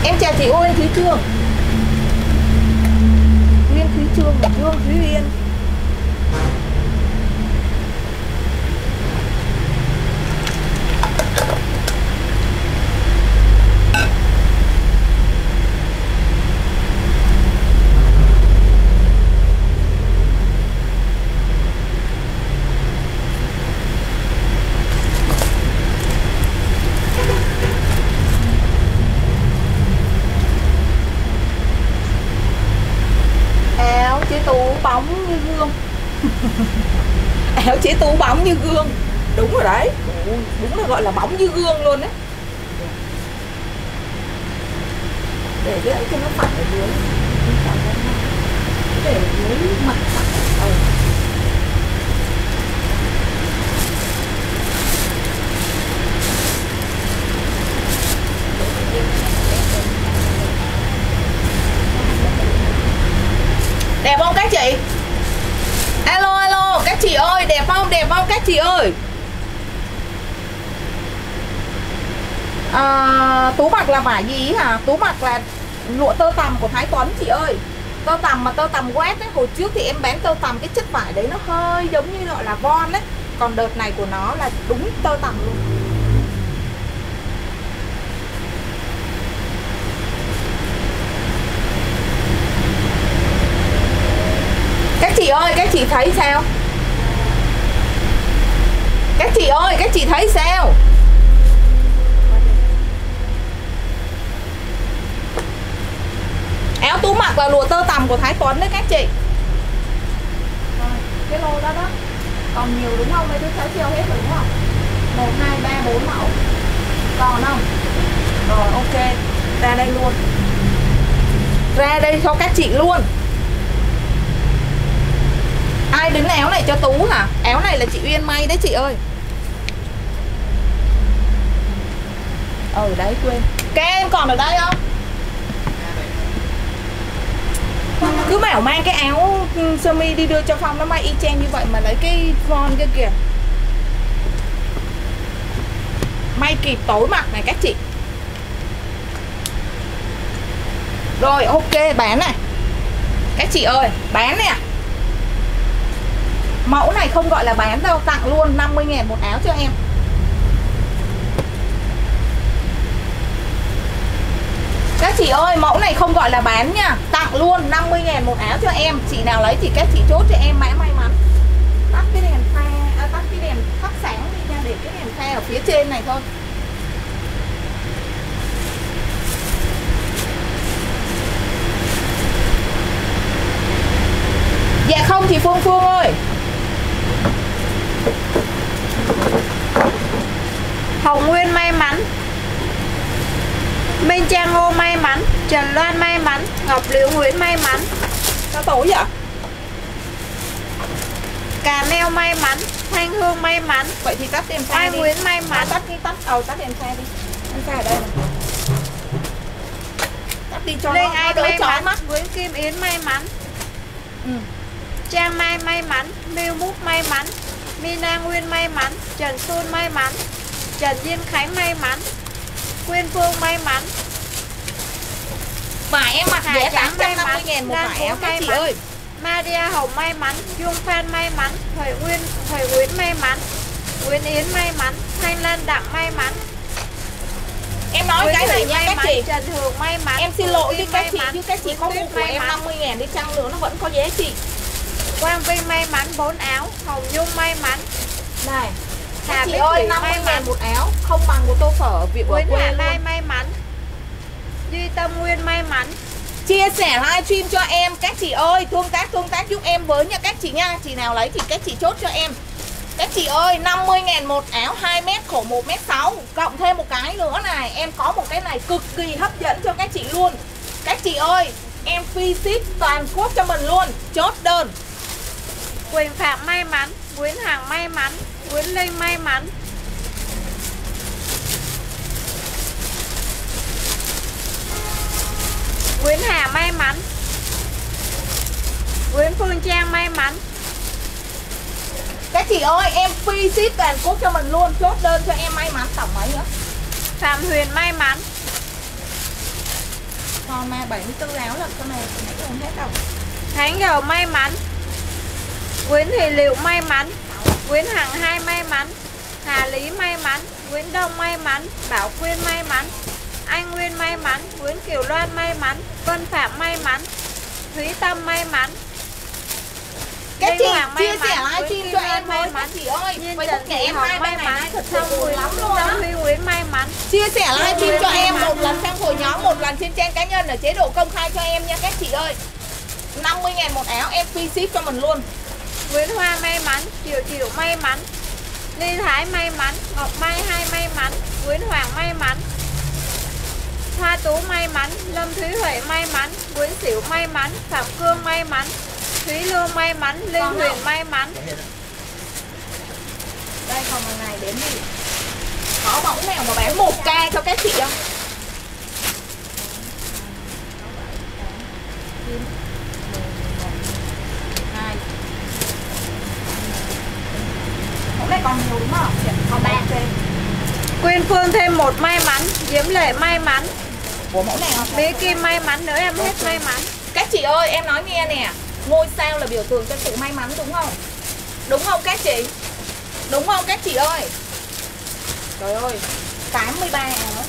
Em chào chị Uyên Thúy Trương. Uyên Thúy Trương và Trương Thúy Uyên. Bóng như gương. Áo chế Tú bóng như gương. Đúng rồi đấy. Đúng là gọi là bóng như gương luôn đấy. Để cái ấy cho nó phẳng ở dưới. Để dưới mặt phẳng. Đẹp không các chị? Alo alo các chị ơi, đẹp không? Đẹp không các chị ơi? Tú mặc là vải gì hả? Tú mặc là lụa tơ tằm của Thái Tuấn chị ơi. Tơ tằm mà tơ tằm quét ấy. Hồi trước thì em bán tơ tằm, cái chất vải đấy nó hơi giống như gọi là von đấy. Còn đợt này của nó là đúng tơ tằm luôn. Các chị ơi, các chị thấy sao? Các chị ơi, các chị thấy sao? Áo Tú mặc là lụa tơ tằm của Thái Tuấn đấy các chị. Cái lô đó đó. Còn nhiều đúng không? Mấy đứa cháu chiều hết rồi đúng không? 1, 2, 3, 4 mẫu. Còn không? Rồi ok. Ra đây luôn. Ra đây cho các chị luôn. Ai đứng áo này cho Tú hả? Áo này là chị Uyên may đấy chị ơi. Đấy quên. Các em còn ở đây không? Cứ bảo mang cái áo sơ mi đi đưa cho Phong, nó may y chang như vậy mà lấy cái von kia kìa. May kịp tối mặc này các chị. Rồi ok bán này. Các chị ơi bán nè. Mẫu này không gọi là bán đâu, tặng luôn 50.000 một áo cho em. Các chị ơi mẫu này không gọi là bán nha, tặng luôn 50.000 một áo cho em. Chị nào lấy thì các chị chốt cho em mã may mắn. Tắt cái đèn pha, tắt cái đèn thắp sáng đi nha, để cái đèn pha ở phía trên này thôi. Dạ không thì Phương ơi. Hồng Nguyên may mắn, Minh Trang Ngô may mắn, Trần Loan may mắn, Ngọc Liễu Nguyễn may mắn. Sao tối vậy? Cà Neo may mắn, Thanh Hương may mắn. Vậy thì tắt đèn pha Mai đi. Nguyễn may mắn. Tắt đèn pha đi. Đèn pha ở đây này. Tắt đi cho Lê nó Ai đỡ may chói mắn, mắt. Nguyễn Kim Yến may mắn. Trang Mai may mắn, Miu Mút may mắn, Mina Nguyên may mắn, Trần Xuân may mắn, Trần Diên Khánh may mắn, Quyên Phương may mắn. Vải em mặc giá 850.000 một Lan vải Vũ áo các may chị mắn. ơi. Maria Hồng may mắn, Dung Phan may mắn, Thời Nguyễn may mắn, Nguyễn Yến may mắn, Thanh Lan Đặng may mắn. Em nói Nguyễn cái này Thủy nha may các mắn, chị. Trần Hường may mắn. Em xin lỗi với các chị mắn, chứ các chị có mua của em 50.000 đi chăng nữa nó vẫn có giá trị. Quang Vinh may mắn 4 áo, Hồng Nhung may mắn. Này các Hà chị Bích ơi, Thủy 50.000 một áo, không bằng một tô phở việc ở Nguyễn quê Hà luôn. Mai may mắn, Duy Tâm Nguyên may mắn. Chia sẻ livestream cho em các chị ơi, tương tác giúp em với nha các chị nha. Chị nào lấy thì các chị chốt cho em. Các chị ơi 50.000 một áo 2m khổ 1m6. Cộng thêm một cái nữa này, em có một cái này cực kỳ hấp dẫn cho các chị luôn. Các chị ơi, em free ship toàn quốc cho mình luôn. Chốt đơn. Quỳnh Phạm may mắn, Nguyễn Hằng may mắn, Nguyễn Linh may mắn. Nguyễn Hà may mắn, Nguyễn Phương Trang may mắn. Các chị ơi em free ship toàn quốc cho mình luôn. Chốt đơn cho em may mắn tổng mấy nữa. Phạm Huyền may mắn, Còn mà 74 áo là con này nãy không hết đâu. Thánh Dầu may mắn, Nguyễn Thị Liệu may mắn, Nguyễn Hằng Hai may mắn, Hà Lý may mắn, Nguyễn Đông may mắn, Bảo Quyên may mắn, Anh Nguyên may mắn, Nguyễn Kiều Loan may mắn, Vân Phạm may mắn, Thúy Tâm may mắn. Các chị Hoàng may chia sẻ mắn, livestream Nguyễn cho Kim em may thôi mắn, các chị ơi. Nhiên Facebook Trần nhà Thị em Hồng hai may bên mắn, này thật sự Thông buồn Nguyễn lắm luôn á. Huy Nguyễn may mắn. Chia sẻ livestream cho Nguyễn em may một mắn. lần trong hội nhóm, một lần trên trang cá nhân ở chế độ công khai cho em nha các chị ơi. 50.000 một áo, em free ship cho mình luôn. Nguyễn Hoa may mắn, Triệu may mắn, Ly Thái may mắn, Ngọc Mai Hai may mắn, Nguyễn Hoàng may mắn, Hoa Tú may mắn, Lâm Thúy Huệ may mắn, Nguyễn Xỉu may mắn, Phạm Cương may mắn, Thúy Lương may mắn, Linh Huyền may mắn. Đây còn một ngày đến đi. Có mẫu nào mà bán 1k cho các chị không? Mẫu này còn nhiều đúng không? Còn 3 trên. Quyên Phương thêm một may mắn, Diễm Lệ may mắn, Của mẫu này không? Mỹ Kim may mắn nữa, em hết may mắn. Các chị ơi em nói nghe nè, ngôi sao là biểu tượng cho sự may mắn đúng không? Đúng không các chị? Đúng không các chị ơi? Trời ơi, 83 áo.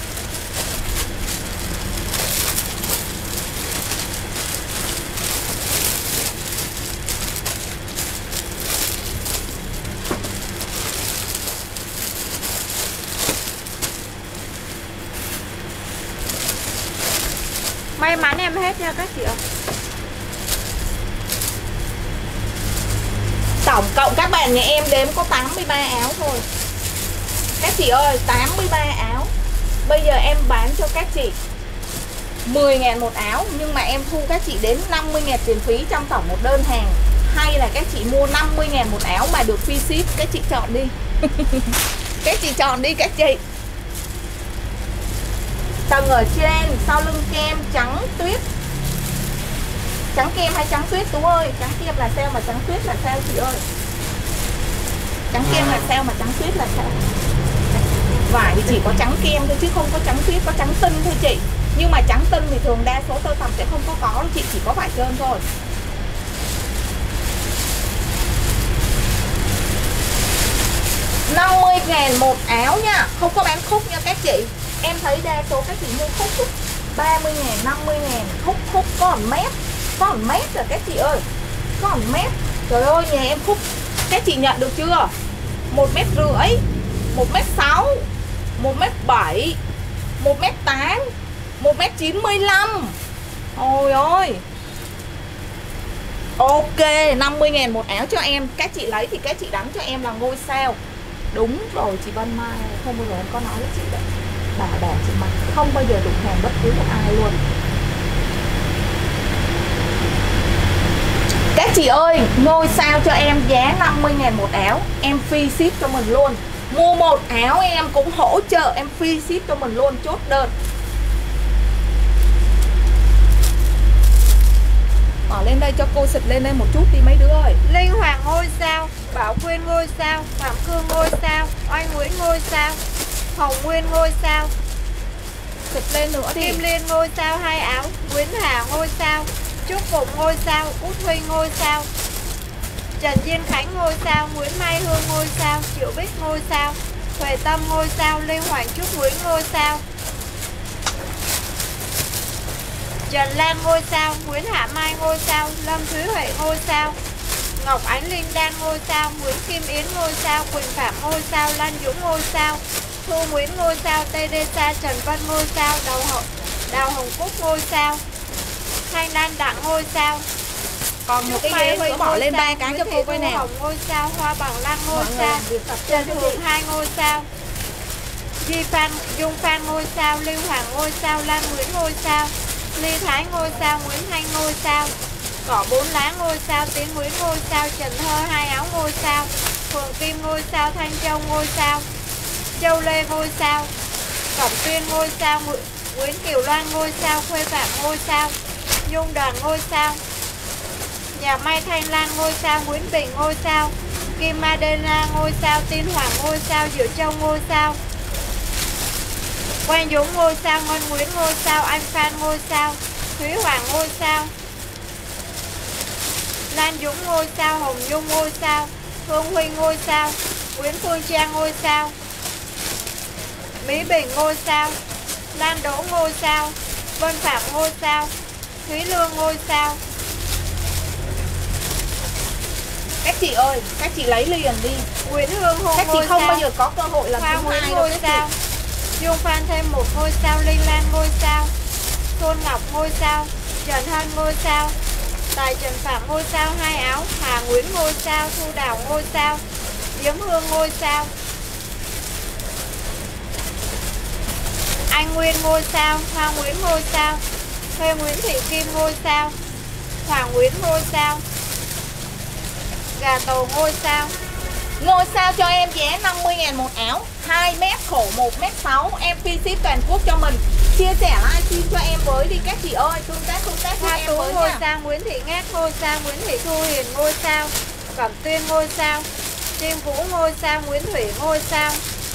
May mắn em hết nha các chị ơi. Tổng cộng các bạn nhà em đếm có 83 áo thôi. Các chị ơi, 83 áo. Bây giờ em bán cho các chị 10.000 một áo, nhưng mà em thu các chị đến 50.000 tiền phí trong tổng một đơn hàng. Hay là các chị mua 50.000 một áo mà được free ship, các chị chọn đi. Các chị chọn đi các chị. Tầng ở trên, sau lưng kem trắng tuyết. Trắng kem hay trắng tuyết Tú ơi? Trắng kem là sale mà trắng tuyết là sale chị ơi. Trắng kem là sale mà trắng tuyết là sale. Vải thì chỉ có trắng kem thôi chứ không có trắng tuyết, có trắng tinh thôi chị. Nhưng mà trắng tinh thì thường đa số tơ tằm sẽ không có đâu chị, chỉ có vải trơn thôi. $50.000 một áo nha, không có bán khúc nha các chị. Em thấy đa số các chị mua khúc 30.000, 50.000, khúc có 1 mét. Có 1 mét rồi các chị ơi. Có 1 mét. Trời ơi nhà em khúc các chị nhận được chưa? 1,5 mét, 1,6 m, 1,7 m, 1,8 m, 1,95 m. Ôi ơi. Ok, 50.000 một áo cho em. Các chị lấy thì các chị đánh cho em là ngôi sao. Đúng rồi chị Vân Mai, không bao giờ em có nói với chị đấy. Bà chị mặc không bao giờ đụng hàng bất cứ một ai luôn. Các chị ơi, ngôi sao cho em giá 50.000 một áo, em free ship cho mình luôn. Mua một áo em cũng hỗ trợ em free ship cho mình luôn, chốt đơn. Bỏ lên đây cho cô xịt lên đây một chút đi mấy đứa ơi. Linh Hoàng ngôi sao, Bảo Quyên ngôi sao, Phạm Cương ngôi sao, Oanh Nguyễn ngôi sao, Hồng Nguyên ngôi sao, Xịt lên nữa đi. Kim Liên ngôi sao 2 áo, Nguyễn Hà ngôi sao, Trúc Phụng ngôi sao, Út Huy ngôi sao, Trần Diên Khánh ngôi sao, Nguyễn Mai Hương ngôi sao, Triệu Bích ngôi sao, Huệ Tâm ngôi sao, Lê Hoàng Trúc Nguyễn ngôi sao, Trần Lan ngôi sao, Nguyễn Hạ Mai ngôi sao, Lâm Thúy Huệ ngôi sao, Ngọc Ánh Linh Đan ngôi sao, Nguyễn Kim Yến ngôi sao, Quỳnh Phạm ngôi sao, Lan Dũng ngôi sao, Thu Nguyễn ngôi sao, TDSA Trần Vân ngôi sao, Đào Hồng Cúc ngôi sao, Thanh Lan Đặng ngôi sao. Còn một cái ghế Huy bỏ lên 3 cái cho cô coi nào. Hồng ngôi sao, Hoa Bằng Lăng ngôi sao, Trần Hường 2 ngôi sao, Dung Phan ngôi sao, Lưu Hoàng ngôi sao, Lan Nguyễn ngôi sao, Ly Thái ngôi sao, Nguyễn Thanh ngôi sao, Cỏ Bốn Lá ngôi sao, Tiến Nguyễn ngôi sao, Trần Thơ 2 áo ngôi sao, Phượng Kim ngôi sao, Thanh Châu ngôi sao, Châu Lê ngôi sao, Cẩm Tuyên ngôi sao, Nguyễn Kiều Loan ngôi sao, Khuê Phạm ngôi sao, Nhung Đoàn ngôi sao, Nhà May Thanh Lan ngôi sao, Nguyễn Bình ngôi sao, Kim Adela ngôi sao, Tiên Hoàng ngôi sao, Diệu Châu ngôi sao, Quang Dũng ngôi sao, Ngân Nguyễn ngôi sao, Anh Phan ngôi sao, Thúy Hoàng ngôi sao, Lan Dũng ngôi sao, Hồng Nhung ngôi sao, Hương Huy ngôi sao, Nguyễn Phương Trang ngôi sao, Mỹ Bình ngôi sao, Lan Đỗ ngôi sao, Vân Phạm ngôi sao, Thúy Lương ngôi sao. Các chị ơi, các chị lấy liền đi. Nguyễn Hương Hôn các chị ngôi không sao, bao giờ có cơ hội lần Hoa thứ Nguyễn hai đâu ngôi các sao, chị. Dung Phan thêm một ngôi sao, Linh Lan ngôi sao, Tôn Ngọc ngôi sao, Trần Hân ngôi sao, Tài Trần Phạm ngôi sao 2 áo, Hà Nguyễn ngôi sao, Thu Đào ngôi sao, Diễm Hương ngôi sao, Anh Nguyên ngôi sao, Hoa Nguyễn ngôi sao, Thuê Nguyễn Thị Kim ngôi sao, Hoàng Nguyễn ngôi sao, Gà Tổ ngôi sao. Ngôi sao cho em giá 50.000 một áo, 2 mét khổ 1m6, em free ship toàn quốc cho mình. Chia sẻ livestream cho em với đi các chị ơi, tương tác cho Hoa em Tú với ngôi nha. sao, Nguyễn Thị Ngát ngôi sao, Nguyễn Thị Thu Hiền ngôi sao, Cẩm Tuyên ngôi sao, Chim Vũ ngôi sao, Nguyễn Thủy ngôi sao,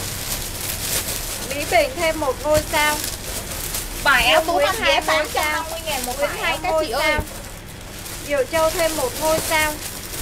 Mỹ Bình thêm một ngôi sao, Vải áo Tú Nguyễn Hằng Hai giá ngôi 850.000 một Nguyễn vải Hai áo các ngôi chị ơi. sao, Diệu Châu thêm một ngôi sao,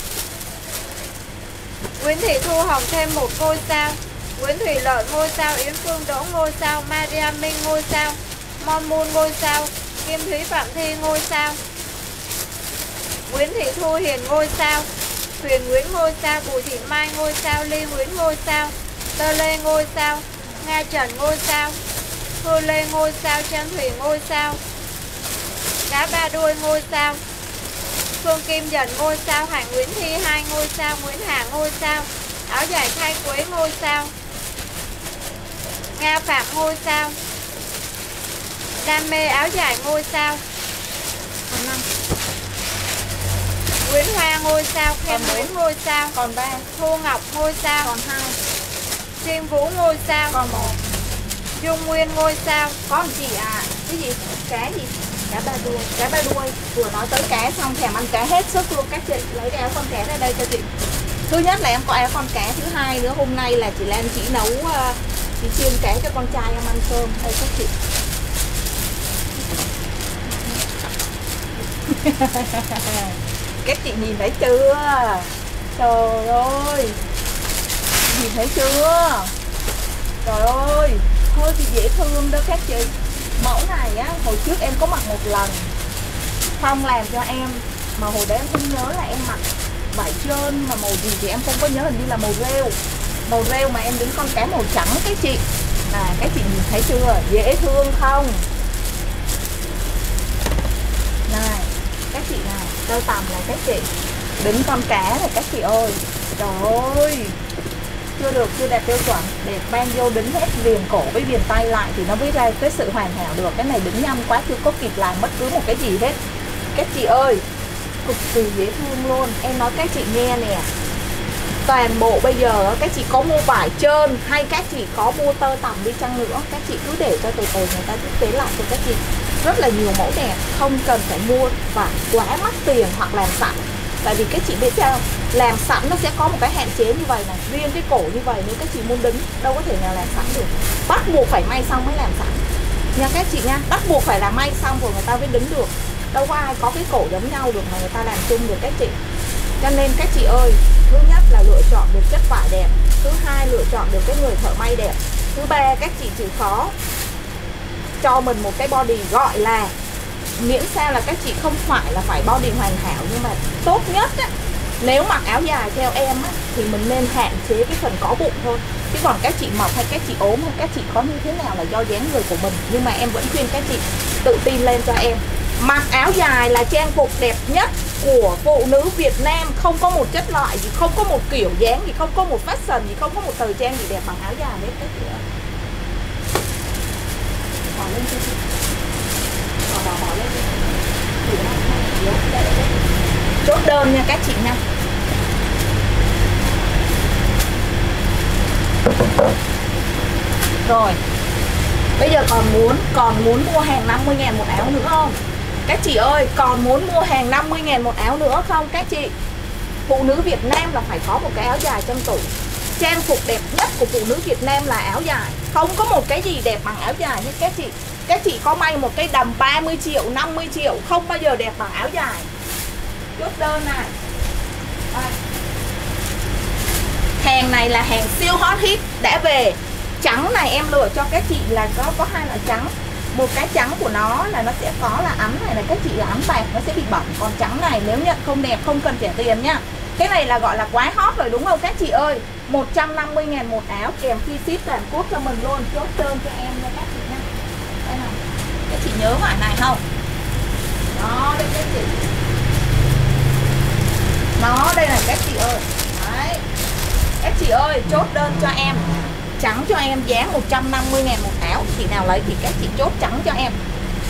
Nguyễn Thị Thu Hồng thêm một ngôi sao, Nguyễn Thủy Lợi ngôi sao, Yến Phương Đỗ ngôi sao, Maria Minh ngôi sao, Mon Moon ngôi sao, Kim Thúy Phạm Thi ngôi sao, Nguyễn Thị Thu Hiền ngôi sao, Huyền Nguyễn ngôi sao, Bùi Thị Mai ngôi sao, Ly Nguyễn ngôi sao, Tơ Lê ngôi sao, Nga Trần ngôi sao, Hư Lê ngôi sao, Trân Thủy ngôi sao, Cá Ba Đuôi ngôi sao, Phương Kim Dần ngôi sao, Hải Nguyễn Thi 2 ngôi sao, Nguyễn Hà ngôi sao, Áo dài Khai Quế ngôi sao, Nga Phạm ngôi sao, Đam Mê áo dài ngôi sao, Nguyễn Hoa ngôi sao, Khen Nguyễn ngôi sao, Còn 3, Thu Ngọc ngôi sao, còn 2, Diên Vũ ngôi sao, còn 1. Dung Nguyên ngôi sao. Con chị à, cái gì? Cá gì? Cá ba đuôi. Cá ba đuôi. Vừa nói tới cá xong thèm ăn cá hết sức luôn các chị. Lấy cái áo con cá ra đây cho chị. Thứ nhất là em có áo con cá, thứ hai nữa hôm nay là chị Lan chỉ nấu chị chiên cá cho con trai em ăn cơm. Đây các chị. Các chị nhìn thấy chưa? Trời ơi, nhìn thấy chưa? Trời ơi, hơi thì dễ thương đó các chị. Mẫu này á, hồi trước em có mặc một lần Phong làm cho em, mà hồi đấy em không nhớ là em mặc vải trơn mà màu gì thì em không có nhớ, hình như là màu rêu. Màu rêu mà em đính con cá màu trắng các chị. Các chị nhìn thấy chưa? Dễ thương không? Này, các chị này, tơ tằm này các chị. Đính con cá này các chị ơi. Trời ơi, chưa được, chưa đẹp tiêu chuẩn. Đẹp ban vô đính hết viền cổ với viền tay lại thì nó mới ra cái sự hoàn hảo được. Cái này đính nhanh quá, chưa có kịp làm bất cứ một cái gì hết. Các chị ơi, cực kỳ dễ thương luôn. Em nói các chị nghe nè, toàn bộ bây giờ các chị có mua vải trơn hay các chị có mua tơ tằm đi chăng nữa, các chị cứ để cho từ từ người ta thiết kế lại cho các chị. Rất là nhiều mẫu đẹp, không cần phải mua vải quá mắc tiền hoặc làm sẵn. Tại vì các chị biết sao, làm sẵn nó sẽ có một cái hạn chế như vậy này, riêng cái cổ như vậy nếu các chị muốn đính đâu có thể nào làm sẵn được, bắt buộc phải may xong mới làm sẵn nha các chị nha. Bắt buộc phải là may xong rồi người ta mới đính được, đâu có ai có cái cổ giống nhau được mà người ta làm chung được các chị. Cho nên các chị ơi, thứ nhất là lựa chọn được chất vải đẹp, thứ hai lựa chọn được cái người thợ may đẹp, thứ ba các chị chịu khó cho mình một cái body gọi là miễn sao là các chị không phải là phải body hoàn hảo, nhưng mà tốt nhất á, nếu mặc áo dài theo em á, thì mình nên hạn chế cái phần có bụng thôi. Chứ còn các chị mập hay các chị ốm hay các chị có như thế nào là do dáng người của mình. Nhưng mà em vẫn khuyên các chị tự tin lên cho em. Mặc áo dài là trang phục đẹp nhất của phụ nữ Việt Nam. Không có một chất loại gì, không có một kiểu dáng gì, không có một fashion gì, không có một thời trang gì đẹp bằng áo dài hết các chị ạ. Bỏ lên cho chị. Bỏ lên cho chị. Chốt đơn nha các chị nha. Rồi, bây giờ còn muốn mua hàng 50.000 một áo nữa không? Các chị ơi, còn muốn mua hàng 50.000 một áo nữa không các chị? Phụ nữ Việt Nam là phải có một cái áo dài trong tủ. Trang phục đẹp nhất của phụ nữ Việt Nam là áo dài. Không có một cái gì đẹp bằng áo dài hết các chị. Các chị có may một cái đầm 30 triệu, 50 triệu không bao giờ đẹp bằng áo dài. Chốt đơn này. Đây. Hàng này là hàng siêu hot hit đã về. Trắng này em lựa cho các chị là có hai loại trắng. Một cái trắng của nó là nó sẽ có là ấm này, là các chị là ấm bạc nó sẽ bị bẩn. Còn trắng này nếu nhận không đẹp không cần trả tiền nhá. Cái này là gọi là quá hot rồi đúng không các chị ơi. 150.000 một áo kèm free ship toàn quốc cho mình luôn. Chốt đơn cho em nha các chị nha. Đây này. Các chị nhớ loại này không? Đó đây các chị. Nó đây này các chị ơi. Đấy. Các chị ơi chốt đơn cho em. Trắng cho em giá 150.000 một áo. Chị nào lấy thì các chị chốt trắng cho em.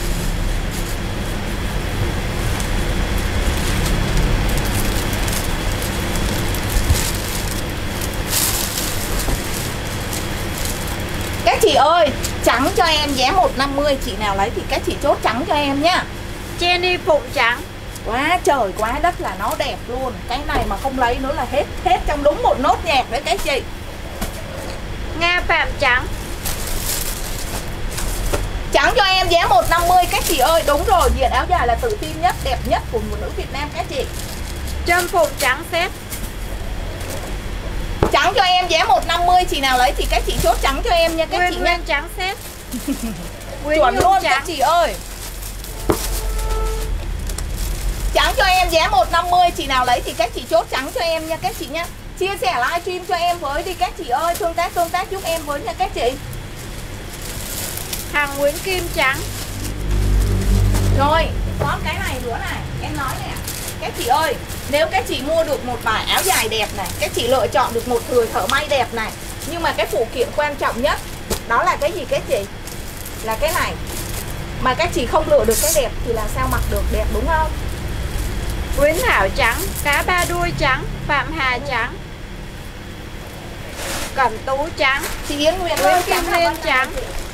Các chị ơi, trắng cho em giá 150. Chị nào lấy thì các chị chốt trắng cho em nhá. Jenny Phụng trắng. Quá trời quá đất là nó đẹp luôn. Cái này mà không lấy nữa là hết trong đúng một nốt nhạc đấy các chị. Nga Phạm trắng. Trắng cho em giá 150 các chị ơi. Đúng rồi, diện áo dài là tự tin nhất, đẹp nhất của phụ nữ Việt Nam các chị. Trâm Phụng trắng set. Trắng cho em giá 150. Chị nào lấy thì các chị chốt trắng cho em nha các chị nha. Nguyên trắng set. Chuẩn luôn các chị ơi. Trắng cho em giá 150. Chị nào lấy thì các chị chốt trắng cho em nha các chị nha. Chia sẻ livestream cho em với đi các chị ơi. Tương tác giúp em với nha các chị. Hàng Nguyễn Kim trắng. Rồi, có cái này nữa này. Em nói nè. Các chị ơi, nếu các chị mua được một vài áo dài đẹp này, các chị lựa chọn được một người thợ may đẹp này, nhưng mà cái phụ kiện quan trọng nhất đó là cái gì các chị? Là cái này. Mà các chị không lựa được cái đẹp thì làm sao mặc được đẹp đúng không? Nguyễn Thảo trắng. Cá ba đuôi trắng. Phạm Hà trắng. Cẩm Tú trắng. Chị Yến Nguyễn Kim Liên trắng.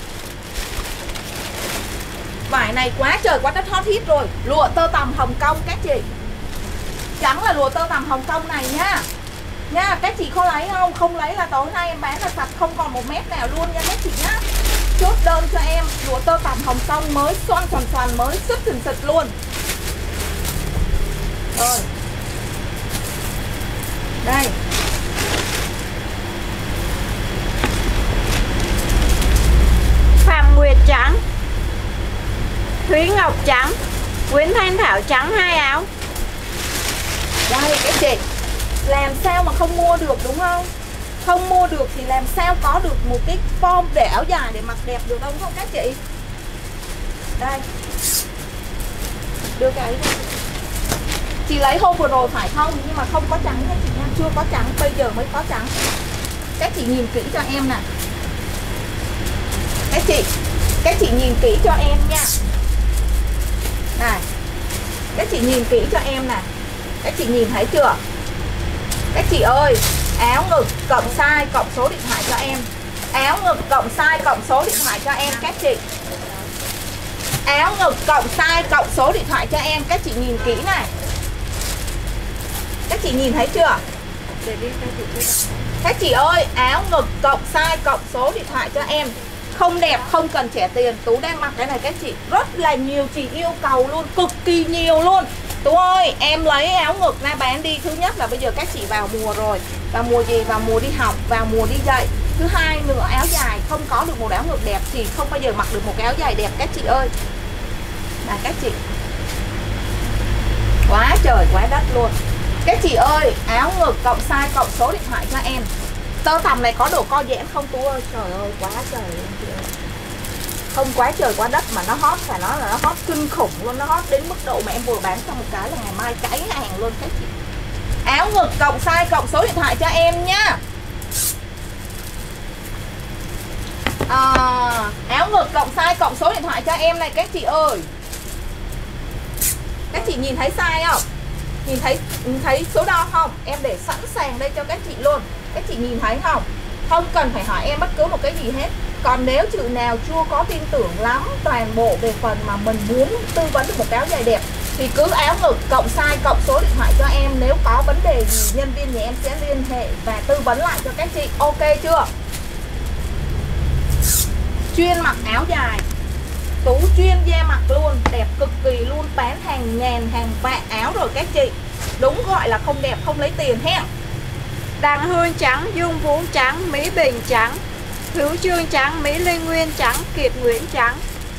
Vải này quá trời quá đất hot hit rồi. Lụa tơ tằm Hồng Kông các chị. Trắng là lụa tơ tằm Hồng Kông này nhá. Nha, các chị có lấy không? Không lấy là tối nay em bán là sạch không còn một mét nào luôn nha các chị nhá. Chốt đơn cho em lụa tơ tằm Hồng Kông mới xoăn xoàn mới xuất thình thịt luôn. Rồi. Đây. Phạm Nguyệt trắng. Thúy Ngọc trắng. Nguyễn Thanh Thảo trắng 2 áo. Đây các chị. Làm sao mà không mua được đúng không? Không mua được thì làm sao có được một cái form để áo dài để mặc đẹp được đúng không các chị? Đây. Đưa cái này. Chị lấy hôm vừa rồi phải không? Nhưng mà không có trắng các chị nha. Chưa có trắng, bây giờ mới có trắng. Các chị nhìn kỹ cho em nè. Các chị nhìn kỹ cho em nha. Này. Các chị nhìn kỹ cho em nè. Các chị nhìn thấy chưa? Các chị ơi, áo ngực cộng size cộng số điện thoại cho em. Áo ngực cộng size cộng số điện thoại cho em các chị. Áo ngực cộng size cộng số điện thoại cho em. Các chị nhìn kỹ này. Các chị nhìn thấy chưa? Các chị ơi, áo ngực cộng size cộng số điện thoại cho em. Không đẹp không cần trả tiền. Tú đang mặc cái này các chị. Rất là nhiều chị yêu cầu luôn. Cực kỳ nhiều luôn. Tú ơi, em lấy áo ngực ra bán đi. Thứ nhất là bây giờ các chị vào mùa rồi. Vào mùa gì? Vào mùa đi học, vào mùa đi dạy. Thứ hai nữa, áo dài không có được một áo ngực đẹp thì không bao giờ mặc được một cái áo dài đẹp các chị ơi. Là các chị. Quá trời quá đất luôn. Các chị ơi, áo ngực cộng size cộng số điện thoại cho em. Tơ tằm này có độ co giãn không Tú ơi? Trời ơi, quá trời luôn chị ơi. Không quá trời quá đất mà nó hot, phải nói là nó hot kinh khủng luôn. Nó hot đến mức độ mà em vừa bán xong một cái là ngày mai cháy hàng luôn các chị. Áo ngực cộng size cộng số điện thoại cho em nhá. Áo ngực cộng size cộng số điện thoại cho em này các chị ơi. Các chị nhìn thấy size không? Nhìn thấy số đo không? Em để sẵn sàng đây cho các chị luôn. Các chị nhìn thấy không? Không cần phải hỏi em bất cứ một cái gì hết. Còn nếu chị nào chưa có tin tưởng lắm toàn bộ về phần mà mình muốn tư vấn được một áo dài đẹp thì cứ áo ngực cộng size cộng số điện thoại cho em. Nếu có vấn đề gì nhân viên nhà em sẽ liên hệ và tư vấn lại cho các chị. Ok chưa? Chuyên mặc áo dài, Tú chuyên gia mặc luôn, đẹp cực kỳ luôn, bán hàng ngàn hàng vạn áo rồi các chị. Đúng gọi là không đẹp không lấy tiền ha. Đặng Hương trắng, Dung Vũ trắng, Mỹ Bình trắng, Hữu Trương trắng, Mỹ Linh Nguyên trắng, Kiệt Nguyễn trắng.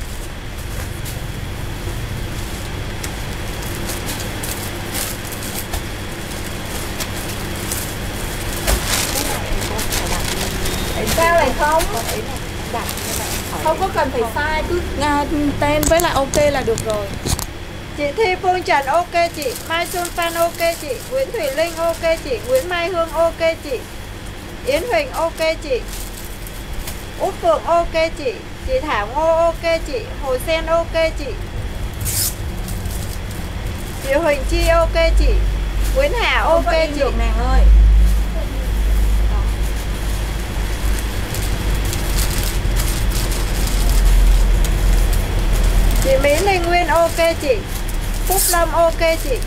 Sao lại không? Không có cần phải sai, cứ tên với lại ok là được rồi. Chị Thi Phương Trần ok chị, Mai Xuân Phan ok chị, Nguyễn Thủy Linh ok chị, Nguyễn Mai Hương ok chị, Yến Huỳnh ok chị, Út Phượng ok chị Thảo Ngô ok chị, Hồ Sen ok chị Huỳnh Chi ok chị, Nguyễn Hà ok chị. Nàng ơi. Chị Mỹ Linh Nguyên ok chị, Phúc Lâm ok chị.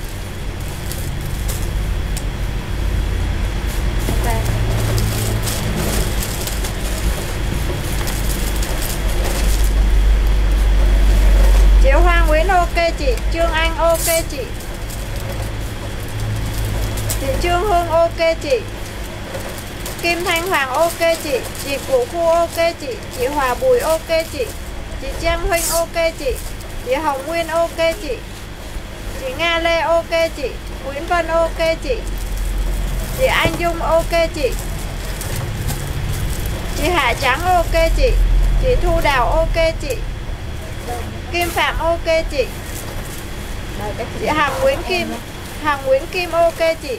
Chị Hoa Nguyễn ok chị, Trương Anh ok chị, chị Trương Hương ok chị, Kim Thanh Hoàng ok chị Cụ Khu ok chị Hòa Bùi ok chị Trang Huynh ok chị Hồng Nguyên ok chị Nga Lê ok chị Nguyễn Vân ok chị Anh Dung ok chị Hạ Trắng ok chị Thu Đào ok chị Kim Phạm ok chị Hằng Nguyễn Kim ok chị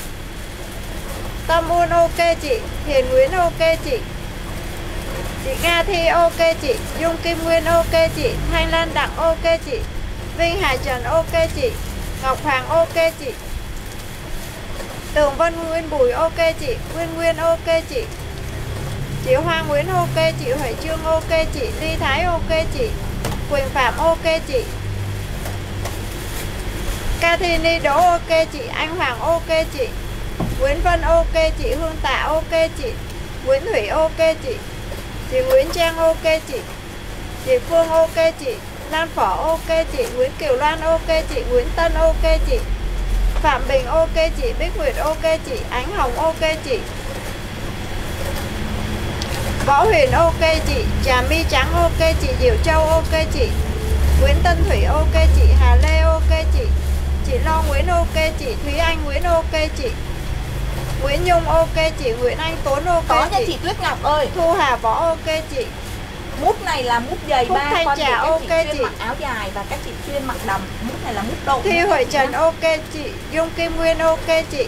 Tâm Uôn ok chị Hiền Nguyễn ok chị Nga Thi ok chị Dung Kim Nguyên ok chị Thanh Lan Đặng ok chị Vinh Hải Trần ok chị Ngọc Hoàng ok chị Tường Vân Nguyên Bùi ok chị Nguyên ok chị Hoa Nguyễn ok chị Huệ Trương ok chị Ly Thái ok chị Quỳnh Phạm ok chị Cathy Ni Đỗ ok chị Anh Hoàng ok chị Nguyễn Vân ok chị Hương Tạ ok chị Nguyễn Thủy ok chị Nguyễn Trang ok chị Phương ok chị Lan Phỏ ok chị Nguyễn Kiều Loan ok chị Nguyễn Tân ok chị Phạm Bình ok chị Bích Nguyệt ok chị Ánh Hồng ok chị Võ Huyền ok chị Trà My Trắng ok chị Diệu Châu ok chị Nguyễn Tân Thủy ok chị Hà Lê ok chị Lo Nguyễn ok chị Thúy Anh Nguyễn ok chị Nguyễn Nhung ok chị Nguyễn Anh Tốn ok có nha chị Tuyết Ngọc ơi. Thu Hà Võ ok chị Mút này là mút dày 3 con để các chị okay chuyên mặc áo dài và các chị chuyên mặc đầm. Mút này là mút độ. Thi Huệ Trần ok chị Dung Kim Nguyên ok chị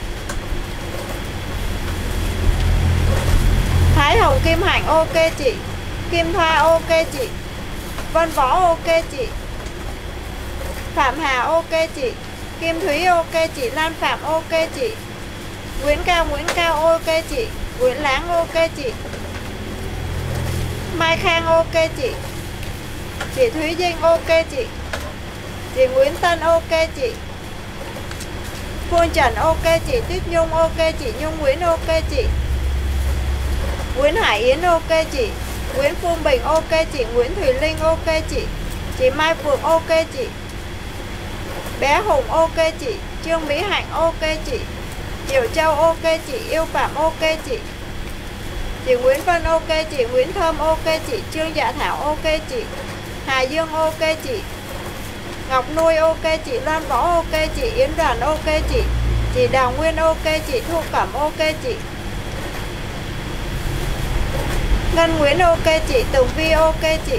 Thái Hồng Kim Hạnh ok chị Kim Thoa ok chị Vân Võ ok chị Phạm Hà ok chị Kim Thúy ok chị Lan Phạm ok chị Nguyễn Cao ok chị Nguyễn Láng ok chị Mai Khang ok chị Thúy Dinh ok chị Nguyễn Tân ok chị Phương Trần ok chị Tuyết Nhung ok chị Nhung Nguyễn ok chị Nguyễn Hải Yến ok chị Nguyễn Phương Bình ok chị Nguyễn Thùy Linh ok chị Mai Phượng ok chị Bé Hùng ok chị Trương Mỹ Hạnh ok chị Diệu Châu ok chị Yêu Phạm ok chị Nguyễn Vân ok chị Nguyễn Thơm ok chị Trương Dạ Thảo ok chị Hà Dương ok chị Ngọc Nuôi ok chị Loan Võ ok chị Yến Đoàn ok chị Đào Nguyên ok chị Thu Cẩm ok chị Ngân Nguyễn ok chị Tường Vi ok chị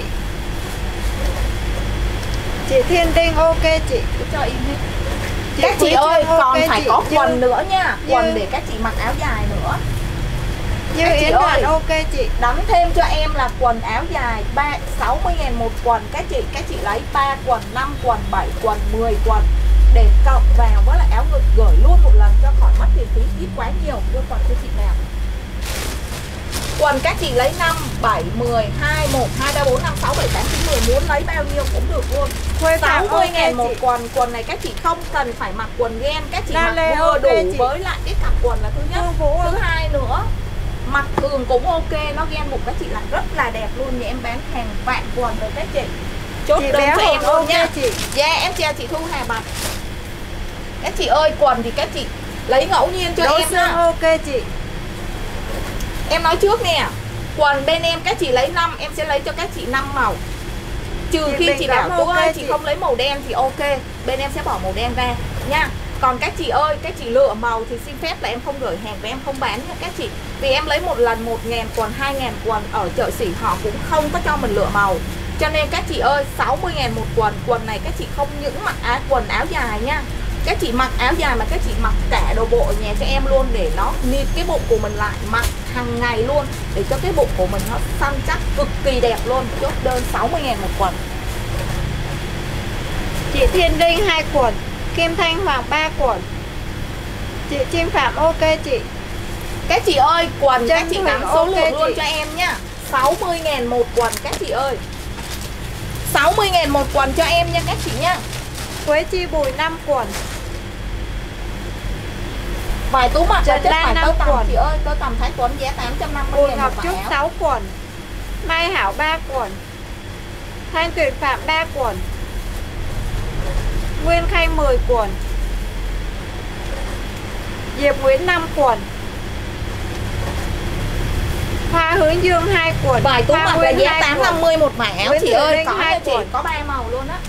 Thiên Đinh ok chị cho im hết. Các chị ơi còn phải có quần nữa nha. Quần để các chị mặc áo dài nữa. Như Yến Đoàn ok chị đóng thêm cho em là quần áo dài 60.000 một quần. Các chị lấy 3 quần, 5 quần, 7 quần, 10 quần để cộng vào với lại áo ngực gửi luôn một lần cho khỏi mất tiền phí ít quá nhiều. Đưa quần cho chị nào. Quần các chị lấy 5, 7, 10, 2, 1, 2, 3, 4, 5, 6, 7, 8, 9, 10, muốn lấy bao nhiêu cũng được luôn. 60.000 một quần. Quần này các chị không cần phải mặc quần gen, các chị mặc vừa đủ với lại cái cặp quần là thứ nhất. Thứ hai nữa, mặc thường cũng ok, nó gen bụng các chị là rất là đẹp luôn. Nhà em bán hàng vạn quần rồi các chị. Chốt đơn cho em luôn nha chị. Dạ em chào chị Thu Hà Bạch. Các chị ơi, quần thì các chị lấy ngẫu nhiên cho em nha. Ok chị. Em nói trước nè, quần bên em các chị lấy 5, em sẽ lấy cho các chị 5 màu. Trừ khi chị bảo cô ơi chị không lấy màu đen thì ok, bên em sẽ bỏ màu đen ra nha. Còn các chị ơi, các chị lựa màu thì xin phép là em không gửi hàng và em không bán nha các chị. Vì em lấy một lần 1.000 quần, 2.000 quần, ở chợ Sỉ họ cũng không có cho mình lựa màu. Cho nên các chị ơi, 60.000 một quần. Quần này các chị không những mặc quần áo dài nha, các chị mặc áo dài mà các chị mặc cả đồ bộ ở nhà cho em luôn, để nó nịt cái bụng của mình lại, mặc hàng ngày luôn, để cho cái bụng của mình nó săn chắc cực kỳ đẹp luôn. Chốt đơn 60.000 một quần. Chị Thiên Linh 2 quần, Kim Thanh Hoàng 3 quần. Chị Chim Phạm ok chị. Các chị ơi, quần các chị nắm số lượng luôn cho em nhá. 60.000 một quần các chị ơi. 60.000 một quần cho em nha các chị nhá. Quế Chi Bùi 5 quần. Vài tú mặt Trần chất Lan phải 5 quần. chị ơi, tơ tầm Thái Tuấn giá 850.000 Bùi Ngọc Trúc 6 quần. Mai Hảo 3 quần. Thanh Tuyệt Phạm 3 quần. Nguyên Khanh 10 quần. Diệp Nguyễn 5 quần. Hoa Hướng Dương 2 quần. Vài tú mặt là giá 850 một mã áo chị ơi, có hai chị quần. có 3 màu luôn á.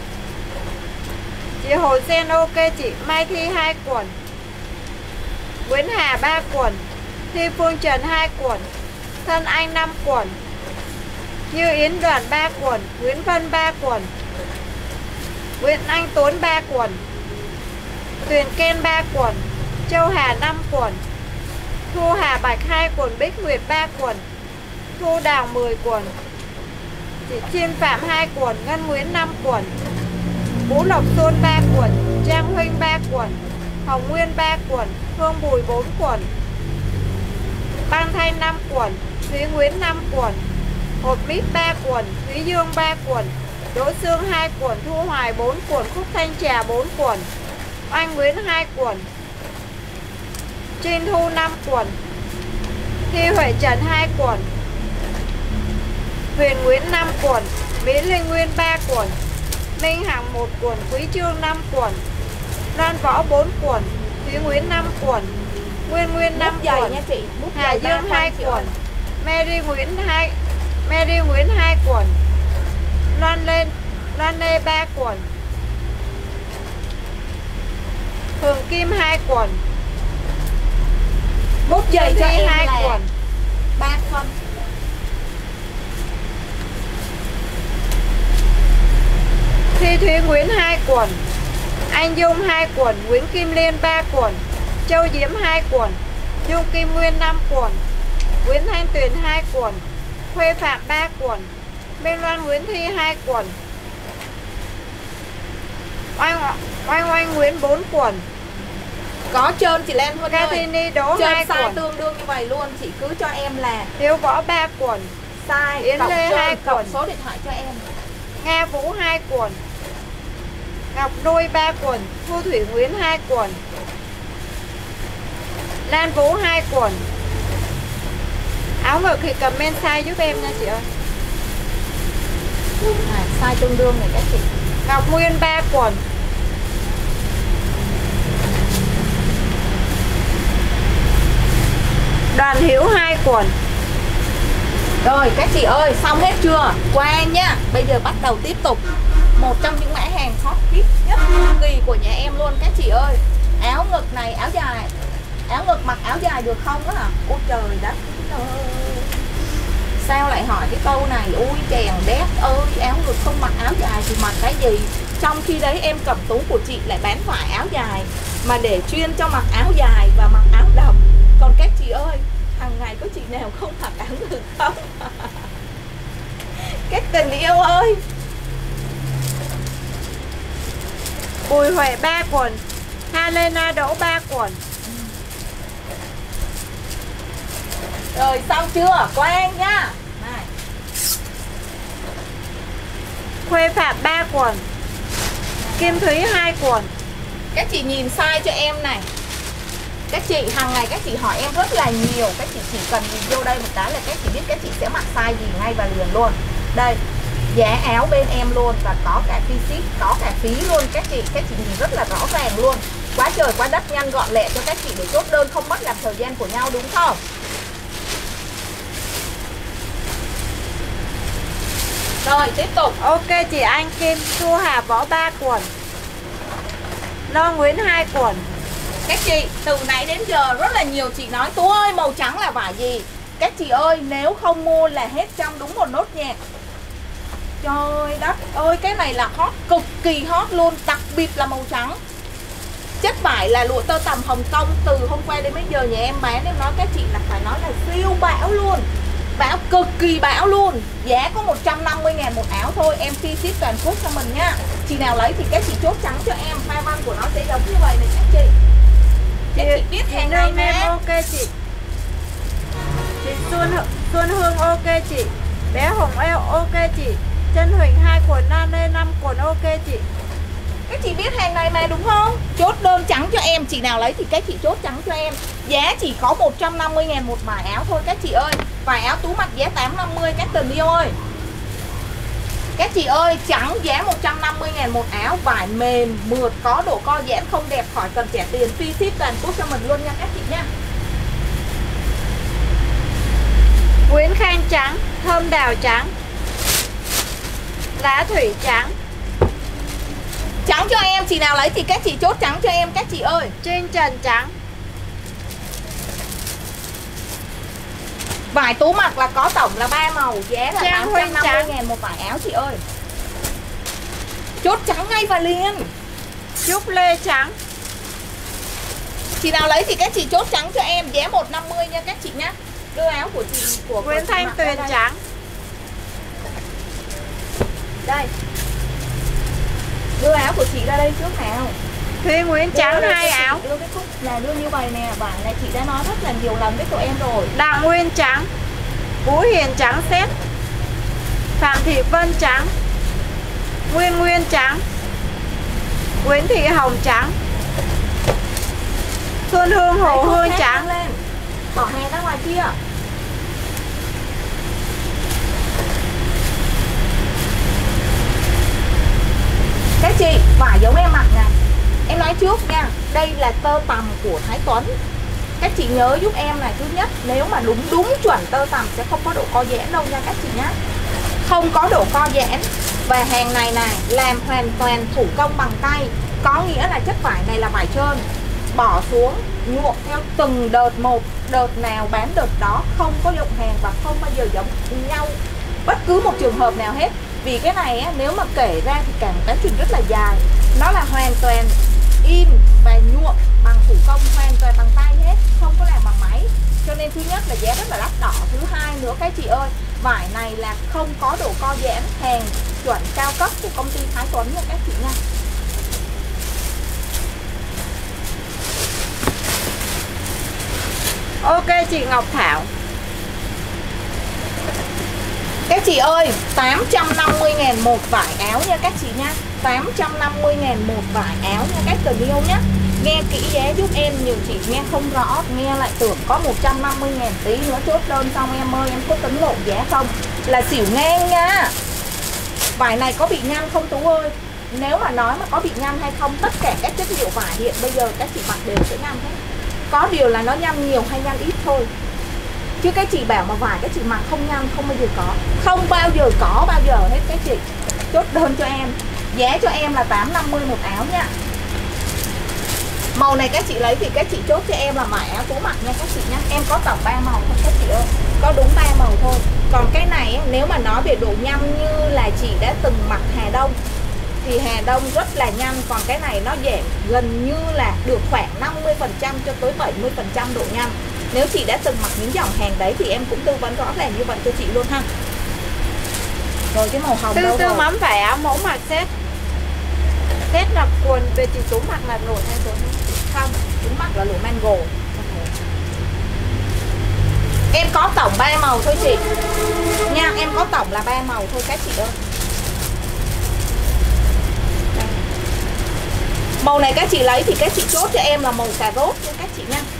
Chị Hồ Sen ok chị. Mai Thi 2 quần. Nguyễn Hà 3 quần. Thi Phương Trần 2 quần. Thân Anh 5 quần. Như Yến Đoàn 3 quần. Nguyễn Vân 3 quần. Nguyễn Anh Tuấn 3 quần. Tuyền Ken 3 quần. Châu Hà 5 quần. Thu Hà Bạch 2 quần. Bích Nguyệt 3 quần. Thu Đào 10 quần. Chị Chim Phạm 2 quần. Ngân Nguyễn 5 quần. Vũ Lộc Xuân 3 quần. Trang Huynh 3 quần. Hồng Nguyên 3 quần. Hương Bùi 4 quần. Ban Thanh 5 quần. Thúy Nguyễn 5 quần. Hột Bít 3 quần. Thúy Dương 3 quần. Đỗ Sương 2 quần. Thu Hoài 4 quần. Khúc Thanh Trà 4 quần. Anh Nguyễn 2 quần. Trinh Thu 5 quần. Thi Huệ Trần 2 quần. Huyền Nguyễn 5 quần. Mỹ Linh Nguyên 3 quần. Minh Hằng 1 quần. Quý Trương 5 quần. Loan Võ 4 quần. Thúy Nguyễn 5 quần. Nguyên Nguyên 5 quần. Nha chị. Hà Dương 2 quần. Mary Nguyễn 2 quần. Loan Lê 3 quần. Hường Kim 2 quần. Bút giày cho em 2 là quần. 3 phân. Thi Thúy Nguyễn 2 quần. Anh Dung 2 quần. Nguyễn Kim Liên 3 quần. Châu Diễm 2 quần. Dung Kim Nguyên 5 quần. Nguyễn Thanh Tuyền 2 quần. Khuê Phạm 3 quần. Minh Loan Nguyễn Thi 2 quần. Oanh Nguyễn 4 quần. Có trơn chị Lan Huân ơi. Cathini Đỗ 2 size quần. tương đương như vậy luôn, chị cứ cho em là Hiếu Võ 3 quần. size Yến Lê 2 quần. số điện thoại cho em. Nga Vũ 2 quần. Ngọc Nuôi 3 quần. Thu Thủy Nguyễn 2 quần. Lan Vũ 2 quần. Áo ngực thì comment size giúp em nha chị ơi. Size tương đương này các chị. Ngọc Nguyên 3 quần. Đoàn Hiếu 2 quần. Rồi các chị ơi, xong hết chưa? Qua nhá. Bây giờ bắt đầu tiếp tục. Một trong những mã hàng hot hit nhất kỳ của nhà em luôn các chị ơi. Áo ngực này, áo dài. Áo ngực mặc áo dài được không á hả? Ôi trời đất ơi. Sao lại hỏi cái câu này? Ui chèn đét ơi, áo ngực không mặc áo dài thì mặc cái gì? Trong khi đấy em Cẩm Tú của chị lại bán phải áo dài, mà để chuyên cho mặc áo dài và mặc áo đầm. Còn các chị ơi, hàng ngày có chị nào không mặc áo ngực không? Các tình yêu ơi. Bùi Huệ 3 quần. Helena Đỗ 3 quần. Rồi xong chưa? Quang nhá. Này. Khuê Phạm 3 quần, Kim Thúy 2 quần. Các chị nhìn size cho em này. Các chị hàng ngày các chị hỏi em rất là nhiều. Các chị chỉ cần nhìn vô đây một cái là các chị biết các chị sẽ mặc size gì ngay và liền luôn. Đây, giá áo bên em luôn. Và có cả phí ship, có cả phí luôn. Các chị nhìn rất là rõ ràng luôn. Quá trời quá đất, nhanh gọn lẹ cho các chị để chốt đơn, không mất làm thời gian của nhau, đúng không? Rồi tiếp tục. Ok chị Anh Kim, Thu Hà Võ 3 quần, Lo Nguyễn 2 quần. Các chị từ nãy đến giờ rất là nhiều chị nói Tú ơi màu trắng là vải gì. Các chị ơi, nếu không mua là hết trong đúng một nốt nhạc. Trời đất ơi, cái này là hot, cực kỳ hot luôn. Đặc biệt là màu trắng. Chất vải là lụa tơ tằm Hồng Kông. Từ hôm qua đến bây giờ nhà em bán, em nói các chị là phải nói là siêu bão luôn. Bão, cực kỳ bão luôn. Giá có 150.000 một áo thôi. Em phi ship toàn quốc cho mình nha. Chị nào lấy thì các chị chốt trắng cho em. Hoa văn của nó sẽ giống như vậy này các chị. Các chị biết hàng này em ok chị. Chị Xuân Hương ok chị. Bé Hồng eo ok chị. Chân Huỳnh 2 quần, Nan Lê 5 quần ok chị. Các chị biết hàng này mà đúng không? Chốt đơn trắng cho em. Chị nào lấy thì các chị chốt trắng cho em. Giá chỉ có 150.000 một vải áo thôi các chị ơi. Vải áo Tú mặc giá 850 các tình yêu ơi. Các chị ơi, trắng giá 150.000 một áo. Vải mềm, mượt, có độ co giãn, không đẹp, khỏi cần trả tiền. Phi ship toàn quốc cho mình luôn nha các chị nha. Nguyễn Khang trắng, Thơm Đào trắng, Lá Thủy trắng. Trắng cho em, chị nào lấy thì các chị chốt trắng cho em các chị ơi. Trinh Trần trắng. Vải Tú mặc là có tổng là 3 màu. Giá là Trang 850.000 một vải áo chị ơi. Chốt trắng ngay và liền. Trúc Lê trắng. Chị nào lấy thì các chị chốt trắng cho em. Giá 150 nha các chị nhá. Đưa áo của chị của Nguyễn Thanh Tuyền trắng. Đây. Đưa áo của chị ra đây trước nào. Thúy Nguyễn trắng 2 áo. Đưa cái khúc là đưa như vậy nè. Vải này chị đã nói rất là nhiều lần với tụi em rồi. Đặng Nguyên trắng, Vũ Hiền trắng set, Phạm Thị Vân trắng, Nguyên trắng, Nguyễn Thị Hồng trắng, Xuân Hương Hồ Hương trắng. Lên. Bỏ hàng ra ngoài kia. Các chị, vải giống em mặc nè. Em nói trước nha, đây là tơ tằm của Thái Tuấn. Các chị nhớ giúp em này, thứ nhất, nếu mà đúng chuẩn tơ tằm sẽ không có độ co giãn đâu nha các chị nhá. Không có độ co giãn. Và hàng này này làm hoàn toàn thủ công bằng tay. Có nghĩa là chất vải này là vải trơn. Bỏ xuống nhuộm theo từng đợt một. Đợt nào bán đợt đó, không có lộng hàng và không bao giờ giống nhau bất cứ một trường hợp nào hết. Vì cái này á, nếu mà kể ra thì cả một cái chuyện rất là dài. Nó là hoàn toàn in và nhuộm bằng thủ công, hoàn toàn bằng tay hết, không có làm bằng máy. Cho nên thứ nhất là giá rất là đắt đỏ. Thứ hai nữa các chị ơi, vải này là không có độ co giãn, hàng chuẩn cao cấp của công ty Thái Tuấn nha các chị nha. Ok chị Ngọc Thảo. Các chị ơi, 850.000 một vải áo nha các chị nha. 850.000 một vải áo nha các tình yêu nhá. Nghe kỹ giá giúp em, nhiều chị nghe không rõ, nghe lại tưởng có 150.000 tí nữa chốt đơn xong em ơi, em có tính lộn giá không là xỉu ngang nha. Vải này có bị nhăn không Tú ơi? Nếu mà nói mà có bị nhăn hay không, tất cả các chất liệu vải hiện bây giờ các chị mặc đều sẽ nhăn hết. Có điều là nó nhăn nhiều hay nhăn ít thôi. Chứ các chị bảo mà vải các chị mặc không nhăn không bao giờ có. Không bao giờ có bao giờ hết các chị. Chốt đơn cho em. Giá cho em là 850 một áo nha. Màu này các chị lấy thì các chị chốt cho em là vải áo Tú mặc nha các chị nhé. Em có tổng 3 màu thôi các chị ơi. Có đúng 3 màu thôi. Còn cái này nếu mà nói về độ nhăn như là chị đã từng mặc Hà Đông thì Hà Đông rất là nhăn. Còn cái này nó giảm gần như là được khoảng 50% cho tới 70% độ nhăn. Nếu chị đã từng mặc những dòng hàng đấy thì em cũng tư vấn rõ ràng như vậy cho chị luôn ha. Rồi cái màu hồng đâu Tư rồi? mắm vải áo mẫu mặc set. Set là quần về chị Tú mặc là nổi hay rồi? Không, Tú mặc là lụa mango. Em có tổng 3 màu thôi chị nha. Em có tổng là 3 màu thôi các chị ơi. Màu này các chị lấy thì các chị chốt cho em là màu cà rốt nha các chị nha.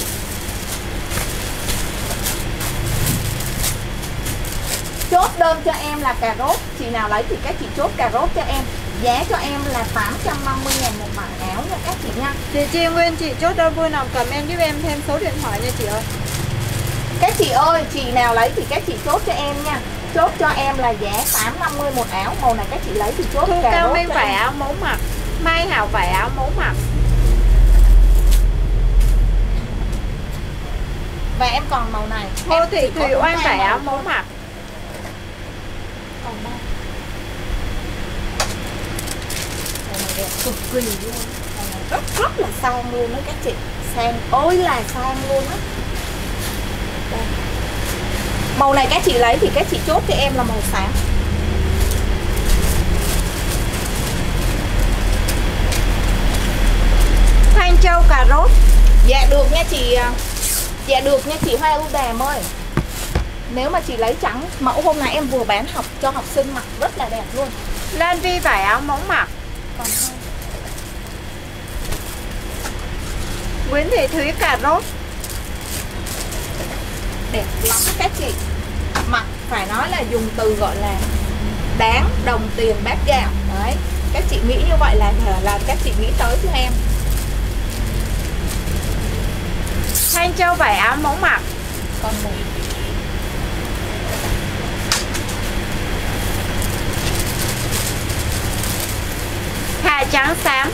Chốt đơn cho em là cà rốt. Chị nào lấy thì các chị chốt cà rốt cho em. Giá cho em là 850.000 một mã áo nha các chị nha. Chị Chi Nguyên, chị chốt đơn vui lòng comment giúp em thêm số điện thoại nha chị ơi. Các chị ơi, chị nào lấy thì các chị chốt cho em nha. Chốt cho em là giá 850 một áo. Màu này các chị lấy thì chốt Thu cà Cao rốt Minh cho vải em. áo mẫu mặc, Mai Hảo vải áo mẫu mặc. Và em còn màu này. Ngô Em Thị chỉ có Thùy Oanh ba vải màu áo thôi. mẫu mặc. Còn ba. Màu này đẹp cực kỳ luôn. Màu này rất là sang luôn đó các chị. Sang ôi là sang luôn á. Đây. Màu này các chị lấy thì các chị chốt cho em là màu sáng. Thanh Châu cà rốt. Dạ được nha chị. Dạ được nha chị Hoa ưu đàm ơi. Nếu mà chị lấy trắng, mẫu hôm nay em vừa bán học cho học sinh mặc rất là đẹp luôn. Lan Vi vải áo mẫu mặc. Còn hai. Nguyễn Thị Thúy cà rốt. Đẹp lắm các chị. Mặc phải nói là dùng từ gọi là đáng đồng tiền bát gạo. Đấy, các chị nghĩ như vậy là các chị nghĩ tới cho em. Thanh Châu vải áo mẫu mặc. Còn một. Hà trắng xám.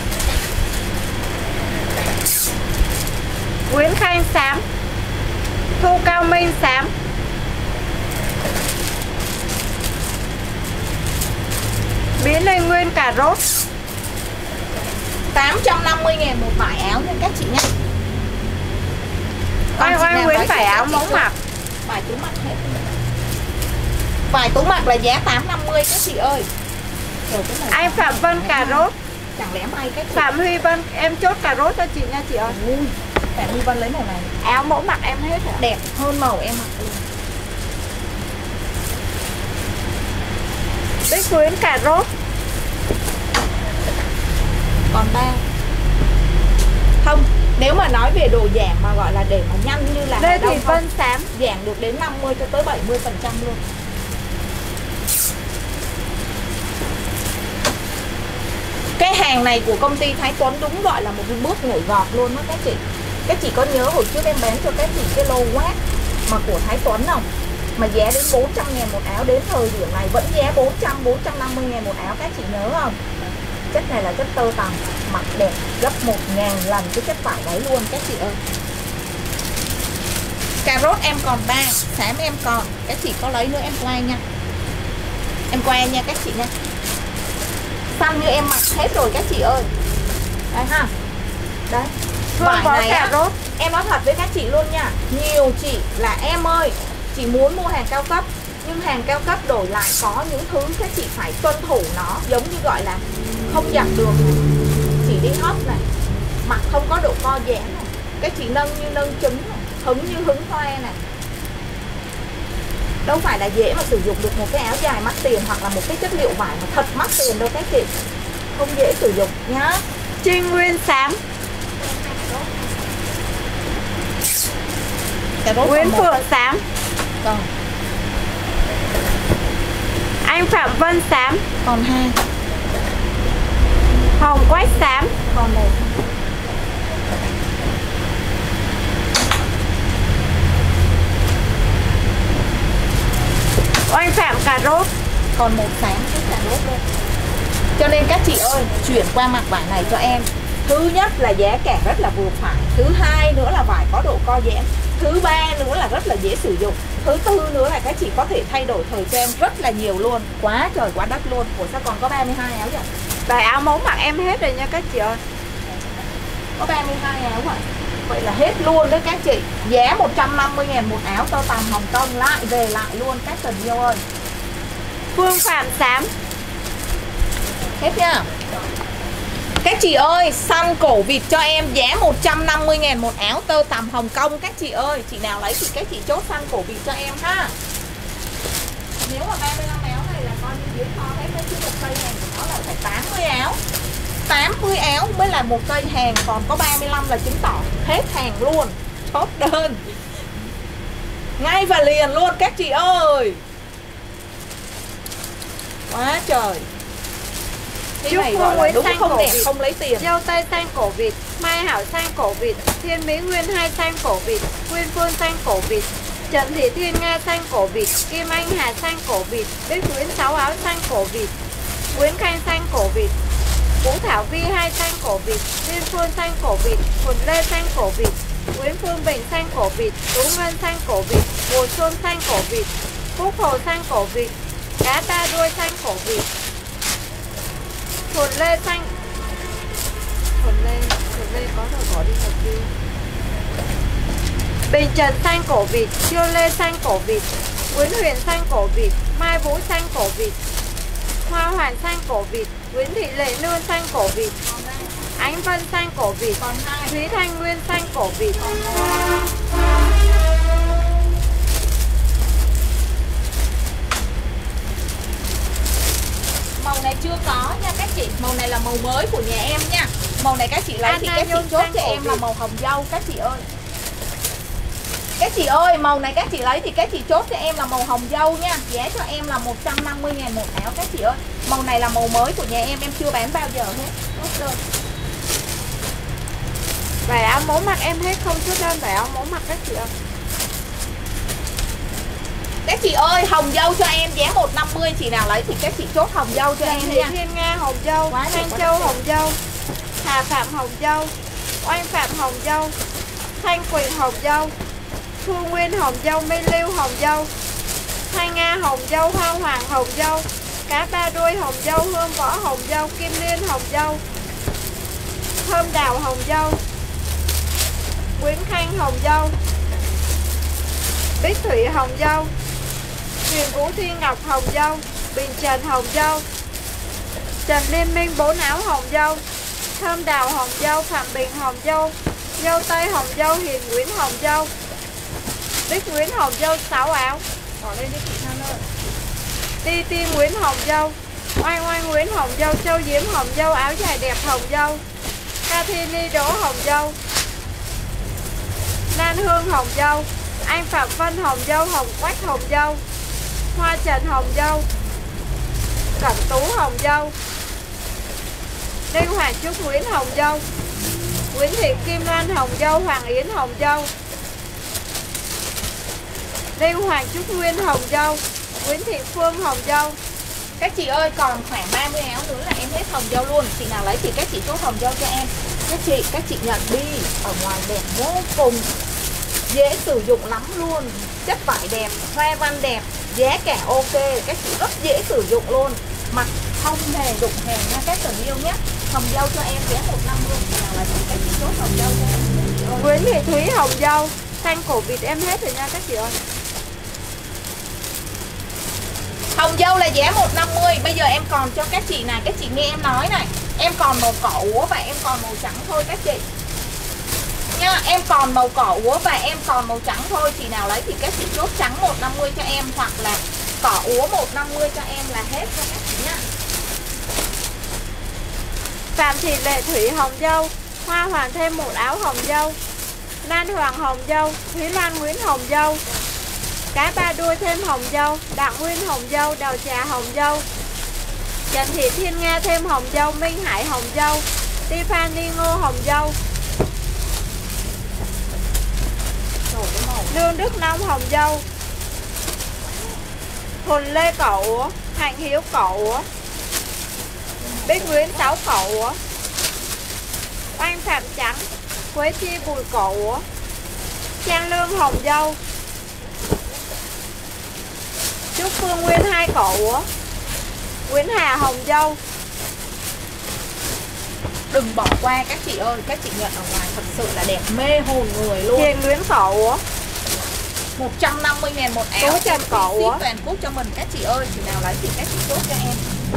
Nguyễn Khanh xám. Thu Cao Minh xám. Biến Lê Nguyên cà rốt. 850.000 một vải áo nha các chị nhé. Oanh Oanh Nguyễn vải áo mẫu mặc. Vải túi mặc hết. Vải túi mặc là giá 850 các chị ơi. Rồi, cái này Anh Phạm Vân cà rốt. chẳng lẽ may các chị. Phạm Huy Vân em chốt cà rốt cho chị nha chị ơi. Ui, Phạm Huy Vân lấy màu này Áo mẫu mặc em hết rồi. đẹp hơn màu em mặc luôn. Bích Quyến cà rốt. Còn 3. Không, nếu mà nói về đồ giảm mà gọi là để mà nhanh như là Lê Hà Thị Đông Vân xám. giảm được đến 50 cho tới 70% luôn. Cái hàng này của công ty Thái Tuấn đúng gọi là một cái bước nhảy vọt luôn đó các chị. Các chị có nhớ hồi trước em bán cho các chị cái lô quát mà của Thái Tuấn không? Mà giá đến 400.000 một áo, đến thời điểm này vẫn giá 450.000 một áo, các chị nhớ không? Chất này là chất tơ tằm, mặc đẹp gấp 1.000 lần cái chất vải đấy luôn các chị ơi. Cà rốt em còn 3, xám em còn, các chị có lấy nữa em quay nha. Em quay nha các chị nha. Xanh như em mặc hết rồi các chị ơi. Đây ha. Đấy. Vải này cà á, rốt. em nói thật với các chị luôn nha. Nhiều chị là em ơi, chị muốn mua hàng cao cấp, nhưng hàng cao cấp đổi lại có những thứ các chị phải tuân thủ nó, giống như gọi là không giặt được, chỉ đi hấp này, mặt không có độ co giãn này, các chị nâng như nâng trứng này, hứng như hứng hoa này. Đâu phải là dễ mà sử dụng được một cái áo dài mắc tiền hoặc là một cái chất liệu vải mà thật mắc tiền đâu các chị. Không dễ sử dụng nhá. Trinh Nguyên xám. Nguyễn Phượng xám. Còn. Anh Phạm Vân xám. Còn 2. Hồng Quách xám. Còn 1. Oanh Phạm cà rốt. Còn 1 xám cái cà rốt luôn. Cho nên các chị ơi, chuyển qua mặt vải này cho em. Thứ nhất là giá cả rất là vừa phải. Thứ hai nữa là vải có độ co giãn. Thứ ba nữa là rất là dễ sử dụng. Thứ tư nữa là các chị có thể thay đổi thời trang rất là nhiều luôn. Quá trời quá đất luôn. Ủa sao còn có 32 áo vậy? Vải áo mẫu mặc em hết rồi nha các chị ơi. Có 32 áo vậy. Vậy là hết luôn đấy các chị. Giá 150.000 một áo tơ tằm Hồng Kông, lại về lại luôn các tình yêu ơi. Phương Phạm xám. Hết nha. Các chị ơi, săn cổ vịt cho em giá 150.000 một áo tơ tằm Hồng Kông các chị ơi. Chị nào lấy thì các chị chốt săn cổ vịt cho em ha. Nếu mà 35 áo này là coi như dưới kho hết đấy, chứ một cây này của nó là phải 80 áo. 80 30 áo mới là một cây hàng, còn có 35 là chứng tỏ hết hàng luôn. Chốt đơn ngay và liền luôn các chị ơi. Quá trời. Cái này gọi là đúng không đẹp vịt, không lấy tiền. dâu tây xanh cổ vịt, mai hảo xanh cổ vịt, thiên mỹ nguyên 2 xanh cổ vịt, nguyên phương xanh cổ vịt, Trần Thị Thiên Nga xanh cổ vịt, Kim Anh Hà xanh cổ vịt, Bích Nguyễn 6 áo xanh cổ vịt, Nguyễn Khanh xanh cổ vịt, Vũ Thảo Vi 2 xanh cổ vịt, Liên Phương xanh cổ vịt, Quần Lê xanh cổ vịt, Nguyễn Phương Bình xanh cổ vịt, Tú Ngân xanh cổ vịt, Mùa Xuân xanh cổ vịt, Phúc Hồ xanh cổ vịt, Cá Ba Đuôi xanh cổ vịt, Thuần Lê xanh. Thuần Lê có rồi, bỏ đi một đi. Bình Trần xanh cổ vịt, Chiêu Lê xanh cổ vịt, Nguyễn Huyền xanh cổ vịt, Mai Vũ xanh cổ vịt, Hoa Hoàn xanh cổ vịt, Nguyễn Thị Lệ Nương xanh cổ vịt, Ánh Vân xanh cổ vịt, Thúy Thanh Nguyên xanh cổ vịt. Màu này chưa có nha các chị. Màu này là màu mới của nhà em nha. Màu này các chị lấy thì các chị chốt cho em là màu hồng dâu các chị ơi. Các chị ơi, màu này các chị lấy thì các chị chốt cho em là màu hồng dâu nha. Giá cho em là 150.000 một áo các chị ơi. Màu này là màu mới của nhà em chưa bán bao giờ hết. Chốt đơn. Vải áo mẫu mặc em hết không chốt đơn vải áo mẫu mặc các chị ơi. Các chị ơi, hồng dâu cho em giá 150, chị nào lấy thì các chị chốt hồng dâu cho em nha. Thiên Nga hồng dâu, Thanh Châu hồng dâu, Hà Phạm hồng dâu, Oanh Phạm hồng dâu, Thanh Quỳnh hồng dâu, Thu Nguyên hồng dâu, Minh Lưu hồng dâu, Thanh Nga hồng dâu, Hoa Hoàng hồng dâu, Cá Ba Đuôi hồng dâu, Hương Võ hồng dâu, Kim Liên hồng dâu, Thơm Đào hồng dâu, Nguyễn Khanh hồng dâu, Bích Thủy hồng dâu, Huyền Vũ Thiên Ngọc hồng dâu, Bình Trần hồng dâu, Trần Liên Minh 4 áo hồng dâu, Thơm Đào hồng dâu, Phạm Bình hồng dâu, Dâu Tây hồng dâu, Hiền Nguyễn hồng dâu, Bích Nguyễn hồng dâu 6 áo. Bỏ lên cho chị Thanh ơi. Ti Ti Nguyễn hồng dâu, Oanh Oanh Nguyễn hồng dâu, Châu Diễm hồng dâu, áo dài đẹp hồng dâu, Cathini Đỗ hồng dâu, Lan Hương hồng dâu, Anh Phạm Vân hồng dâu, Hồng Quách hồng dâu, Hoa Trần hồng dâu, Cẩm Tú hồng dâu, Đinh Hoàng Trúc Nguyễn hồng dâu, Nguyễn Thị Kim Loan hồng dâu, Hoàng Yến hồng dâu, Đinh Hoàng Trúc Nguyên hồng dâu, Nguyễn Thị Phương hồng dâu. Các chị ơi, còn khoảng 30 áo nữa là em hết hồng dâu luôn. Chị nào lấy thì các chị chốt hồng dâu cho em. Các chị nhận đi. Ở ngoài đẹp vô cùng, dễ sử dụng lắm luôn. Chất vải đẹp, hoa văn đẹp, giá cả ok. Các chị rất dễ sử dụng luôn. Mặc không hề đụng hàng nha các tình yêu nhé. Hồng dâu cho em giá 150. Chị nào lấy thì các chị chốt hồng dâu cho em. Nguyễn Thị Thúy hồng dâu, xanh cổ vịt em hết rồi nha các chị ơi. Hồng dâu là giá 150. Bây giờ em còn cho các chị này. Các chị nghe em nói này. Em còn màu cỏ úa và em còn màu trắng thôi các chị nha. Em còn màu cỏ úa và em còn màu trắng thôi. Chị nào lấy thì các chị chốt trắng 150 cho em, hoặc là cỏ úa 150 cho em là hết cho các chị nha. Phạm Thị Lệ Thủy hồng dâu, Hoa Hoàng thêm một áo hồng dâu, Lan Hoàng hồng dâu, Thúy Loan Nguyễn hồng dâu, Cá Ba Đuôi thêm hồng dâu, Đặng Nguyên hồng dâu, Đào Trà hồng dâu, Trần Thị Thiên Nga thêm hồng dâu, Minh Hải hồng dâu, Tiffany Ngô hồng dâu, Lương Đức Long hồng dâu, Thuần Lê cỏ úa, Hạnh Hiếu cỏ úa, Bích Nguyễn 6 cỏ úa, Oanh Phạm trắng, Quế Chi Bùi cỏ úa, Trang Lương hồng dâu, Trúc Phương Nguyên 2 cỏ úa, Nguyễn Hà hồng dâu. Đừng bỏ qua các chị ơi. Các chị nhận ở ngoài thật sự là đẹp mê hồn người luôn. Hiền Nguyễn cỏ úa, 150.000 một áo. Tú Trần cỏ úa, toàn quốc cho mình các chị ơi. Chị nào lấy thì các chị chốt cho em.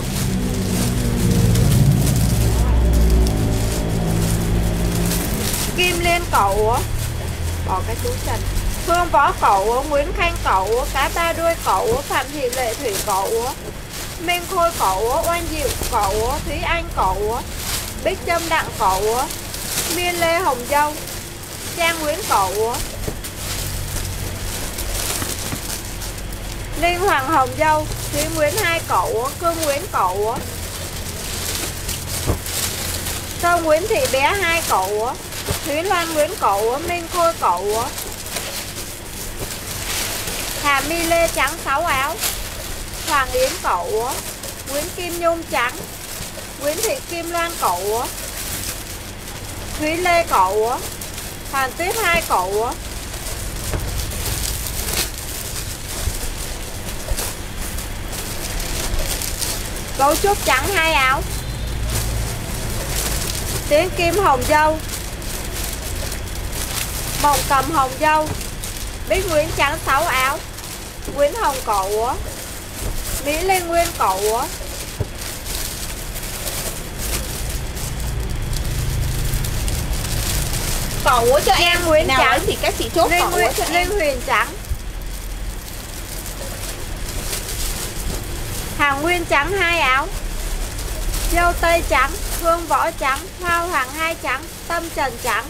Kim Liên cỏ úa, bỏ cái Tú Trần, Phương Võ cỏ úa, Nguyễn Khanh cỏ úa, Cá Ba Đuôi cỏ úa, Phạm Thị Lệ Thủy cỏ úa, Minh Khôi cỏ úa, Oanh Diệu cỏ úa, Thúy Anh cỏ úa, Bích Trâm Đặng Cổ, Miên Lê Hồng Dâu, Trang Nguyễn Cổ, Linh Hoàng Hồng Dâu, Thúy Nguyễn 2 Cổ, Cương Nguyễn Cổ, Châu Nguyễn Thị Bé 2 Cổ, Thúy Loan Nguyễn Cổ, Minh Khôi Cổ, Hà My Lê trắng 6 áo, Hoàng Yến Cổ, Nguyễn Kim Nhung trắng, Nguyễn Thị Kim Loan Cổ, Thúy Lê Cổ, Hoàn Tuyết 2 Cổ, Gấu Trúc trắng 2 áo, Tiến Kim Hồng Dâu, Mộng Cầm Hồng Dâu, Bích Nguyễn trắng 6 áo, Nguyễn Hồng Cổ, Mỹ Linh Nguyên Cổ, Cổ cho em Nguyễn nào trắng ấy thì các chị chốt Linh, cổ cho em. Linh Huyền trắng, Hàng Nguyên trắng 2 áo, Dâu Tây trắng, Hương Võ trắng, Hoa Hoàng 2 trắng, Tâm Trần trắng,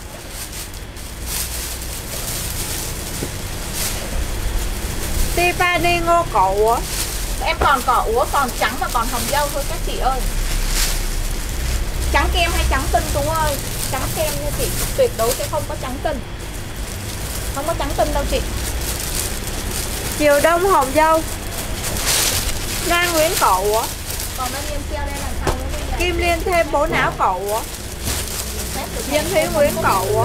Tiffany Ngô Cổ. Em còn cỏ úa, còn trắng và còn hồng dâu thôi các chị ơi. Trắng kem hay trắng tinh Tú ơi? Trắng kem nha chị, tuyệt đối sẽ không có trắng tinh. Không có trắng tinh đâu chị. Chiều Đông Hồng Dâu, Lan Nguyễn Cổ, Còn nó em treo lên làm sao nữa bây giờ? Kim Liên thêm 4 áo Cổ, Nhân Thúy Nguyễn Cổ,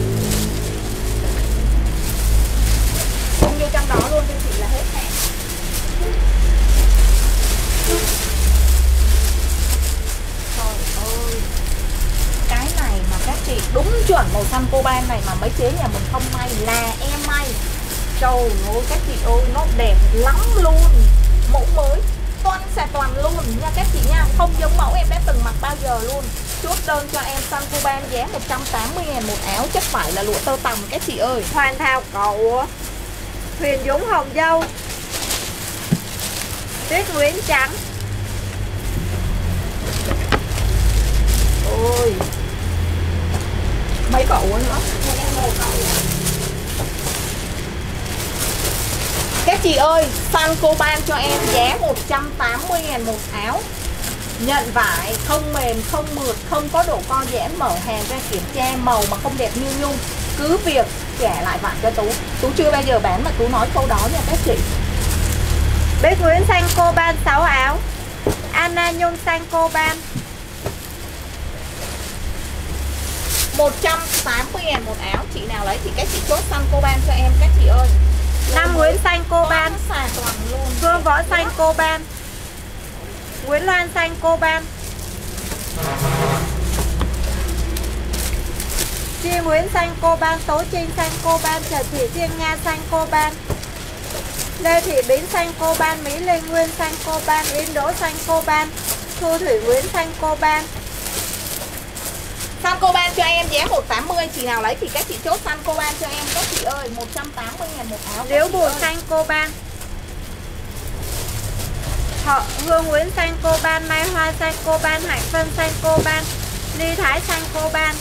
không vô trong đó luôn cho chị là hết hàng. Trời ơi, cái này mà các chị đúng chuẩn màu xanh coban này mà mấy chế nhà mình không may là em may. Trời ơi các chị ơi, nó đẹp lắm luôn. Mẫu mới toàn xà toàn luôn nha các chị nha, không giống mẫu em đã từng mặc bao giờ luôn. Chốt đơn cho em xanh coban giá 180.000 một áo, chắc phải là lụa tơ tằm các chị ơi. Hoàn Thảo Cổ, Huyền Dũng Hồng Dâu, Tuyết Nguyễn trắng. Ôi, mấy cậu nữa. Các chị ơi, xanh coban cho em giá 180.000 một áo. Nhận vải không mềm, không mượt, không có độ co giãn, mở hàng ra kiểm tra màu mà không đẹp như nhung, cứ việc trả lại vải cho Tú. Tú chưa bao giờ bán mà Tú nói câu đó nha các chị. Bích Nguyễn xanh coban 6 áo, Anna Nhung xanh coban 180.000 một áo. Chị nào lấy thì các chị chốt xanh coban cho em các chị ơi. Năm Nguyễn xanh coban, xà toàn luôn. Phương Võ xanh coban, Nguyễn Loan xanh coban, Chi Nguyễn xanh coban, Tố Trinh xanh coban, Trần Thị Thiên Nga xanh coban, Lê Thị Bính xanh coban, Mỹ Linh Nguyên xanh coban, Yến Đỗ xanh coban, Thu Thủy Nguyễn xanh coban. Xanh coban cho em giá 180, chị nào lấy thì các chị chốt xanh coban cho em các chị ơi, 180.000 một áo. Liễu Bùi xanh coban, Hương Nguyễn xanh coban, Mai Hoa xanh coban, Hạnh Phân xanh coban, Ly Thái xanh coban,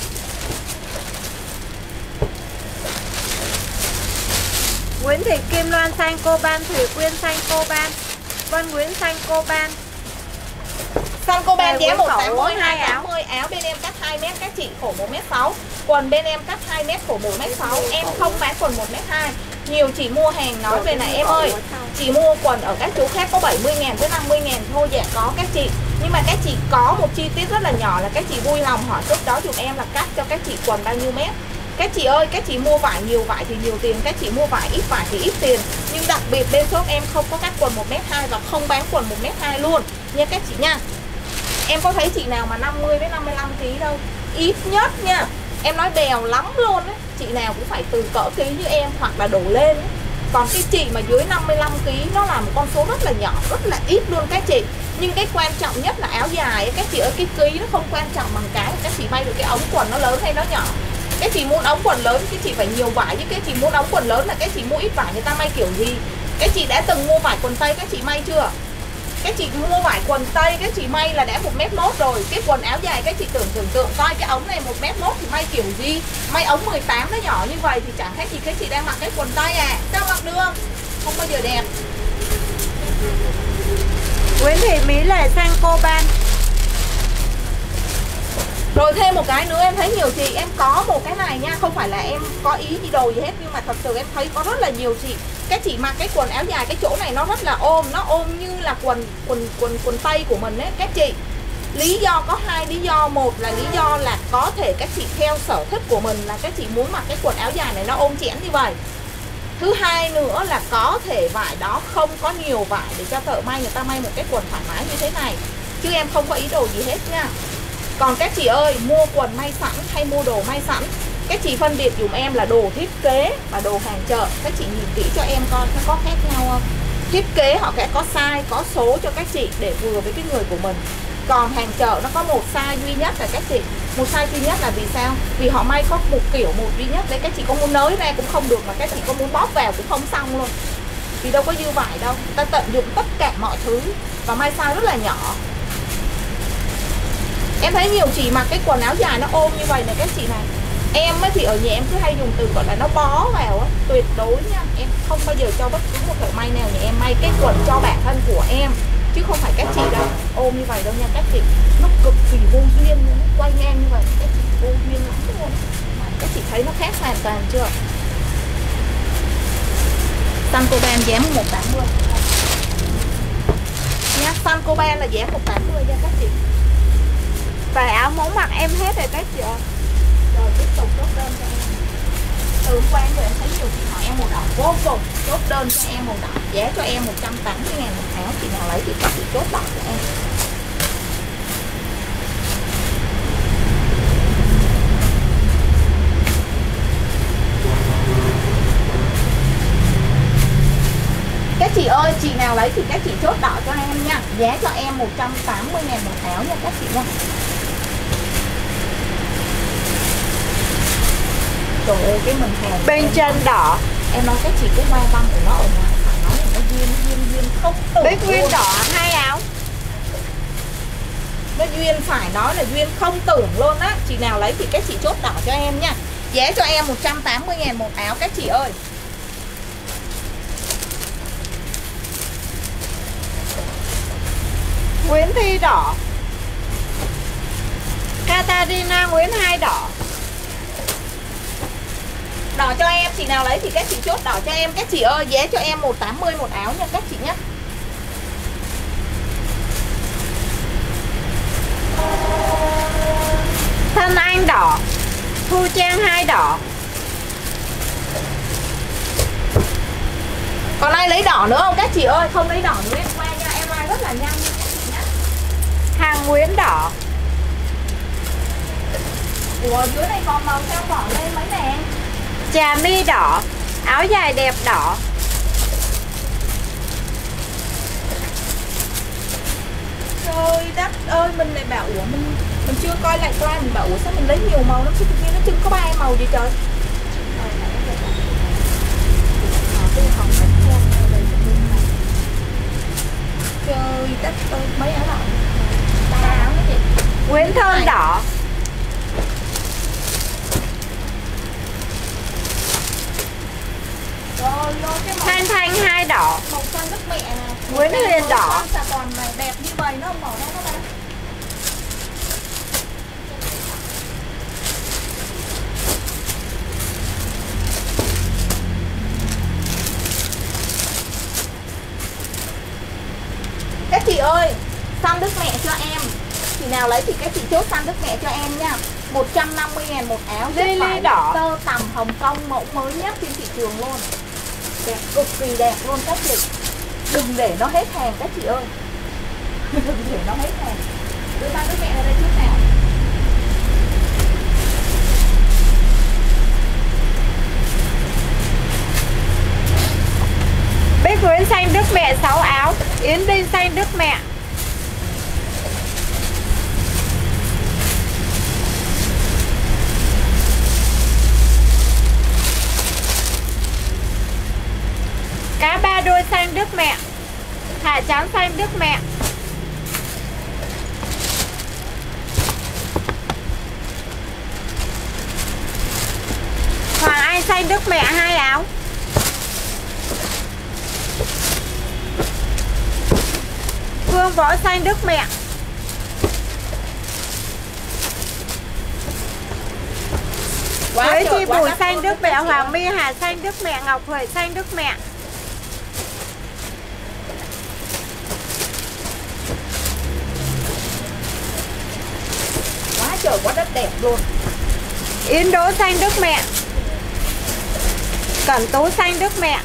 Nguyễn Thị Kim Loan xanh coban, Thủy Quyên xanh coban, Vân Nguyễn xanh coban. Xanh coban giá 180, 2 280 áo bên em cắt 2m các chị, khổ 1m6. Quần bên em cắt 2m, khổ 1m6. Em không bán quần 1m2. Nhiều chị mua hàng nói về này em ơi, chị mua quần ở các chỗ khác có 70.000 tới 50.000 thôi. Dạ có các chị, nhưng mà các chị có một chi tiết rất là nhỏ là các chị vui lòng hỏi trước đó giùm em là cắt cho các chị quần bao nhiêu mét. Các chị ơi, các chị mua vải nhiều vải thì nhiều tiền, các chị mua vải ít vải thì ít tiền. Nhưng đặc biệt bên shop em không có cắt quần 1m2 và không bán quần 1m2 luôn nha các chị nha. Em có thấy chị nào mà 50 với 55 kg đâu. Ít nhất nha, em nói bèo lắm luôn á, chị nào cũng phải từ cỡ ký như em hoặc là đổ lên ấy. Còn cái chị mà dưới 55 kg nó là một con số rất là nhỏ, rất là ít luôn các chị. Nhưng cái quan trọng nhất là áo dài ấy, các chị ơi, cái ký nó không quan trọng bằng cái các chị may được cái ống quần nó lớn hay nó nhỏ. Các chị muốn ống quần lớn các chị phải nhiều vải, chứ các chị muốn ống quần lớn là các chị mua ít vải người ta may kiểu gì. Các chị đã từng mua vải quần tây các chị may chưa? Các chị mua vải quần tây, các chị may là đã 1m1 rồi. Cái quần áo dài các chị tưởng tượng coi cái ống này 1m1 thì may kiểu gì. May ống 18 nó nhỏ như vậy thì chẳng khác gì các chị đang mặc cái quần tây à. Sao mặc được? Không bao giờ đẹp. Nguyễn Thị Mỹ Lệ xanh coban. Rồi thêm một cái nữa, em thấy nhiều chị em có một cái này nha, không phải là em có ý gì đồ gì hết, nhưng mà thật sự em thấy có rất là nhiều chị, các chị mặc cái quần áo dài cái chỗ này nó rất là ôm, nó ôm như là quần tây của mình ấy các chị. Lý do có hai lý do, một là lý do là có thể các chị theo sở thích của mình là các chị muốn mặc cái quần áo dài này nó ôm chẽn như vậy. Thứ hai nữa là có thể vải đó không có nhiều vải để cho thợ may người ta may một cái quần thoải mái như thế này, chứ em không có ý đồ gì hết nha. Còn các chị ơi, mua quần may sẵn hay mua đồ may sẵn, các chị phân biệt dùm em là đồ thiết kế và đồ hàng chợ. Các chị nhìn kỹ cho em coi nó có khác nhau không. Thiết kế họ sẽ có size, có số cho các chị để vừa với cái người của mình. Còn hàng chợ nó có một size duy nhất là các chị. Một size duy nhất là vì sao? Vì họ may có một kiểu một duy nhất. Đấy, các chị có muốn nới ra cũng không được, mà các chị có muốn bóp vào cũng không xong luôn. Vì đâu có dư vải đâu. Ta tận dụng tất cả mọi thứ và may size rất là nhỏ. Em thấy nhiều chị mặc cái quần áo dài nó ôm như vậy này các chị này. Em ấy thì ở nhà em cứ hay dùng từ gọi là nó bó vào á. Tuyệt đối nha, em không bao giờ cho bất cứ một thợ may nào nhà em may cái quần cho bản thân của em, chứ không phải các chị đâu ôm như vậy đâu nha các chị. Nó cực kỳ vô duyên, nó quay ngang như vậy các chị, vô duyên lắm luôn. Các chị thấy nó khác hoàn toàn chưa? Sankoban giá 180 nha. Sankoban là giá 180 nha các chị. Vải áo mẫu mặc em hết rồi các chị ơi. Rồi tiếp tục chốt đơn cho em. Từ hôm qua rồi em thấy nhiều chị hỏi em màu đỏ vô cùng. Chốt đơn cho em màu đỏ, giá cho em 180.000 một áo. Chị nào lấy thì các chị chốt đỏ cho em. Các chị ơi, chị nào lấy thì các chị chốt đỏ cho em nha. Giá cho em 180.000 một áo nha các chị nha. Trời ơi, cái mình hàng bên trên đỏ. Em nói các chị cái hoa văn của nó ở ngoài phải nói là nó duyên không tưởng Bích Nguyên luôn. đỏ 2 áo. Nó duyên phải nói là duyên không tưởng luôn á. Chị nào lấy thì các chị chốt đỏ cho em nha. Giá cho em 180.000 một áo các chị ơi. Nguyễn Thi đỏ. Katarina Nguyễn 2 đỏ. Đỏ cho em, chị nào lấy thì các chị chốt đỏ cho em các chị ơi. Giá cho em 180 một áo nha các chị nhé. Thân Anh đỏ. Thu Trang 2 đỏ. Còn ai lấy đỏ nữa không các chị ơi? Không lấy đỏ nữa em qua nha, em like rất là nhanh nha các chị nhé. Hàng Nguyễn đỏ. Ủa dưới này còn màu sao bỏ lên mấy nè. Trà mi đỏ. Áo dài đẹp đỏ. Trời đất ơi, mình lại bảo ủa mình chưa coi lại qua, mình bảo ủa sao mình lấy nhiều màu lắm, chứ tự nhiên nó chừng có 3 màu gì trời. Trời đất ơi, mấy áo đỏ. 3 áo đó chị. Nguyễn Thơm đỏ. Rồi cái màu Thanh Thanh 2 đỏ. màu xanh nước mẹ nè. Nguyễn Huyền đỏ. Sài Gòn này đẹp như vậy nó không màu đó nó ra. Các chị ơi, xăm Đức Mẹ cho em. Chị nào lấy thì các chị chốt xăm Đức Mẹ cho em nha. 150.000 một áo. Lily đỏ. Tơ tằm Hồng Kông mẫu mới nhất trên thị trường luôn. Đẹp, cực kỳ đẹp luôn các chị. Đừng để nó hết hàng các chị ơi. Đừng để nó hết hàng. Đưa xăm Đức Mẹ ra đây trước nào. Bích Nguyễn xanh Đức Mẹ 6 áo. Yến Đinh xanh Đức Mẹ. Cá ba đuôi xanh Đức Mẹ. Thả trắng xanh Đức Mẹ. võ xanh Đức Mẹ. Quế Chi Bùi xanh Đức Mẹ, Hoàng My Hà xanh Đức Mẹ, Ngọc Huệ xanh Đức Mẹ. Quá trời quá đất đẹp luôn. Yến Đỗ xanh Đức Mẹ, Cẩm Tú xanh Đức Mẹ.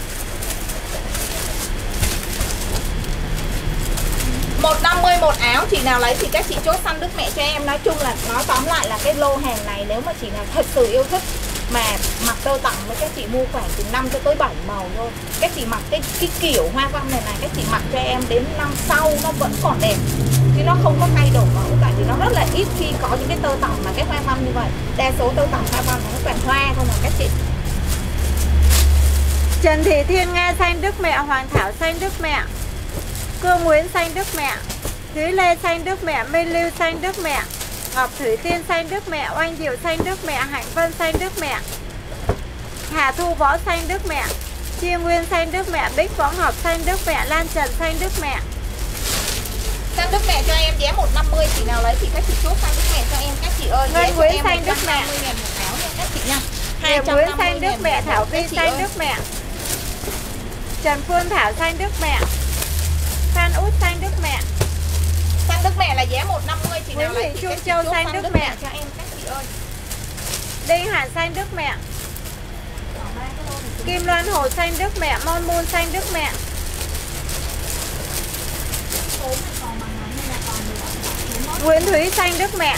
150 một áo, chị nào lấy thì các chị chốt xanh Đức Mẹ cho em. Nói chung là nói tóm lại là cái lô hàng này nếu mà chị nào thật sự yêu thích mà mặc tơ tằm với các chị mua khoảng từ 5 cho tới 7 màu thôi. Các chị mặc cái kiểu hoa văn này các chị mặc cho em đến năm sau nó vẫn còn đẹp, chứ nó không có thay đổi mẫu. Tại vì nó rất là ít khi có những cái tơ tằm mà cái hoa văn như vậy. Đa số tơ tằm hoa văn nó toàn hoa không à các chị. Trần Thị Thiên Nga xanh Đức Mẹ, Hoàng Thảo xanh Đức Mẹ, Cương Nguyễn xanh Đức Mẹ, Thúy Lê xanh Đức Mẹ, Minh Lưu xanh Đức Mẹ, Ngọc Thủy Tiên xanh Đức Mẹ, Oanh Diệu xanh Đức Mẹ, Hạnh Vân xanh Đức Mẹ, Hà Thu Võ xanh Đức Mẹ, Chia Nguyên xanh Đức Mẹ, Bích Võ Ngọc xanh Đức Mẹ, Lan Trần xanh Đức Mẹ. Xanh Đức Mẹ cho em giá 150, chị nào lấy thì các chị chốt xanh Đức Mẹ cho em các chị ơi. Ngân Nguyễn xanh Đức Mẹ, 150.000 một áo nha các chị nha. Diệp Nguyễn xanh Đức Mẹ, Thảo Vi xanh Đức Mẹ, Trần Phương Thảo xanh Đức Mẹ, Phan Út xanh Đức Mẹ. Xanh Đức Mẹ là giá 150, chị nào lấy thì Trung các chị Châu chốt xanh Đức Mẹ cho em các chị ơi. Đinh Hàn xanh Đức Mẹ, Kim Loan Hồ xanh Đức Mẹ, Mon Mun xanh Đức Mẹ, Nguyễn Thúy xanh Đức Mẹ,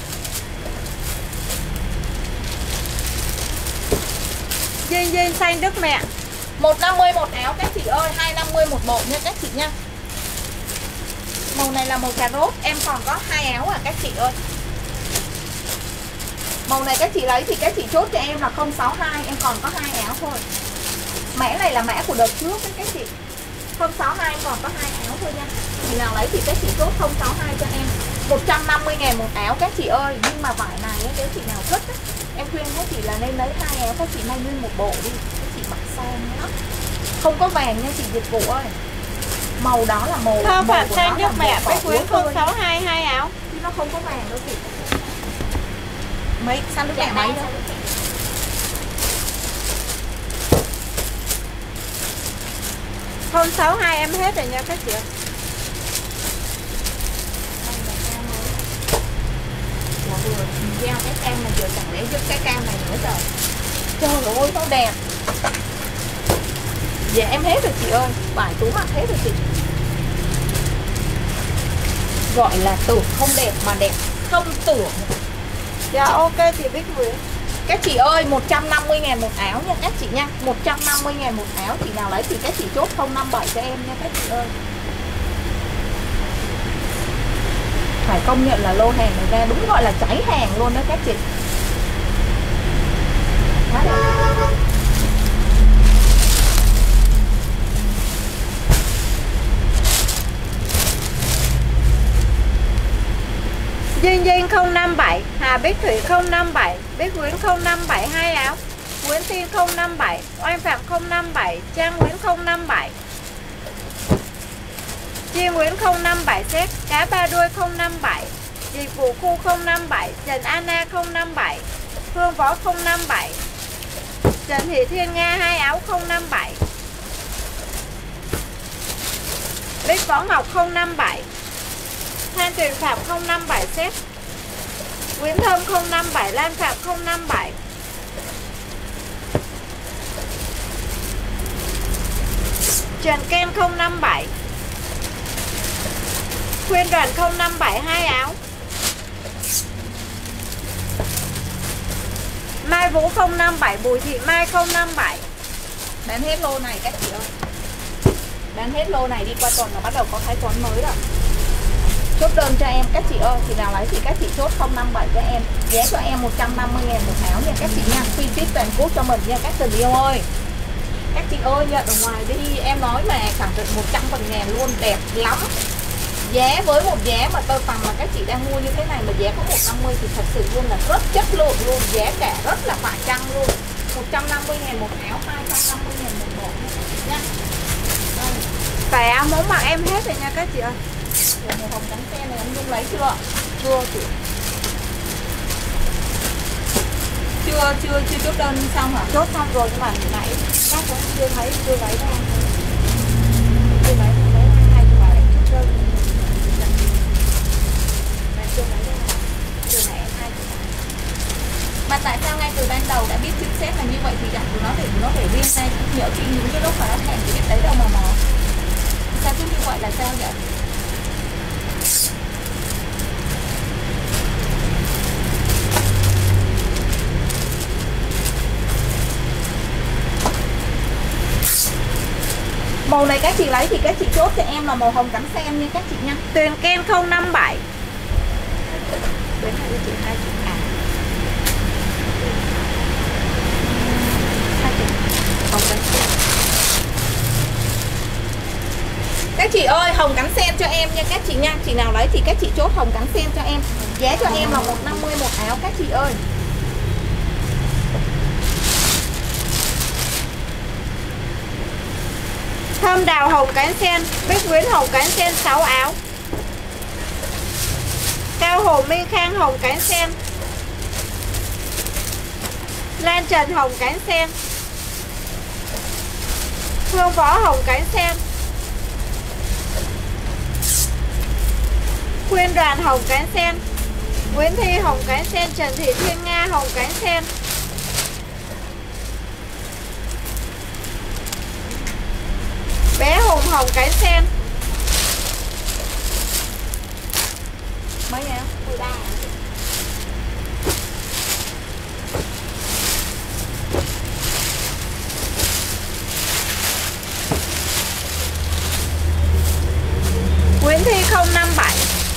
Dinh Dinh xanh Đức Mẹ. 150 một áo các chị ơi, 250 một bộ nha các chị nha. Màu này là màu cà rốt, em còn có 2 áo à các chị ơi. Màu này các chị lấy thì các chị chốt cho em là 062, em còn có 2 áo thôi. Mã này là mã của đợt trước đấy các chị. 062 em còn có 2 áo thôi nha. Chị nào lấy thì các chị chốt 062 cho em. 150.000 một áo các chị ơi. Nhưng mà vải này nếu chị nào thích á, em khuyên các chị là nên lấy 2 áo, các chị may nguyên một bộ đi. Các chị mặc sang nhá. Không có vàng nha chị dịch vụ ơi. Màu đó là màu Thơ Phạm xanh Đức Mẹ, Bích Quyến 062 2 áo. Chứ nó không có vàng đâu chị. Mấy xanh Đức Mẹ mấy đâu. Không 62 em hết rồi nha các chị. Là vừa gieo cái cam này, vừa chẳng lẽ giúp cái cam này nữa rồi. Trời ơi nó đẹp. Dạ em hết rồi chị ơi. Vải túi mặc hết rồi chị. Gọi là tưởng không đẹp mà đẹp không tưởng. Dạ ok chị Bích Nguyễn. Các chị ơi 150.000 một áo nha các chị nha. 150.000 một áo. Chị nào lấy thì các chị chốt 057 cho em nha các chị ơi. Phải công nhận là lô hàng này ra đúng gọi là cháy hàng luôn đó các chị. Quá đẹp. Dinh Dinh 057, Hà Bích Thủy 057, Bích Nguyễn 057 2 áo, Nguyễn Tiên 057, Oanh Phạm 057, Trang Nguyễn 057, Chi Nguyễn 057 set, Cá Ba Đuôi 057, Dịch vụ khu 057, Trần Anna 057, Phương Võ 057, Trần Thị Thiên Nga 2 áo 057, Bích Võ Ngọc 057, Than Tuyền Phạm 057 set, Nguyễn Thơm 057, Lan Phạm 057, Trần Ken 057, Khuyên Đoàn 057 2 áo, Mai Vũ 057, Bùi Thị Mai 057. Bán hết lô này các chị ơi. Bán hết lô này đi qua tuần là bắt đầu có thái toán mới rồi. Chốt đơn cho em các chị ơi. Chị nào lấy thì các chị chốt 057 cho em. Giá cho em 150.000 một áo nha các chị nha. Free ship toàn quốc cho mình nha các tình yêu ơi. Các chị ơi nhận ở ngoài đi. Em nói mà khẳng định 100.000 luôn. Đẹp lắm. Giá với một giá mà tơ tằm mà các chị đang mua như thế này mà giá có 150 thì thật sự luôn là rất chất lượng luôn. Giá cả rất là phải chăng luôn. 150.000 một áo, 250.000 một bộ nha. Vải áo mẫu mặc em hết rồi nha các chị ơi. Màu hồng cánh sen này em Nhung lấy chưa? Chưa chị. Chưa chốt đơn xong hả? Chốt xong rồi nhưng mà nãy các cũng chưa lấy ra. Chưa lấy hai bà lại chốt đơn. Mà chưa lấy ra. Chưa nãy em hai chị. Mà tại sao ngay từ ban đầu đã biết chữ xếp là như vậy thì đặt của nó phải riêng ra, nhỡ khi những cái lúc mà nó thèm thì biết đấy đâu mà mò. Sao cứ như vậy là sao vậy? Màu này các chị lấy thì các chị chốt cho em là màu hồng cánh sen nha các chị nha. Tuyền Ken 057. Đến hai chị hai chị à. Hai chị. Hồng cánh sen. Các chị ơi, hồng cánh sen cho em nha các chị nha. Chị nào lấy thì các chị chốt hồng cánh sen cho em. Giá cho em là 150 một áo các chị ơi. Thơm đào hồng cánh sen, Bích Nguyễn hồng cánh sen 6 áo. Cao Hồ Minh Khang hồng cánh sen. Lan Trần hồng cánh sen. Hương Võ hồng cánh sen. Khuyên Đoàn hồng cánh sen. Nguyễn Thi hồng cánh sen. Trần Thị Thiên Nga hồng cánh sen. Bé Hùng hồng cánh sen. Mấy em? 13. Nguyễn Thi 057.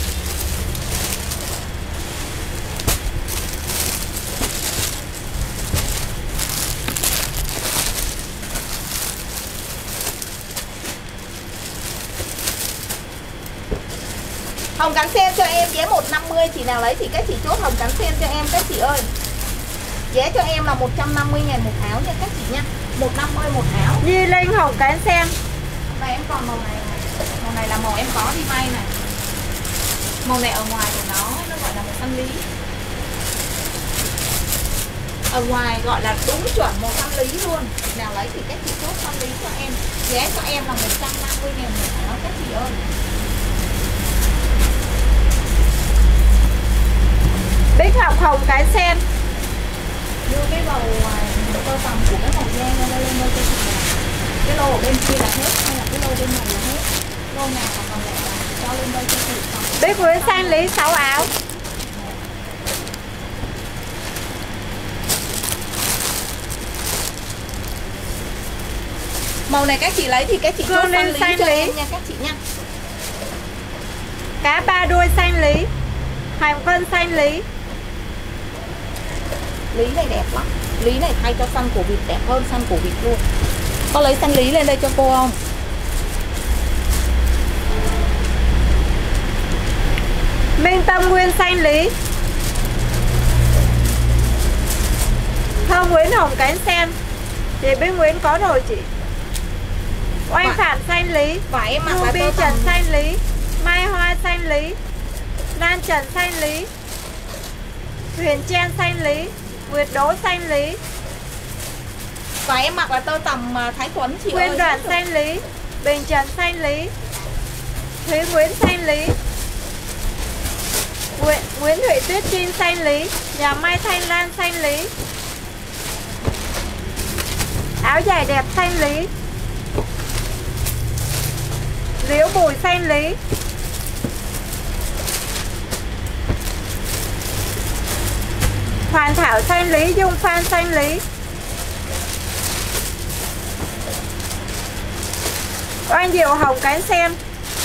Hồng cánh sen cho em giá 150. Chị nào lấy thì các chị chốt hồng cánh sen cho em các chị ơi. Giá cho em là 150.000 một áo nha các chị nha. 150 một áo. Di Linh hồng cánh sen. Và em còn màu này. Màu này là màu em có đi may này. Màu này ở ngoài của nó gọi là màu xanh lý. Ở ngoài gọi là đúng chuẩn màu xanh lý luôn. Chị nào lấy thì các chị chốt xanh lý cho em. Giá cho em là 150.000 một áo các chị ơi. Bích Ngọc hồng cánh sen. Đưa cái bầu tơ tằm của cái màu da lên đây cho chị nào. Cái lô ở bên kia là hết hay là cái lô bên này là hết? Lô nào còn lại là cho lên đây cho chị không? Bích Nguyễn xanh lý 6 áo. Màu này các chị lấy thì các chị chốt xanh lý cho em nha các chị nha. Cá ba đuôi xanh lý. Hành Vân xanh lý. Lý này đẹp lắm. Lý này thay cho xanh của vịt đẹp hơn xanh của vịt luôn. Có lấy xanh lý lên đây cho cô không? Minh Tâm Nguyên xanh lý. Thơm Nguyễn hồng cánh sen. Chị Bích Nguyễn có rồi chị. Oanh Phạm xanh lý. Và em mặc là Ruby Trần xanh lý. Mai Hoa xanh lý. Lan Trần xanh lý. Huyền Chen xanh lý. Nguyệt Đỗ xanh lý. Và em mặc là tơ tằm Thái Tuấn chị ơi. Quyên Đoàn xanh lý. Bình Trần xanh lý. Thúy Nguyễn xanh lý. Nguyễn Thủy Tuyết Trinh xanh lý. Nhà Mai Thanh Lan xanh lý. Áo dài đẹp xanh lý. Liễu Bùi xanh lý. Hoàn Thảo xanh lý. Dung Phan xanh lý. Oanh Diệu hồng cánh sen.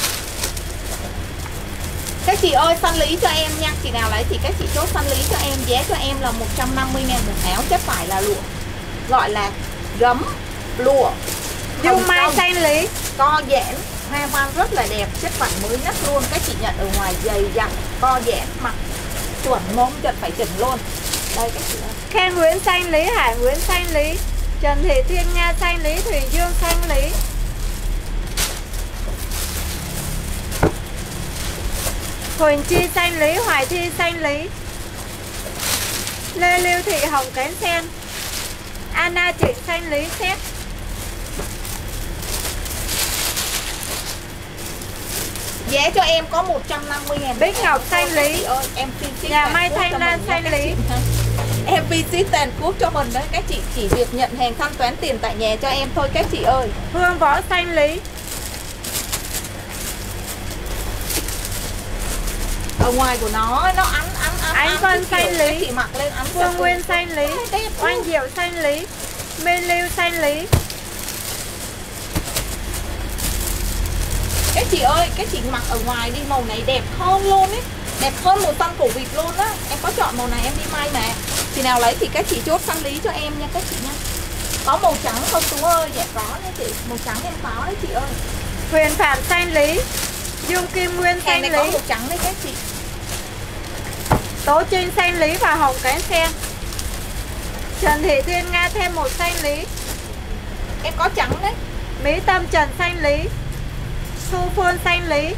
Các chị ơi xanh lý cho em nha. Chị nào lấy thì các chị chốt xanh lý cho em. Giá cho em là 150.000 một áo. Chắc phải là lụa, gọi là gấm lụa. Dung Mai xanh lý. Co giãn, hoa văn rất là đẹp. Chất vải mới nhất luôn. Các chị nhận ở ngoài dày dặn, co giãn, mặc chuẩn mông chật phải chỉnh luôn. Đây các chị ơi. Khen Nguyễn xanh lý. Hải Nguyễn xanh lý. Trần Thị Thiên Nga xanh lý. Thủy Dương xanh lý. Huỳnh Chi xanh lý, Hoài Thi xanh lý, Lê Lưu Thị hồng cánh sen, Anna Trịnh xanh lý xét. Giá cho em có 150.000. Bích Ngọc xanh lý ơi, em xin Nhà Mai Thanh Lan xanh lý. Em visit toàn quốc cho mình đấy. Các chị chỉ việc nhận hàng thanh toán tiền tại nhà cho em thôi các chị ơi. Hương Võ xanh lý. Ở ngoài của nó Ánh Vân xanh lý. Chị mặc lên ắn Phương Nguyên xanh lý, Oanh Diệu xanh lý, Mê Lưu xanh lý. Các chị ơi, các chị mặc ở ngoài đi, màu này đẹp hơn luôn ấy. Đẹp hơn màu xanh cổ vịt luôn á. Em có chọn màu này em đi may mà. Chị nào lấy thì các chị chốt xanh lý cho em nha các chị nha. Có màu trắng không Tú ơi? Dạ có nha chị. Màu trắng em có đấy chị ơi. Huyền Phạm xanh lý, Dung Kim Nguyên xanh lý. Có màu trắng đấy các chị. Tố Trinh xanh lý và hồng cánh sen. Trần Thị Thiên Nga thêm một xanh lý. Em có trắng đấy. Mỹ Tâm Trần xanh lý, Thu Phương xanh lý,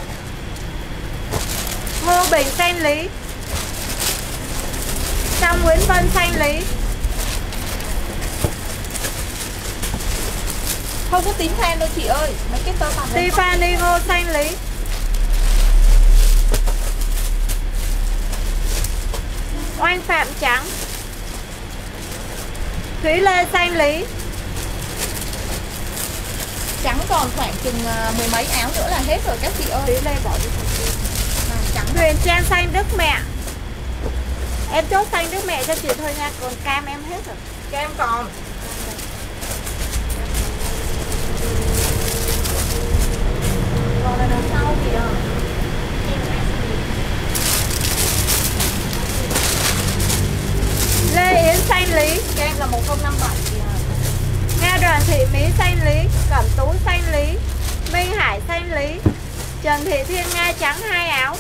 Ngô Bình xanh lý, Trong Nguyễn Vân xanh lý. Không có tím than đâu chị ơi. Mấy cái tơ bằng Tiffany Ngô xanh lý, Oanh Phạm trắng, Thúy Lê xanh lý. trắng còn khoảng chừng mười mấy áo nữa là hết rồi các chị ơi. Thúy Lê bỏ đi. Trắng. Huyền Trang xanh Đức Mẹ. Em chốt xanh Đức Mẹ cho chị thôi nha, còn cam em hết rồi. Cam còn. Còn là đằng sau kìa. Lê Yến xanh lý, Cam là 1057 kìa. Nga Đoàn Thị Mỹ xanh lý, Cẩm Tú xanh lý, Minh Hải xanh lý, Trần Thị Thiên Nga trắng 2 áo.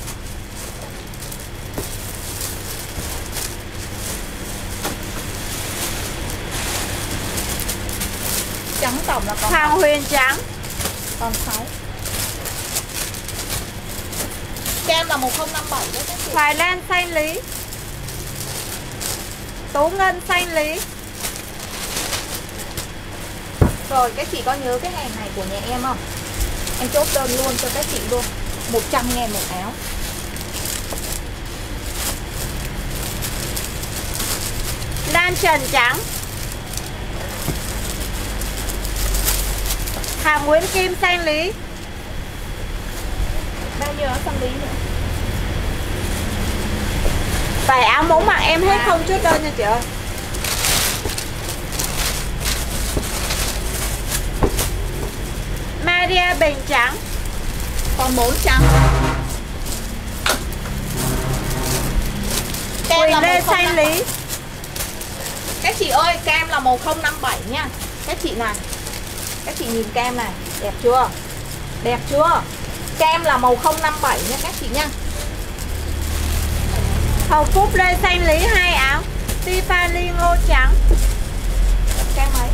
Trắng tổng là còn Hoàng Huyền trắng, còn 6. Cam là 1057 đấy các chị. Hoài Lan xanh lý, Tú Ngân xanh lý. Rồi các chị có nhớ cái hàng này của nhà em không? Em chốt đơn luôn cho các chị luôn. 100.000 một áo. Lan Trần trắng, Hà Nguyễn Kim xanh lý. Bao nhiêu áo xanh lý nữa? Vài áo mẫu mặc em hết không chốt đơn nha chị ơi. Maria Bình trắng, Còn 4 trắng. Cam Quỳnh là Lê 1057. xanh lý. Các chị ơi, cam là 1057 nha. Các chị này. Các chị nhìn cam này, đẹp chưa? Đẹp chưa? Cam là 1057 nha các chị nha. Hồng Phúc Lê xanh lý 2 áo. Tiffany Ngô trắng. Cam mấy?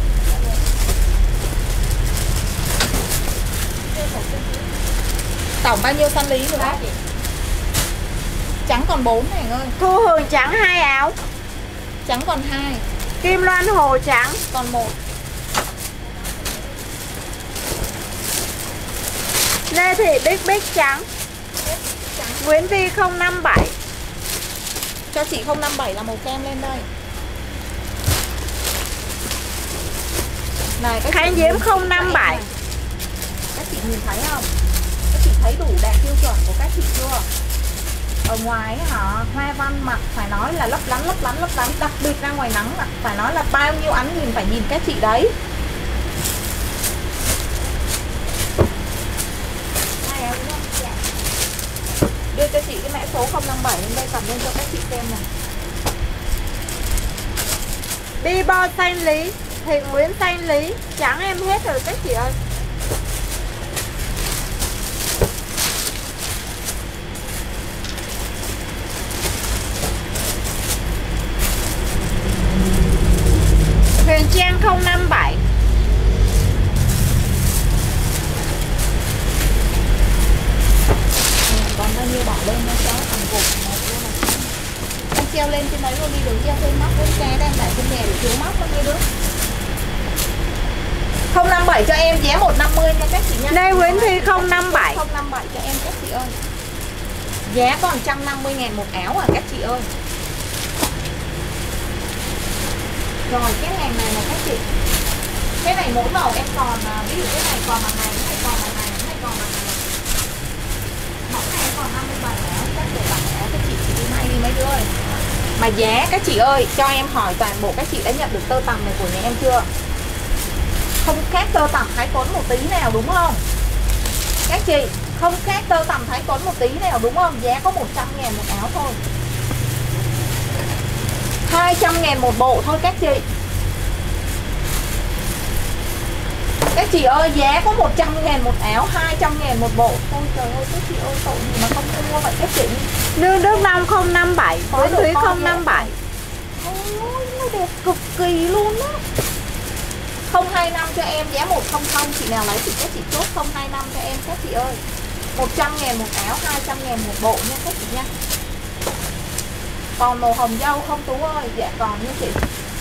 Tổng bao nhiêu xanh lý nữa? Trắng còn 4 này ơi. Thu Hường trắng 2 áo. Trắng còn 2. Kim Loan Hồ trắng Còn 1. Lê Thị Bích Bích trắng. Nguyễn Vi 057. Cho chị 057 là màu kem lên đây. Này, các Khánh chị Diễm nhìn 057. Các chị nhìn thấy không? Các chị thấy đủ đạt tiêu chuẩn của các chị chưa? Ở ngoài hả, hoa văn mặt phải nói là lấp lánh, đặc biệt ra ngoài nắng phải nói là bao nhiêu ánh nhìn phải nhìn các chị đấy. Đưa cho chị cái mã số 057 lên đây, cầm lên cho các chị xem này. Bibo xanh lý, Thị Nguyễn xanh lý, trắng em hết rồi các chị ơi. Huyền Trang 057. Còn bao nhiêu treo lên trên đấy luôn đi, đừng treo thêm móc con tre đang để trên nhà để thiếu móc nó kia đứa. 057 cho em giá 150 nha các chị nha. Lê Nguyễn Thi 057. 057 cho em các chị ơi. Giá còn 150.000 một áo à các chị ơi. Rồi cái hàng này là các chị. Cái này mỗi màu em còn ví dụ cái này còn mặt này, cái này còn mặt này, cái này còn mặt này. Mẫu này em còn 57 áo, các chị bằng áo các chị đi may đi mấy đứa ơi. Mà giá các chị ơi, cho em hỏi toàn bộ các chị đã nhận được tơ tằm này của nhà em chưa? Không khác tơ tằm Thái Tuấn một tí nào đúng không? Các chị, không khác tơ tằm Thái Tuấn một tí nào đúng không? Giá có 100.000 một áo thôi. 200.000 một bộ thôi các chị. Các chị ơi, giá có 100.000 một áo, 200.000 một bộ. Ôi trời ơi, các chị ơi, tội gì mà không mua vậy các chị. Lương Đức Long 057, Nguyễn Thúy 057. Ôi, nó đẹp cực kỳ luôn á. 025 cho em, giá 100. Chị nào lấy thì các chị chốt 025 cho em các chị ơi. 100.000 một áo, 200.000 một bộ nha các chị nha. Còn màu hồng dâu không Tú ơi? Dạ còn nha chị.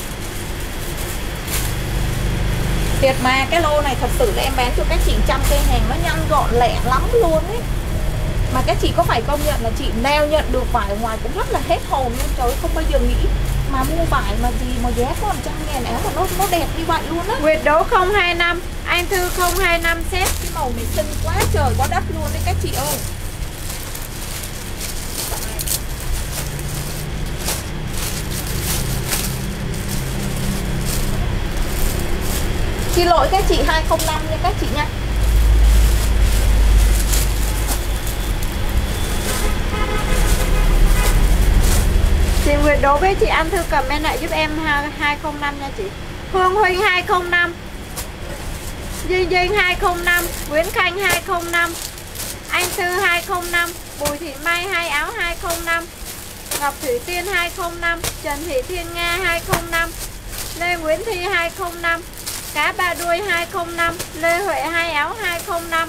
Thiệt mà cái lô này thật sự là em bán cho các chị 100 cây hàng nó nhanh gọn lẹ lắm luôn ấy. Mà các chị có phải công nhận là chị nào nhận được vải ngoài cũng rất là hết hồn luôn. Trời ơi, không bao giờ nghĩ mà mua vải mà gì mà giá có 100.000 áo mà nó đẹp như vậy luôn á. Nguyệt Đỗ 025, Anh Thư 025 set. Cái màu này xinh quá trời quá đất luôn đấy các chị ơi. Xin lỗi các chị 205 nha các chị nha. Chị Nguyệt Đỗ với chị Anh Thư comment lại giúp em 205 nha chị. Hương Huynh 205, Duyên Duyên 205, Nguyễn Khanh 205, Anh Thư 205, Bùi Thị Mai 2 áo 205, Ngọc Thủy Tiên 205, Trần Thị Thiên Nga 205, Lê Nguyễn Thi 205, Cá Ba Đuôi 205, Lê Huệ 2 áo 205,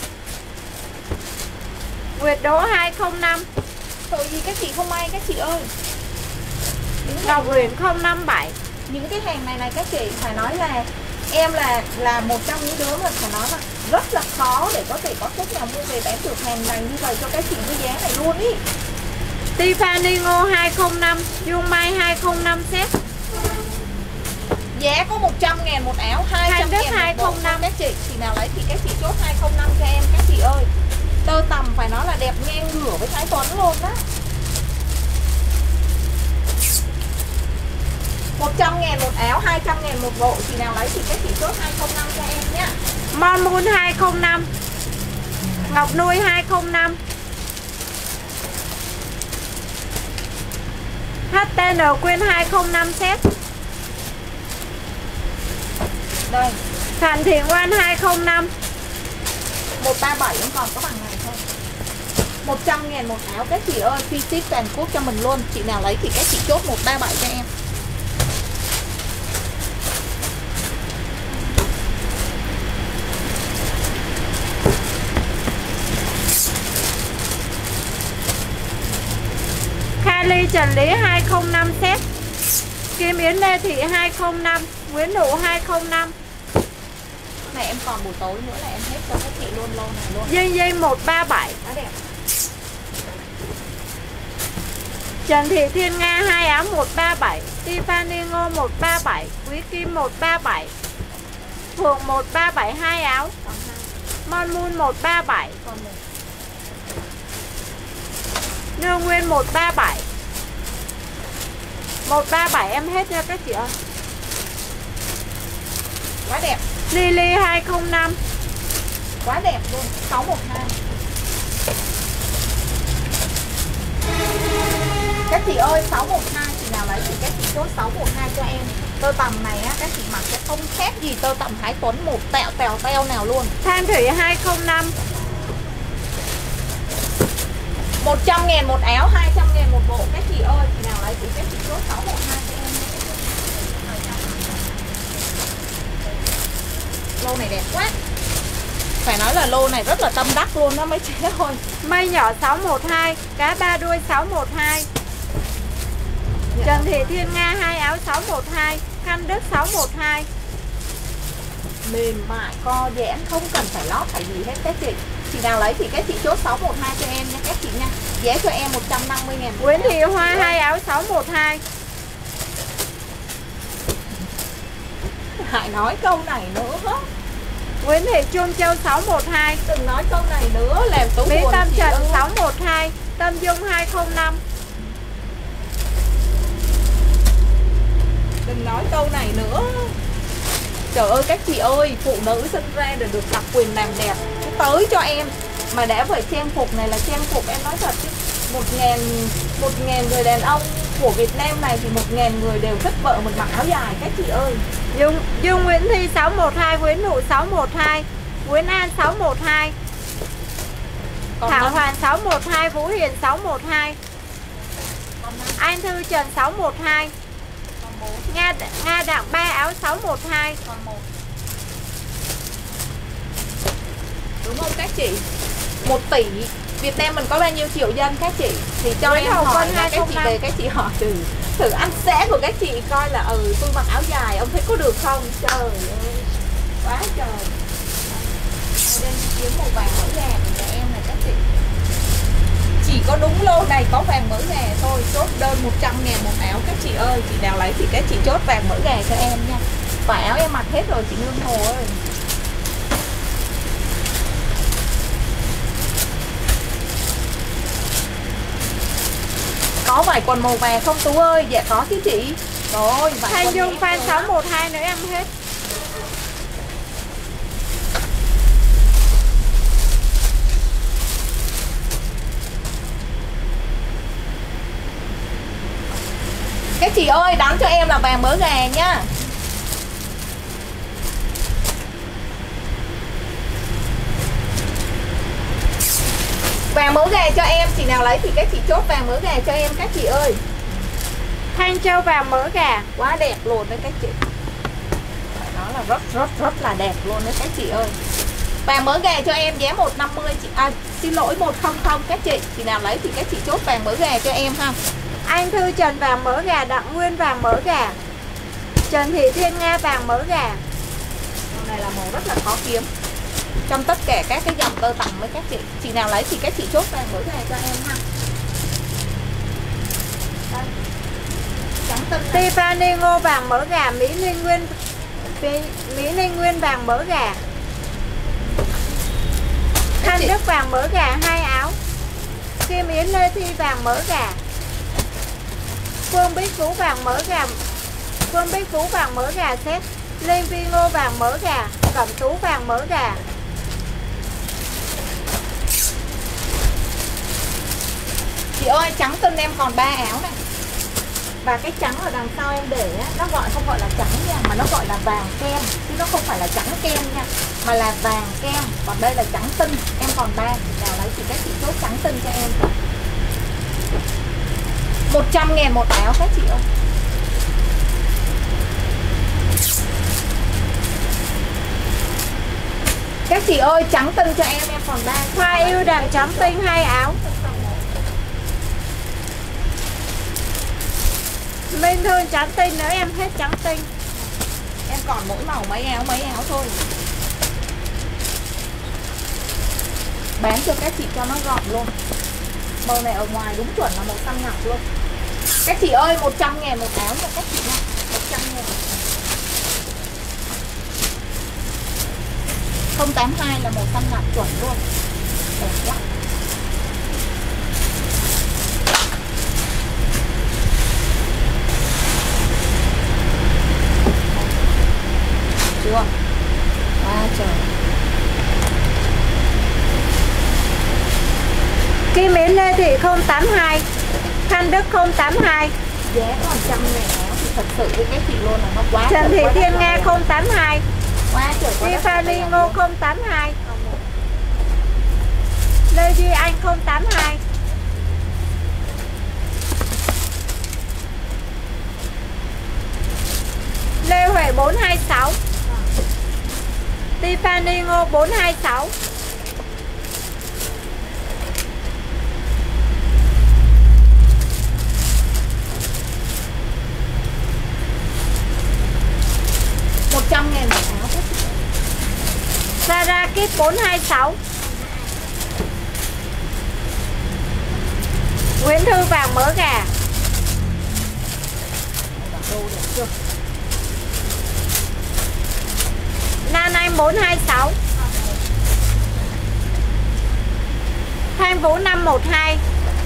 Nguyệt Đỗ 205. Tội gì các chị không may các chị ơi. Ngọc Uyển 057. Những cái hàng này các chị phải nói là em là một trong những đứa mà phải nói là rất là khó để có thể có khách nào mua về bán được hàng này như vậy cho các chị với giá này luôn ý. Tiffany Ngô 205, Dung Mai 205 set. Giá có 100.000 một áo, 200.000 một bộ các chị. Chị nào lấy thì các chị chốt 205 cho em các chị ơi. Tơ tằm phải nói là đẹp ngang ngửa với Thái Tuấn luôn đó. 100.000 một áo, 200.000 một bộ. Chị nào lấy thì các chị chốt 205 cho em nhá. Mon Moon 205, Ngọc Nuôi 205, HTN Quyên 205 set. Đây, Phạm Thiện Oan 205, 137 em còn có bằng này thôi. 100.000 một áo các chị ơi, free ship toàn quốc cho mình luôn. Chị nào lấy thì các chị chốt 137 cho em. Kali Trần Lý 205 set. Kim Yến Lê Thị 205, Nguyễn Nụ 205. Này em còn buổi tối nữa là em hết cho các chị luôn, lâu này luôn. Dây dây 137. Quá đẹp. Trần Thị Thiên Nga 2 áo 137, Tiffany Ngô 137, Quý Kim 137, Phượng 137 2 áo, Mon Moon 137, Còn một. Nương Nguyên 137. 137 em hết nha các chị ơi. Quá đẹp. Lily 205. Quá đẹp luôn. 612. Các chị ơi, 612 chị nào lấy thì các chị chốt 612 cho em. Tơ tằm này á, các chị mặc sẽ không khác gì tơ tằm Thái Tuấn một teo nào luôn. Than Thủy 205. 100.000 một áo, 200.000 một bộ. Các chị ơi, chị nào lấy thì các chị chốt 612 cho em. Lô này đẹp quá. Phải nói là lô này rất là tâm đắc luôn đó mấy chị ơi. Mây nhỏ 612, Cá Ba Đuôi 612. Trần Thị Thiên Nga 2 áo 612, Khăn Đức 612. Mềm mại, co giãn, không cần phải lót phải gì hết các chị. Chị nào lấy thì các chị chốt 612 cho em nha các chị nha. Giá cho em 150.000. Nguyễn Thị Hoa 2 áo 612. Hãy nói câu này nữa. Nguyễn Thị Trung Châu 612. Đừng nói câu này nữa làm Tú Mỹ buồn. Tâm Trần 612, Tâm Dung 205. Đừng nói câu này nữa. Trời ơi các chị ơi, phụ nữ sinh ra được đặc quyền làm đẹp. Tới cho em mà đã phải trang phục này là trang phục, em nói thật chứ. 1.000 người đàn ông của Việt Nam này thì 1.000 người đều thích vợ mình mặc áo dài các chị ơi. Dung Nguyễn Thi 612, Nguyễn Hữu 612, Nguyễn An 612, Thảo Hoàn 612, Vũ Hiền 612, Anh Thư Trần 612, Nga Đặng 3 áo 612. Đúng không các chị? 1 tỷ Việt Nam mình có bao nhiêu triệu dân các chị? Thì cho Nguyễn em Hồng hỏi Vân là các chị về các chị hỏi thử ăn xé của các chị coi là tôi mặc áo dài ông thấy có được không? Trời ơi quá trời. Đây kiếm màu vàng mỡ gà của em này các chị. Chỉ có đúng lô này có vàng mỡ gà thôi. Chốt đơn 100.000 một áo các chị ơi. Chị nào lấy thì các chị chốt vàng mỡ gà cho em nha. Và áo em mặc hết rồi chị Hương Hồ ơi. Có vài quần màu vàng không Tú ơi? Dạ có chứ chị. Rồi, Thanh Dung fan 612 nữa em hết. Các chị ơi đánh cho em là vàng mỡ gà nhá. Vàng mỡ gà cho em. Chị nào lấy thì các chị chốt vàng mỡ gà cho em các chị ơi. Thanh Châu vàng mỡ gà quá đẹp luôn đấy các chị. Phải nói là rất là đẹp luôn đấy các chị ơi. Vàng mỡ gà cho em giá 150 chị. Xin lỗi 100 các chị. Chị nào lấy thì các chị chốt vàng mỡ gà cho em ha. Anh Thư Trần vàng mỡ gà, Đặng Nguyên vàng mỡ gà, Trần Thị Thiên Nga vàng mỡ gà. Màu này là màu rất là khó kiếm trong tất cả các cái dòng tơ tằm với các chị. Chị nào lấy thì các chị chốt vàng mỡ gà cho em ha. Đây. Trắng tinh Tiffany Ngô vàng mỡ gà, Mỹ Ninh Nguyên vàng mỡ gà, Thanh Đức vàng mỡ gà 2 áo, Kim Yến Lê Thi vàng mỡ gà, Phương Bích Vũ vàng mỡ gà, Phương Bích Vũ vàng mỡ gà set, Lên Vi Ngô vàng mỡ gà, Cẩm Tú vàng mỡ gà. Chị ơi trắng tinh em còn 3 áo này. Và cái trắng ở đằng sau em để á, nó không gọi là trắng nha, mà nó gọi là vàng kem, chứ nó không phải là trắng kem nha, mà là vàng kem. Còn đây là trắng tinh, em còn 3. Nào lấy thì các chị chốt trắng tinh cho em. 100.000 một áo các chị ơi. Các chị ơi trắng tinh cho em còn 3. Hoa yêu đàn trắng tinh 2 áo. Minh Thương trắng tinh nữa em hết trắng tinh. Em còn mỗi màu mấy áo thôi. Bán cho các chị cho nó gọn luôn. Màu này ở ngoài đúng chuẩn là màu xanh ngọc luôn. Các chị ơi 100.000 một áo nha các chị nha. 100.000. 082 là màu xanh ngọc chuẩn luôn. Đẹp lắm. Chưa? Trời. Kim Yến Lê Thị 082, Thanh Đức 082, Giá còn 100.000 áo thì thật sự với các chị luôn là nó quá. Trần Thị Thiên Nga 082, quá trời quá. Tiffany Ngô 082, Lê Duy Anh 082, Lê Huệ 426, Tiffany Ngô 426, 426. Nguyễn Thư vàng mỡ gà. Nan Anh 426. Thanh Vũ 512.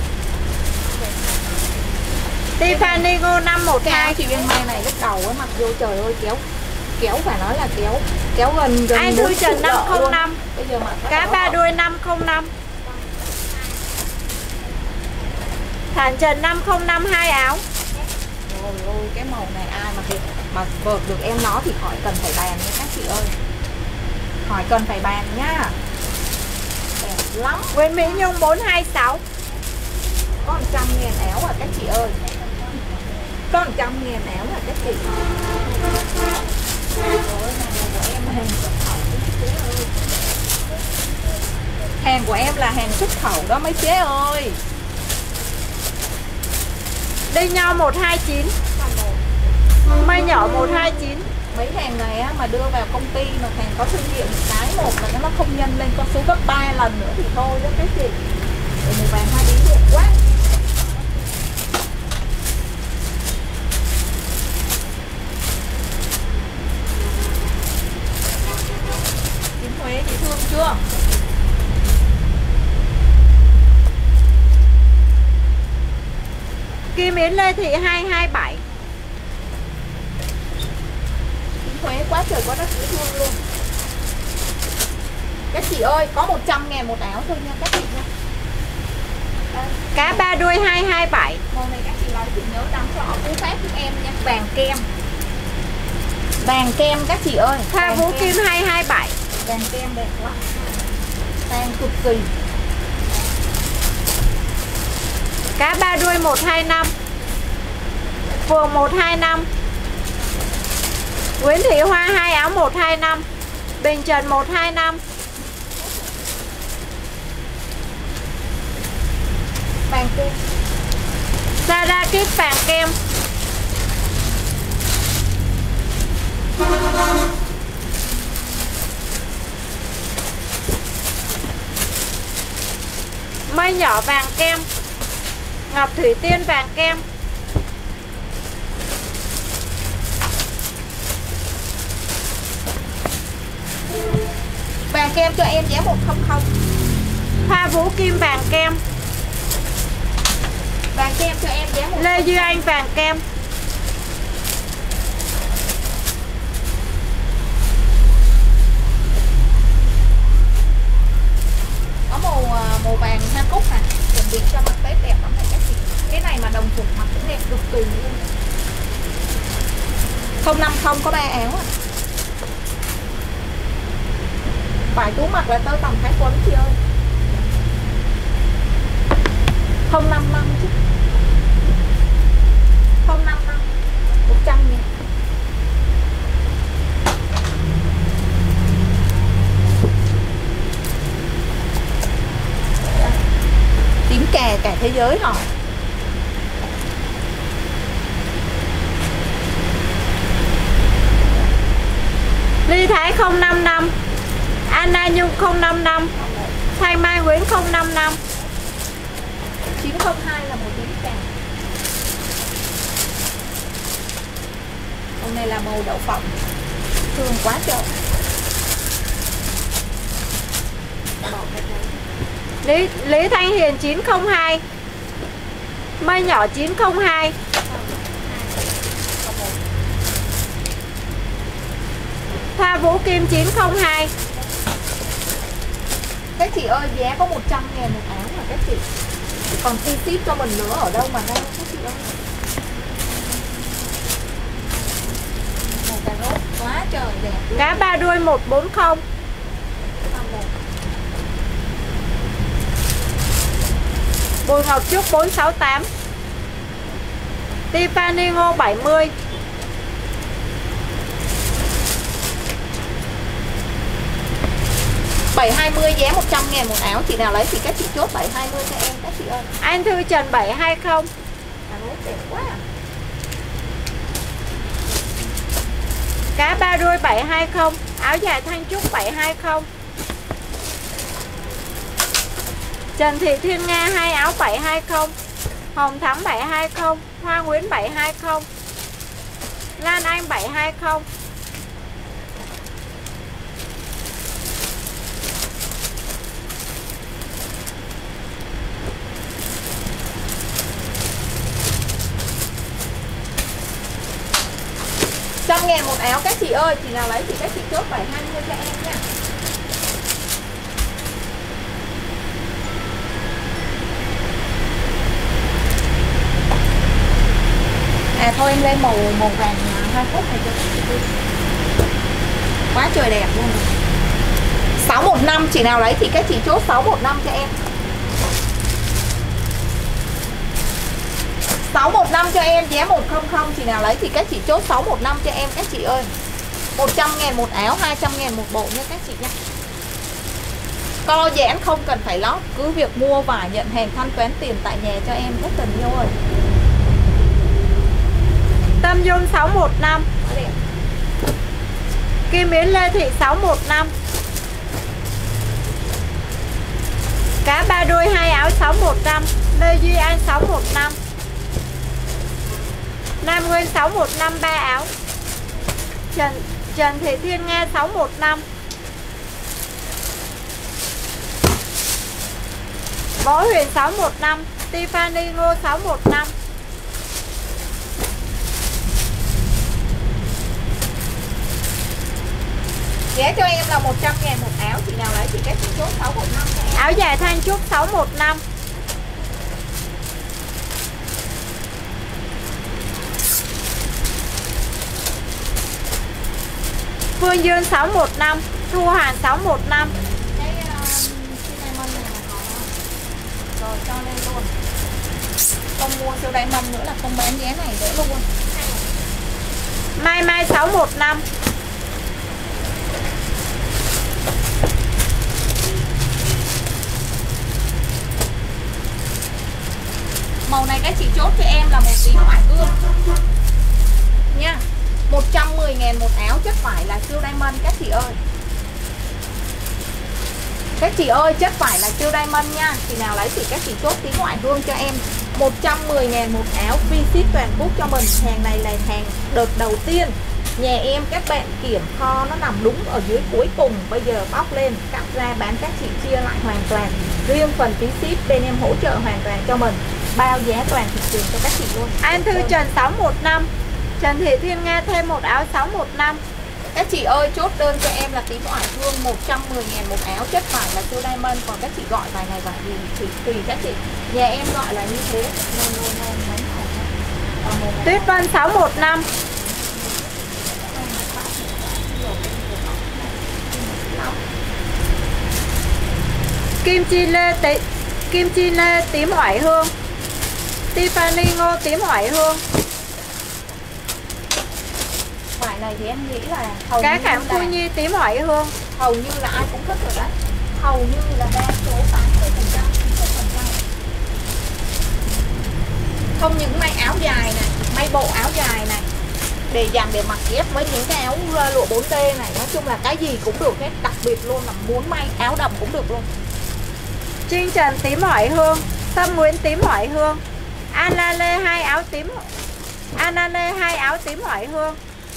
Tiffany Ngô 512. Chị viên may này lúc đầu ấy, mặc vô trời ơi kéo phải nói là kéo gần Anh Thư Trần 505. Bây giờ mặc Cá ba đuôi 505. Thản Trần 505 2 áo. Ôi ôi cái màu này ai mà vợt được em nó thì khỏi cần phải bàn nha các chị ơi. Khỏi cần phải bàn nhá. Đẹp lắm. Nguyễn Mỹ Nhung 426. Có 100.000 áo à các chị ơi. Có 100.000 áo à các chị. Hàng của em là hàng xuất khẩu đó mấy chế ơi. Đi nhau 129. Mây nhỏ 129. Mấy hàng này á, mà đưa vào công ty mà hàng có thương hiệu cái một là nó không nhân lên con số gấp 3 lần nữa thì thôi đó các chị. Để màu vàng hoa điếu đẹp quá. Tím Huế chị thương chưa? Kim Yến Lê Thị 227. Tím Huế quá trời quá đất dễ thương luôn. Các chị ơi, có 100.000 một áo thôi nha các chị nha. Cá ba đuôi 227. Màu này các chị nói chị nhớ đăng cho họ cú pháp giúp em nha. Vàng kem. Vàng kem các chị ơi. Hoa Vũ Kim 227. Vàng kem đẹp lắm. Vàng cực kỳ. Cá ba đuôi 125. Phường 125. Nguyễn Thị Hoa 2 áo 125. Bình Trần 125. Vàng kem. Zara Kids vàng kem. Mây nhỏ vàng kem. Ngọc Thủy Tiên vàng kem. Vàng kem cho em giá 100. Hoa Vũ Kim vàng kem. Vàng kem cho em giá 100. Lê Duy Anh vàng kem. Có màu vàng hoa cúc nè, chuẩn bị cho mặt Tết đẹp lắm này các chị. Cái này mà đồng phục mặt cũng đẹp cực kỳ luôn. 050 có 3 áo à. Vải túi mặc là tới tầm Thái Quấn chị ơi. 055 chứ. 055 100.000. Tím kè cả thế giới họ. Ly Thái 055. Anna Nhung 055. Thanh Mai Nguyễn 055. 902 là một tím kè. Hôm nay là màu đậu phộng. Thương quá trời. Lý Thanh Hiền 902. Mây nhỏ 902. Hoa Vũ Kim 902. Các chị ơi, giá có 100.000 một áo mà các chị. Còn chi ship cho mình nữa ở đâu mà ra các chị ơi. Màu cà rốt quá trời đẹp luôn. Cá ba đuôi 140. Bùi Ngọc Trúc 468. Tiffany Ngô 70. $720 giá 100.000 một áo. Chị nào lấy thì các chị chốt 720 cho em các chị ơi. Anh Thư Trần 720. Cà rốt đẹp quá à. Cá ba đuôi 720. Áo dài Thanh Trúc 720. Trần Thị Thiên Nga 2 áo 720, Hồng Thắm 720, Hoa Nguyễn 720, Lan Anh 720. Trăm ngàn một áo các chị ơi, chị nào lấy thì các chị chốt 720 cho em nha. À thôi em lên màu vàng hoa cúc này cho các chị đi. Quá trời đẹp luôn. 615 chị nào lấy thì các chị chốt 615 cho em. 615 cho em, giá 100, chị nào lấy thì các chị chốt 615 cho em các chị ơi. 100.000 một áo, 200.000 một bộ nha các chị nha. Co giãn không cần phải lót, cứ việc mua và nhận hàng thanh toán tiền tại nhà cho em rất tình yêu ơi. Tâm Dung 615, Kim Yến Lê Thị 615, Cá Ba Đuôi 2 áo 6100, Lê Duy Anh 615, Nam Nguyên 615 3 áo, Trần Thị Thiên Nga 615, Võ Huyền 615, Tiffany Ngô 615. Giá cho em là 100.000 một áo, chị nào lấy thì các chị chốt 615 cho em. Áo dài Thanh Trúc 615, Phương Dương 615, Thu Hàn 615. Cái diamond này là có rồi cho lên luôn. Không mua siêu diamond nữa là không bán giá này nữa luôn. Mai Mai 615, Màu này các chị chốt cho em là một tí hoài hương nha. 110.000 một áo, chất vải là siêu diamond các chị ơi. Các chị ơi, chất vải là siêu diamond nha. Chị nào lấy thì các chị chốt tí ngoại hương cho em. 110.000 một áo, free ship toàn quốc cho mình. Hàng này là hàng đợt đầu tiên. Nhà em các bạn kiểm kho nó nằm đúng ở dưới cuối cùng. Bây giờ bóc lên, cắt ra bán các chị chia lại hoàn toàn. Riêng phần phí ship bên em hỗ trợ hoàn toàn cho mình. Bao giá toàn thị trường cho các chị luôn. An Thư Trần 615, Trần Thị Thiên Nga thêm một áo 615. Các chị ơi, chốt đơn cho em là tím oải hương 110.000 một áo, chất vải là siêu diamond. Còn các chị gọi vài ngày vải gì thì tùy các chị. Nhà em gọi là như thế. Tuyết Vân 615, Kim Chi Lê tím oải hương, Tiffany Ngô tím oải hương. Vải này thì em nghĩ là hầu Cá như Cảm là, Phu Nhi tím oải hương. hầu như là ai cũng thích rồi đấy. Hầu như là đa số 80%, 90%. Không những may áo dài này, may bộ áo dài này để dành để mặc ghép với những cái áo lụa 4T này. Nói chung là cái gì cũng được hết. Đặc biệt luôn là muốn may áo đầm cũng được luôn. Trinh Trần tím oải hương, Tâm Nguyễn tím oải hương, Anna Lê 2 áo tím, Anna Lê 2 áo tím oải hương,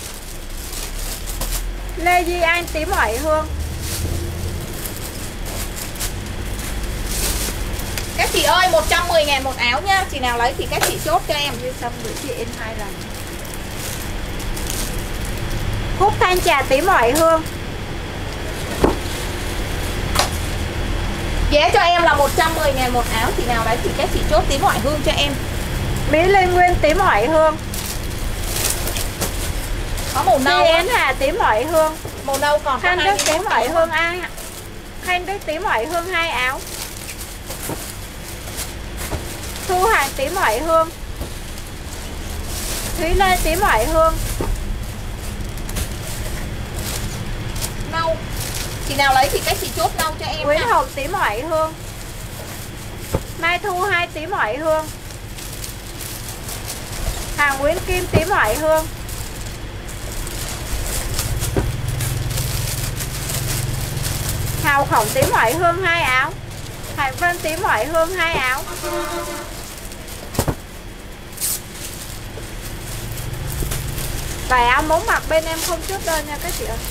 Lê Duy Anh tím oải hương. Các chị ơi, 110.000 một áo nha. Chị nào lấy thì các chị chốt cho em. Như xong gửi chị in 2 lần. Cúc Thanh Trà tím oải hương, giá cho em là 110.000 một áo. Chị nào lấy thì các chị chốt tím oải hương cho em. Mỹ Lê Nguyên tím oải hương, Có màu nâu. Yến Hà tím oải hương, Màu nâu còn Khanh có Đức 21 tím oải áo. hương ai? Khanh Đức tím oải hương 2 áo. Thu Hàn tím oải hương, Thúy Lê tím oải hương, Nâu. Chị nào lấy thì các chị chốt nâu cho em. Nguyễn nha. Hồng tím oải hương, Mai Thu 2 tím oải hương, Hà Nguyễn Kim tím oải hương, Hào Khổng tím oải hương 2 áo, Hải Vân tím hỏi hương 2 áo. Vài áo mẫu mặc bên em không chốt đơn nha các chị ơi.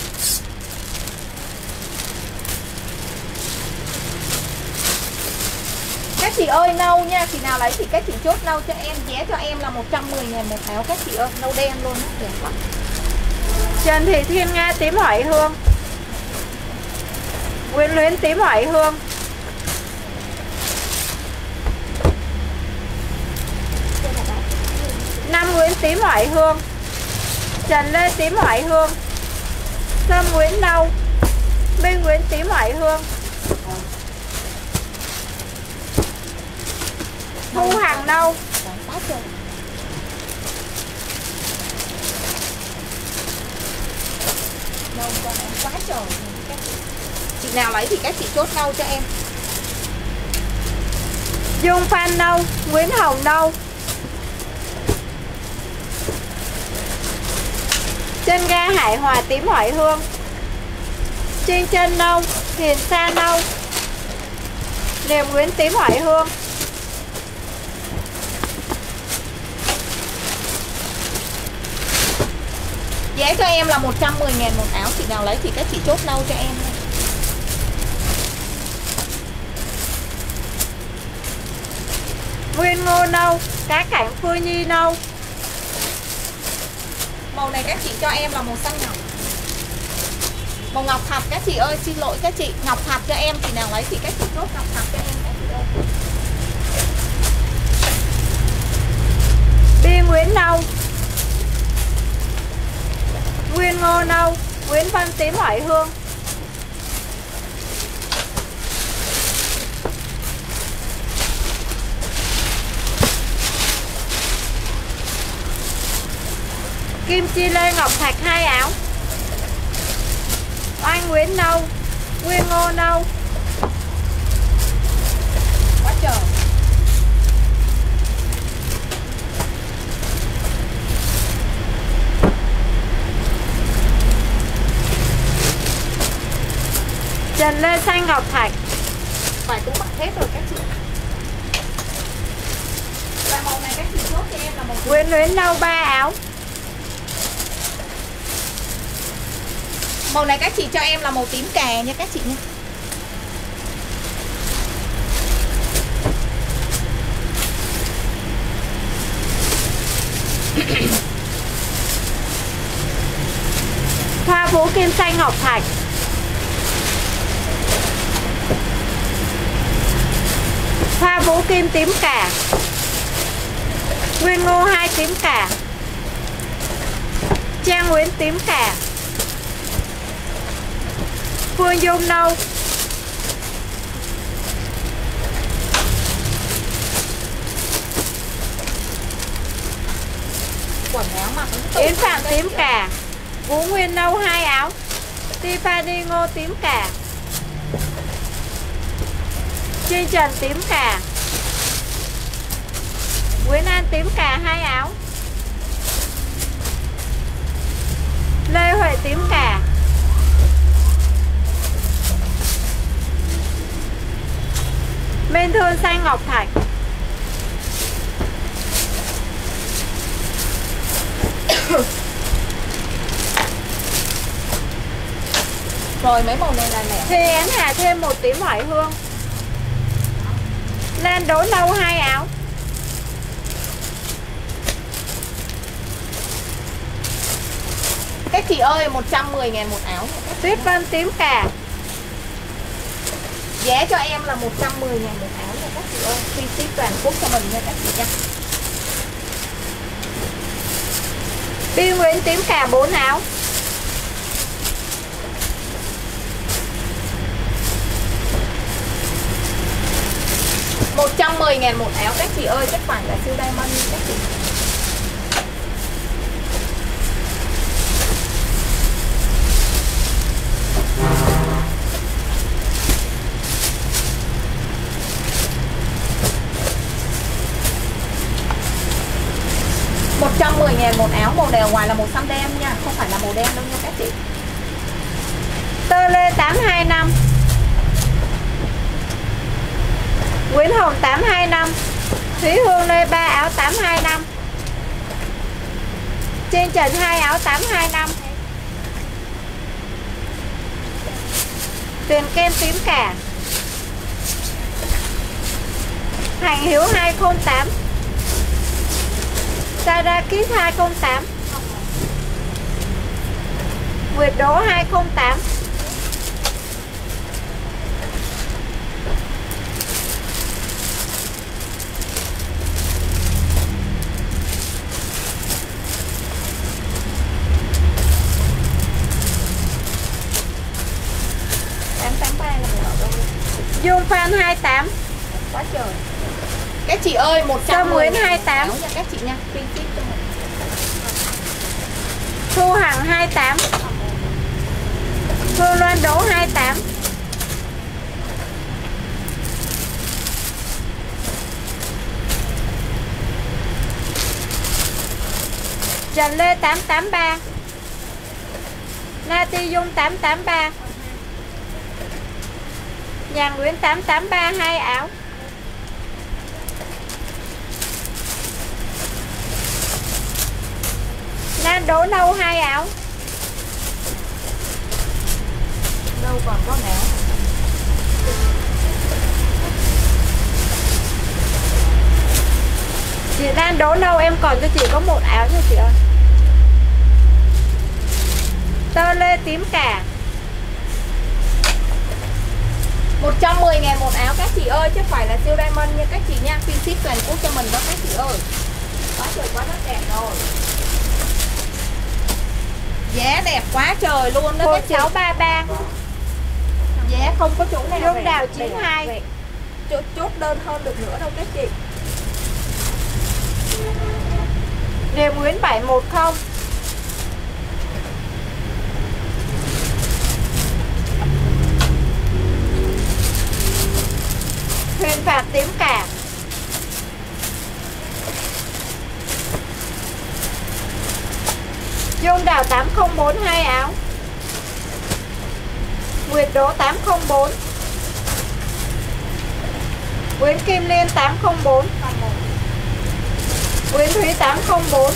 Các chị ơi nâu nha, chị nào lấy thì các chị chốt nâu cho em. Giá cho em là 110.000 một áo các chị ơi, nâu đen luôn á, đẹp lắm. Trần Thị Thiên Nga tím hỏi hương. Nguyễn Luyến tím hỏi hương. Nam Nguyễn tím hỏi hương. Trần Lê tím hỏi hương. Sâm Nguyễn nâu. Minh Nguyễn tím hỏi hương. Thu Hằng nâu. Nâu con em quá trời. Chị nào lấy thì các chị chốt nâu cho em. Dung Phan nâu. Nguyễn Hồng nâu. Chân ga Hải Hòa tím hỏi hương. Trinh Chân nâu. Hiền Sa nâu. Niềm Nguyễn tím hỏi hương. Giá cho em là 110.000 một áo. Chị nào lấy thì các chị chốt nâu cho em. Nguyên Ngô nâu. Cá Cảnh Phương Nhi nâu. Màu này các chị cho em là màu xanh ngọc. Màu ngọc thạch các chị ơi, xin lỗi các chị. Ngọc thạch cho em, chị nào lấy thì các chị chốt ngọc thạch cho em các chị ơi. Bi Nguyễn nâu. Nguyên Ngô nâu. Nguyễn Văn tím hỏi hương. Kim Chi Lê Ngọc Thạch 2 áo. Oanh Nguyễn nâu. Nguyên Ngô nâu. Quá trời. Trần Lê Xanh Ngọc Thạch. Vải cũng mặc hết rồi các chị. Và màu này các chị chốt cho em là màu Nguyễn Luyến nâu 3 áo. Màu này các chị cho em là màu tím cà nha các chị nha. Hoa Vũ Kim Xanh Ngọc Thạch. Hoa Vũ Kim tím cà. Nguyên Ngô 2 tím cà. Trang Nguyễn tím cà. Phương Dung nâu. Quần áo mặc Yến Phạm tím cà. Vũ Nguyên nâu 2 áo. Tiffany Ngô tím cà. Chi Trần tím cà. Nguyễn An tím cà 2 áo. Lê Huệ tím cà. Minh Thương Xanh Ngọc Thạch. Rồi mấy màu này là lẻ. Thì Án Hà thêm 1 tím hỏi hương. Lan Đỗ nâu 2 áo. Các chị ơi 110.000 một áo. Tuyết Vân tím cà. Giá cho em là 110.000 một áo nha các chị ơi. Free ship toàn quốc cho mình nha các chị nha. Bi Nguyễn tím cà 4 áo. $110.000 một áo các chị ơi, chắc phải là siêu diamond các chị. $110.000 một áo, màu đèo ngoài là màu xanh đen nha, không phải là màu đen đâu nha các chị. Tơ lê 825. Nguyễn Hồng 825, Thúy Hương Lê 3 áo 825, trên Trần 2 áo 825, Tuyền kem tím cả, Hành Hiếu 208, Sara Kids 208, Nguyệt Đỗ 208, Dung Phan 28, quá trời. Các chị ơi, 100 Nguyễn 28 nha các chị nha. Thu Hằng 28, Phương Loan Đỗ 28, Trần Lê 883, Nati Dung 883, Nhà Nguyễn 883 2 áo, Lan Đỗ Nâu 2 áo, đâu còn có áo. Chị Lan Đỗ Nâu em còn cho chị có một áo nha chị ơi. Tơ lê tím cả, 110.000 một áo các chị ơi, chứ phải là siêu diamond nha các chị nha. Phim ship toàn quốc cho mình đó các chị ơi. Quá trời quá rất đẹp rồi. Giá đẹp quá trời luôn đó các chị. 1633, Giá không có chỗ nào Dung Đào 92, chốt đơn hơn được nữa đâu các chị. Điềm Nguyễn 710, Huyền Phạm tím cả, Dung Đào 804 2 áo, Nguyệt Đỗ 804, Nguyễn Kim Liên 804, Nguyễn Thúy 804,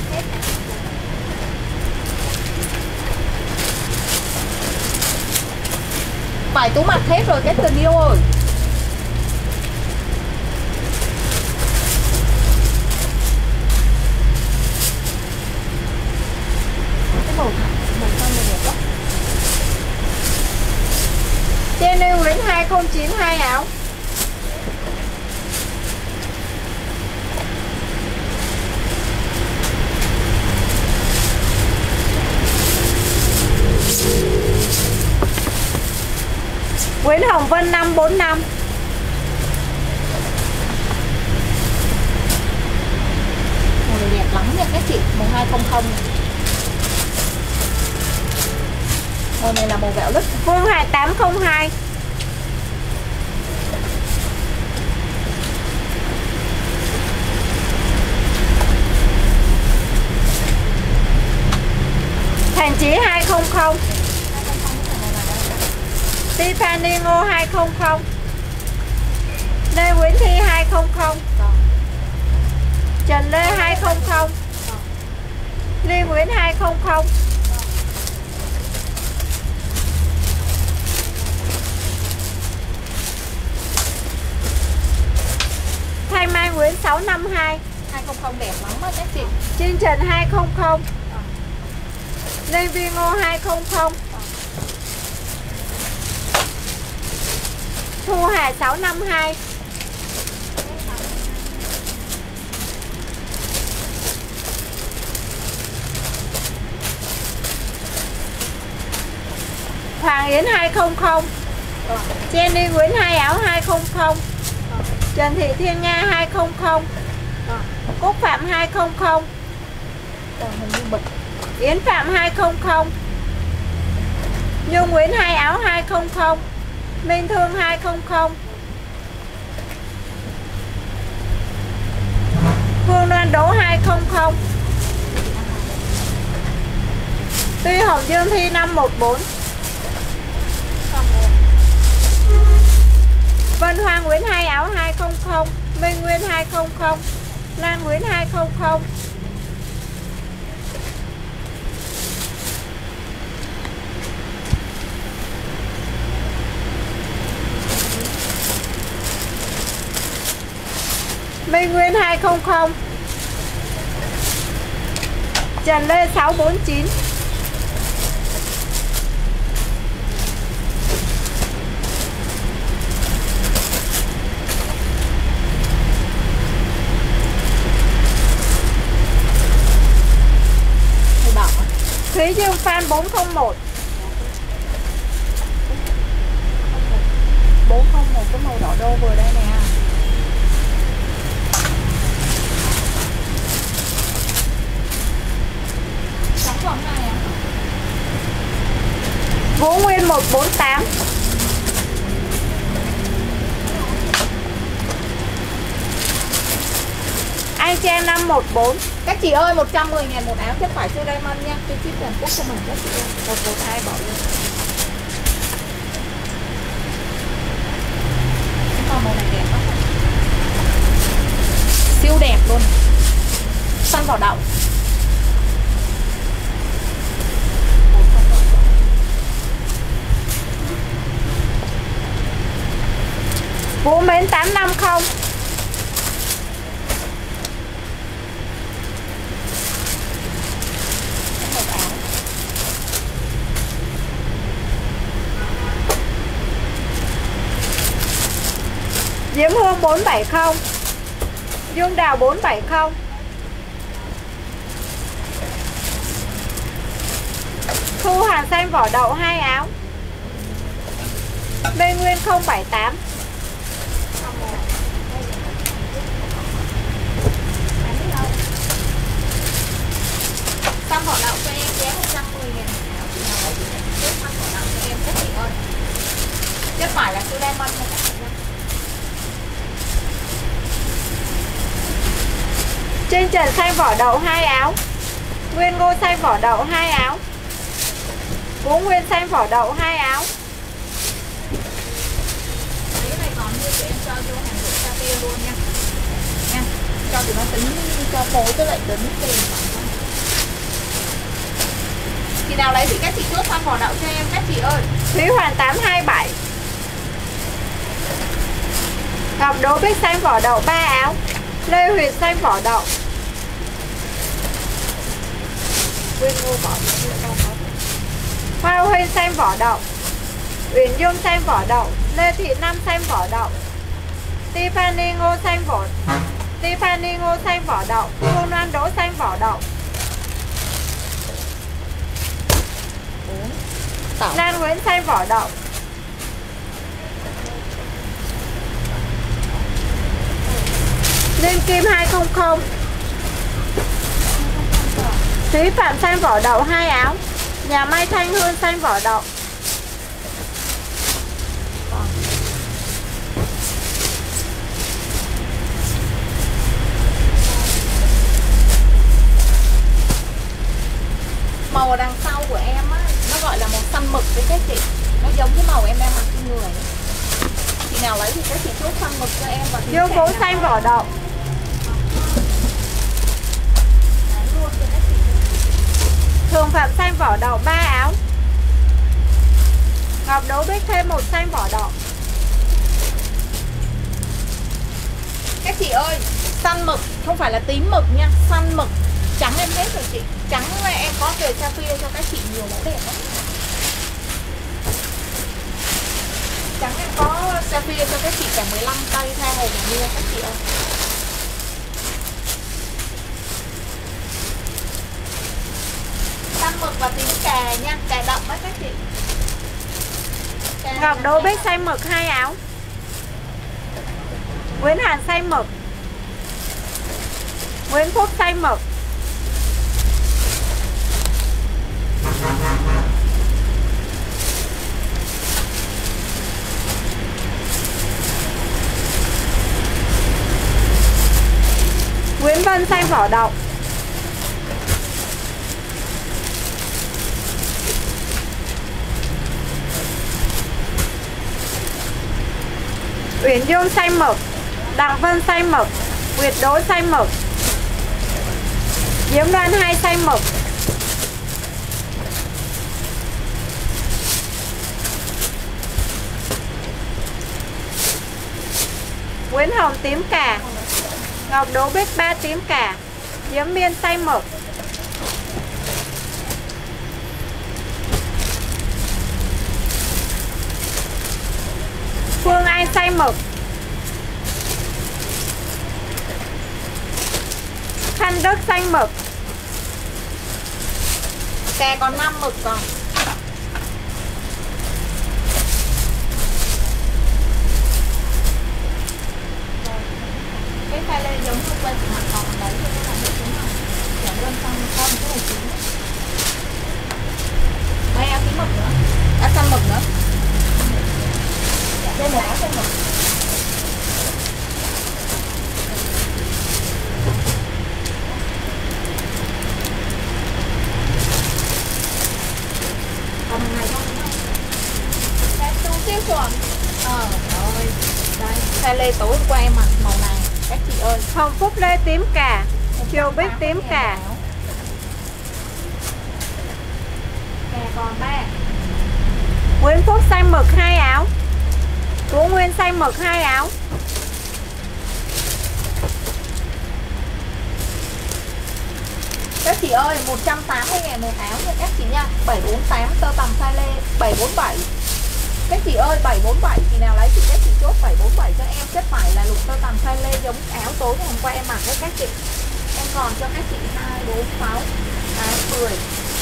Vải tú mặt hết rồi các tình yêu ơi. Cái màu xanh này đẹp lắm. Jenny Nguyễn 209 2 áo, Nguyễn Hồng Vân 545, Màu này đẹp lắm nha các chị. Màu 200. Màu này là màu gạo lứt. Phương 2802, Thành Chí 200, Tiffany Ngô 200, Lê Nguyễn Thi 200, Trần Lê 200, Lê Nguyễn 200, Thanh Mai Nguyễn 652, 200 đẹp lắm á các chị. Trinh Trần 200, Lê Vi Ngô 200, Thu Hà 652, Hoàng Yến 200, Jenny Nguyễn 2 áo 200, Trần Thị Thiên Nga 200, Cúc Phạm 200, Còn hình như bịch. Yến Phạm 200, Nhung Nguyễn 2 áo 200, Minh Thương 200, Phương Loan Đỗ 200, Tuy Hồng Dương Thi 514, Vân Hoa Nguyễn 2 áo 200, Minh Nguyên 200, Lan Nguyễn 200. Minh Nguyên 200, Trần Lê 649. Thúy Dương Phan 401. 401 cái màu đỏ đô vừa đây nè. Sản phẩm này à? Vũ Nguyên 148. Anh Trang 514. Các chị ơi 110.000 một áo, chắc phải siêu diamond nha. Tôi ship toàn quốc cho mình các chị ơi. 112 bỏ luôn. Còn màu này đẹp không? Siêu đẹp luôn. Xanh vỏ đậu. Vũ Mến 850. Diễm Hương 470. Dương Đào 470. Thu Hàng xanh vỏ đậu 2 áo. Lê Nguyên 078. Xăm vỏ đậu cho em giá 110.000 áo. Chị nào lấy chị này xăm vỏ đậu cho em các chị ơi. Chứ phải là siêu diamond nha các chị nha. Trên Trần xanh vỏ đậu 2 áo. Nguyên Ngô xanh vỏ đậu 2 áo. Vũ Nguyên xanh vỏ đậu 2 áo. Cái này còn như tụi em cho vô hàng rượu Sapphire luôn nha. Nha. Cho tụi nó tính cho phối với lại tính tiền. Chị nào lấy thì các chị chốt xăm vỏ đậu cho em các chị ơi. Thúy Hoàn 827. Ngọc Đỗ Bích xanh vỏ đậu 3 áo. Lê Huyền xanh vỏ đậu. Hoa Huynh xanh vỏ đậu. Uyển Dung xanh vỏ đậu. Lê Thị Năm xanh vỏ đậu. Tiffany Ngô xanh vỏ. Tiffany Ngô xanh vỏ đậu. Cô Loan Đỗ xanh vỏ đậu. Lan Nguyễn xanh vỏ đậu. Liên Kim 200. Thúy Phạm xanh vỏ đậu 2 áo. Nhà Mai Thanh Hương xanh vỏ đậu. Màu ở đằng sau của em á, nó gọi là màu xanh mực đấy các chị. Nó giống cái màu em đang mặc trên người. Chị nào lấy thì các chị chốt xanh mực cho em. Dương Vũ xanh vỏ đậu. Thường Phạm xanh vỏ đậu 3 áo. Ngọc Đỗ Bích thêm một xanh vỏ đậu. Các chị ơi, xanh mực, không phải là tím mực nha. Xanh mực, trắng em hết rồi chị. Trắng này em có về Sapphire cho các chị nhiều mẫu đẹp lắm. Trắng em có Sapphire cho các chị cả 15 cây tha hồ mà mua các chị ơi. Xanh mực và tím cà nha, cà đậm á các chị. Ngọc Đỗ Bích xanh mực 2 áo. Nguyễn Hàn xanh mực. Nguyễn Phúc xanh mực. Nguyễn Vân xanh vỏ đậu. Uyển Dương xanh mực, Đặng Vân xanh mực, Nguyệt Đỗ xanh mực, Diễm Loan 2 xanh mực, Nguyễn Hồng tím cà, Ngọc Đỗ Bích 3 tím cà, Diễm Miên xanh mực, Phương Anh xanh mực, Khanh Đức xanh mực. Kè còn 5 mực còn. Cái pha lê giống như quay mặt còn đấy cho các bạn được đúng không? Chẳng đơn xong con cái này chín. Đây áo tím mực nữa. Áo xanh mực nữa. Đây là áo xanh mực. Còn này không? Đây, tung xíu chuồng. Rồi. Đây, pha lê tối hôm qua em mặc màu này các chị ơi. Hồng Phúc Lê tím cà, Kiều Bích tím cà. Kè còn 3. Nguyễn Phúc xanh mực 2 áo, Tú Nguyên xanh mực 2 áo. Các chị ơi, 180.000 một áo nha các chị nha. 748 tơ tằm size lê 747. Các chị ơi, 747 chị nào lấy thì các chị chốt 747 cho em. Chất vải là lục tơ tằm size lê giống áo tối ngày hôm qua em mặc với các chị. Em còn cho các chị 2 4 6 8 10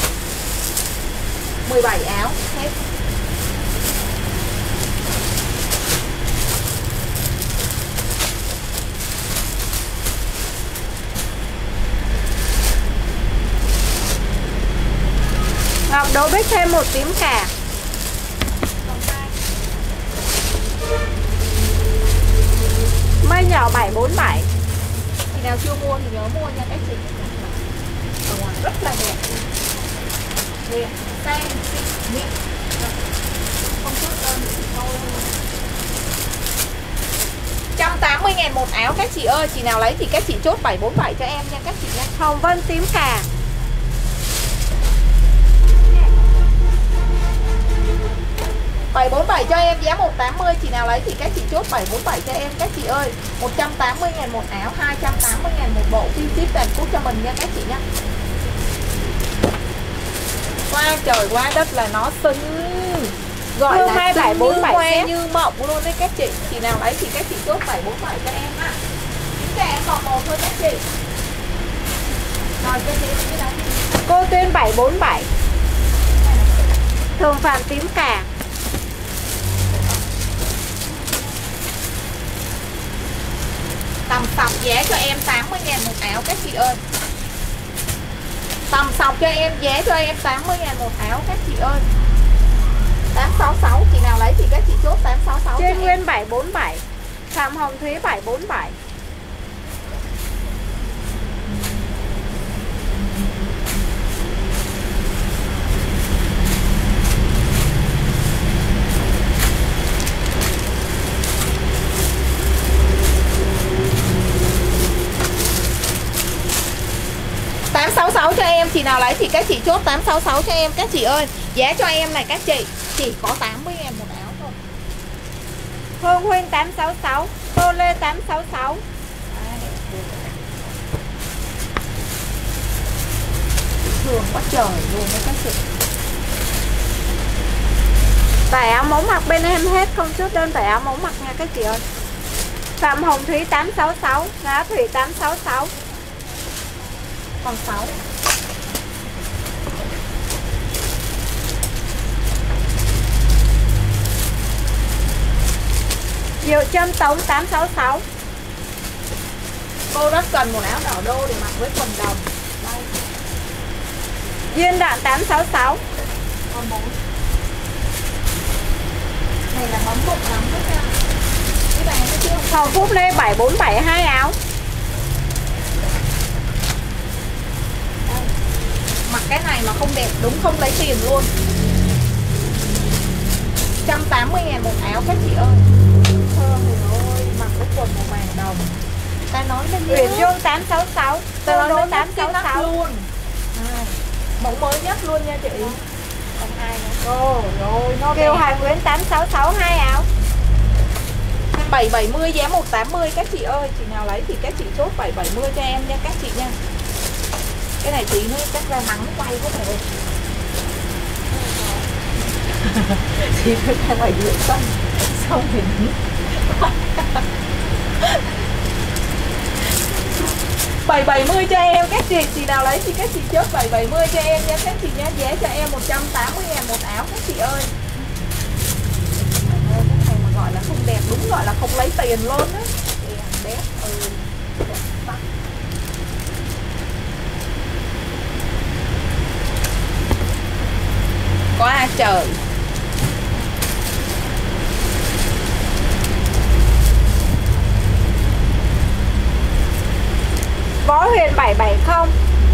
17 áo hết. Ngọc Đỗ Bích thêm 1 tím cà. Mây nhỏ 747. Chị nào chưa mua thì nhớ mua nha các chị. Ở ngoài rất là đẹp. Đẹp, xanh, xinh, mịn. Không chút đơn thì thôi. 180.000 một áo các chị ơi. Chị nào lấy thì các chị chốt 747 cho em nha các chị nha. Hồng Vân tím cà. Bảy 747 cho em giá 180. Chị nào lấy thì các chị chốt 747 cho em các chị ơi. 180.000 một áo, 280.000 một bộ. Phí ship toàn quốc cho mình nha các chị nha. Qua trời qua đất là nó xinh. Gọi là 2747 hoa set. như mộng luôn đấy các chị. Chị nào lấy thì các chị chốt 747 cho em á. Chúng ta em còn một thôi các chị. Rồi cho chị cái đó. Cô Tuyên 747. Thường Phạm tím cà. Tầm sọc giá cho em 80.000 một áo các chị ơi. Tầm sọc cho em giá cho em 80.000 một áo các chị ơi. 866 chị nào lấy thì các chị chốt 866 Trên cho Nguyên em. 747. Phạm Hồng Thúy 747. Cho em, chị nào lấy thì các chị chốt 866 cho em các chị ơi. Giá cho em này các chị chỉ có 80.000 một áo thôi. Hương Huynh 866. Tô Lê 866. Thường quá trời luôn đấy các chị. Vải áo mẫu mặc bên em hết, không chốt đơn vải áo mẫu mặc nha các chị ơi. Phạm Hồng Thúy 866. Lá Thủy 866. Còn 6. Diệu Trâm Tống 866. Cô rất cần một áo đỏ đô để mặc với quần đồng. Đây. Duyên Đạn 866. Còn 4. Này là bấm bụng lắm hết nha. Cái bàn cái chưa. Hồng Phúc Lê 747 2 áo. Đây. Mặc cái này mà không đẹp đúng không lấy tiền luôn. 180.000 một áo các chị ơi. ơi, mặc cái quần màu vàng đồng. Ta nói lên Uyển Dương 866. Ta nói Đố lên 866 luôn. Mẫu mới nhất luôn nha chị. Còn hai nữa. Rồi, nó Kiều Hải Nguyễn 866 hai áo. 770 giá 180 các chị ơi. Chị nào lấy thì các chị chốt 770 cho em nha các chị nha. Cái này tí nữa chắc ra nắng quay có thể. Chị phải ra ngoài đường xong thì nắng 770 cho em các chị nào lấy thì các chị chốt 770 cho em nha các chị nha. Giá cho em 180.000 một áo các chị ơi. Cái này mà gọi là không đẹp, đúng gọi là không lấy tiền luôn á. Đẹp. Quá trời. Võ Huyền 770.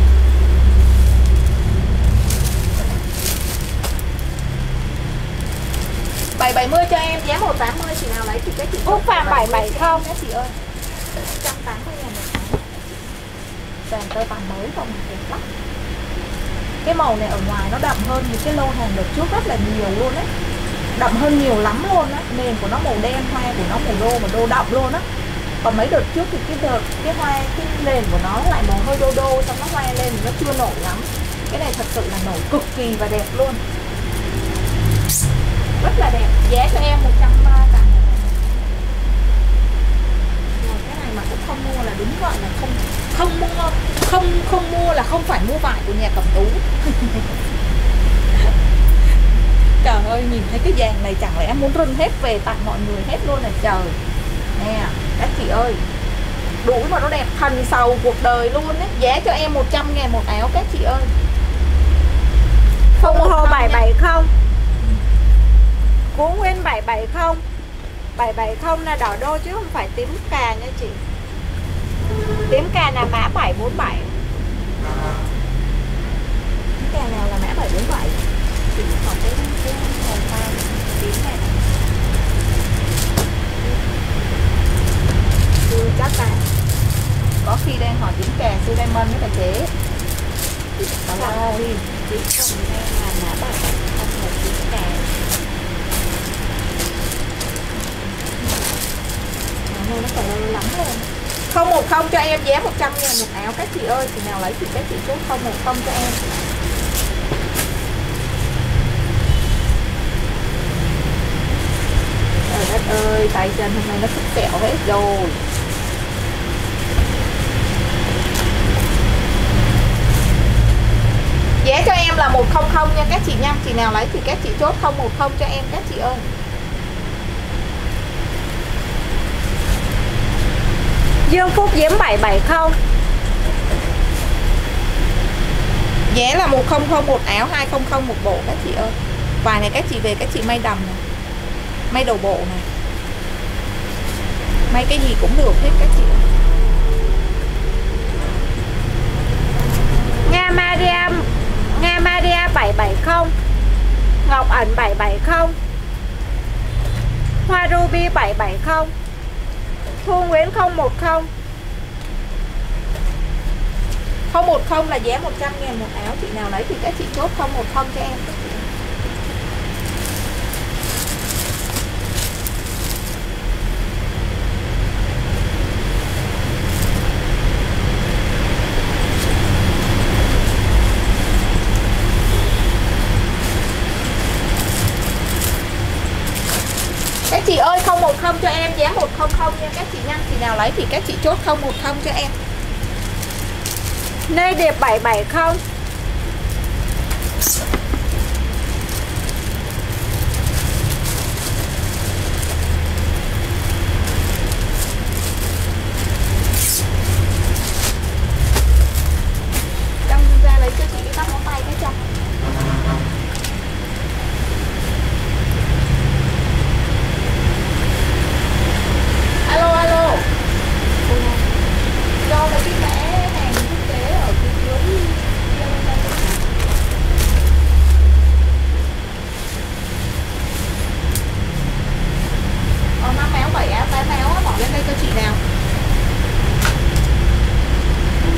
Bảy 70 cho em giá 180 chị nào lấy thì các chị. Úc Phạm 770 các chị ơi. 180.000 một áo. Toàn tơ tằm mới không đẹp lắm. Cái màu này ở ngoài nó đậm hơn những cái lô hàng đợt trước rất là nhiều luôn á. Đậm hơn nhiều lắm luôn á. Nền của nó màu đen, hoa của nó màu đô mà đô đậm luôn á. Còn mấy đợt trước thì cái hoa, cái nền của nó lại màu hơi đô đô, xong nó hoa lên thì nó chưa nổi lắm. Cái này thật sự là nổi cực kỳ và đẹp luôn. Rất là đẹp. Giá cho em 130. Rồi cái này mà cũng không mua là đúng gọi là không mua là không phải mua vải của nhà Cẩm Tú. Trời ơi, nhìn thấy cái dàn này chẳng lẽ muốn rưng hết về tặng mọi người hết luôn là trời. Nè các chị ơi, đuổi mà nó đẹp thần sầu cuộc đời luôn đấy. Giá cho em 100.000 một áo các chị ơi. Phụng Hồ 770. Phú Nguyên 770. 770 là đỏ đô chứ không phải tím cà nha chị. Tím cà là mã 747. Tím cà nào là mã 747? Chị còn cái màu pha tím này. Chưa chắc ta. Có khi đang hỏi tím cà siêu diamond với bà chế. Có là đi. Tím còn đen là mã 770 là tím cà. Nó còn lâu lắm luôn. 010 cho em giá 100.000 một áo các chị ơi. Chị nào lấy thì các chị chốt 010 cho em. Trời đất ơi, tay chân hôm nay nó sứt sẹo hết rồi. Giá cho em là 100 nha các chị nha. Chị nào lấy thì các chị chốt 010 cho em các chị ơi. Dương Phúc Diễm 770. Giá là 100 một áo, 200 một bộ các chị ơi. Vài này các chị về các chị may đầm này, may đầu bộ này, may cái gì cũng được hết các chị ơi. Nga Maria 770. Ngọc Ẩn 770. Hoa Ruby 770. Thu Nguyễn 010. 010 là giá 100.000 một áo. Chị nào lấy thì các chị chốt 010 cho em. Các chị ơi 010 cho em giá 100 nha các chị nha. Chị nào lấy thì các chị chốt 010 cho em. Nê Điệp 770. Trong ra lấy cho chị cái tóc móng tay cái cho. Alo. Cho lấy cái mã hàng quốc tế ở phía dưới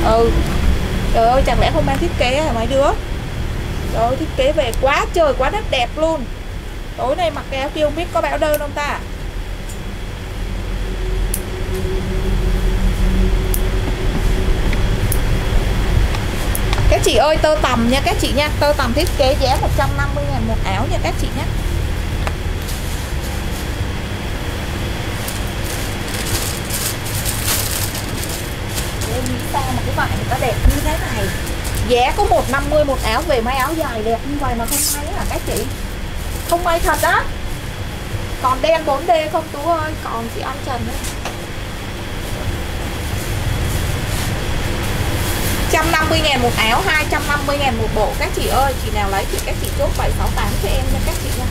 Ừ. Trời ơi, chẳng lẽ không mang thiết kế hả mấy đứa? Trời ơi, thiết kế về quá trời quá đất đẹp luôn. Tối nay mặc cái áo kia không biết có bão đơn không ta? Các chị ơi, tơ tằm nha các chị nha. Tơ tằm thiết kế giá 150.000 một áo nha các chị nhé. Em nghĩ sao mà cái vải người ta đẹp như thế này. Giá có 150 một áo, về mấy áo dài đẹp như vậy mà không may hả các chị? Không may thật á. Còn đen 4D không Tú ơi? Còn chị Anh Trần đấy. 150.000 một áo, 250.000 một bộ các chị ơi. Chị nào lấy thì các chị chốt 768 cho em nha các chị nha.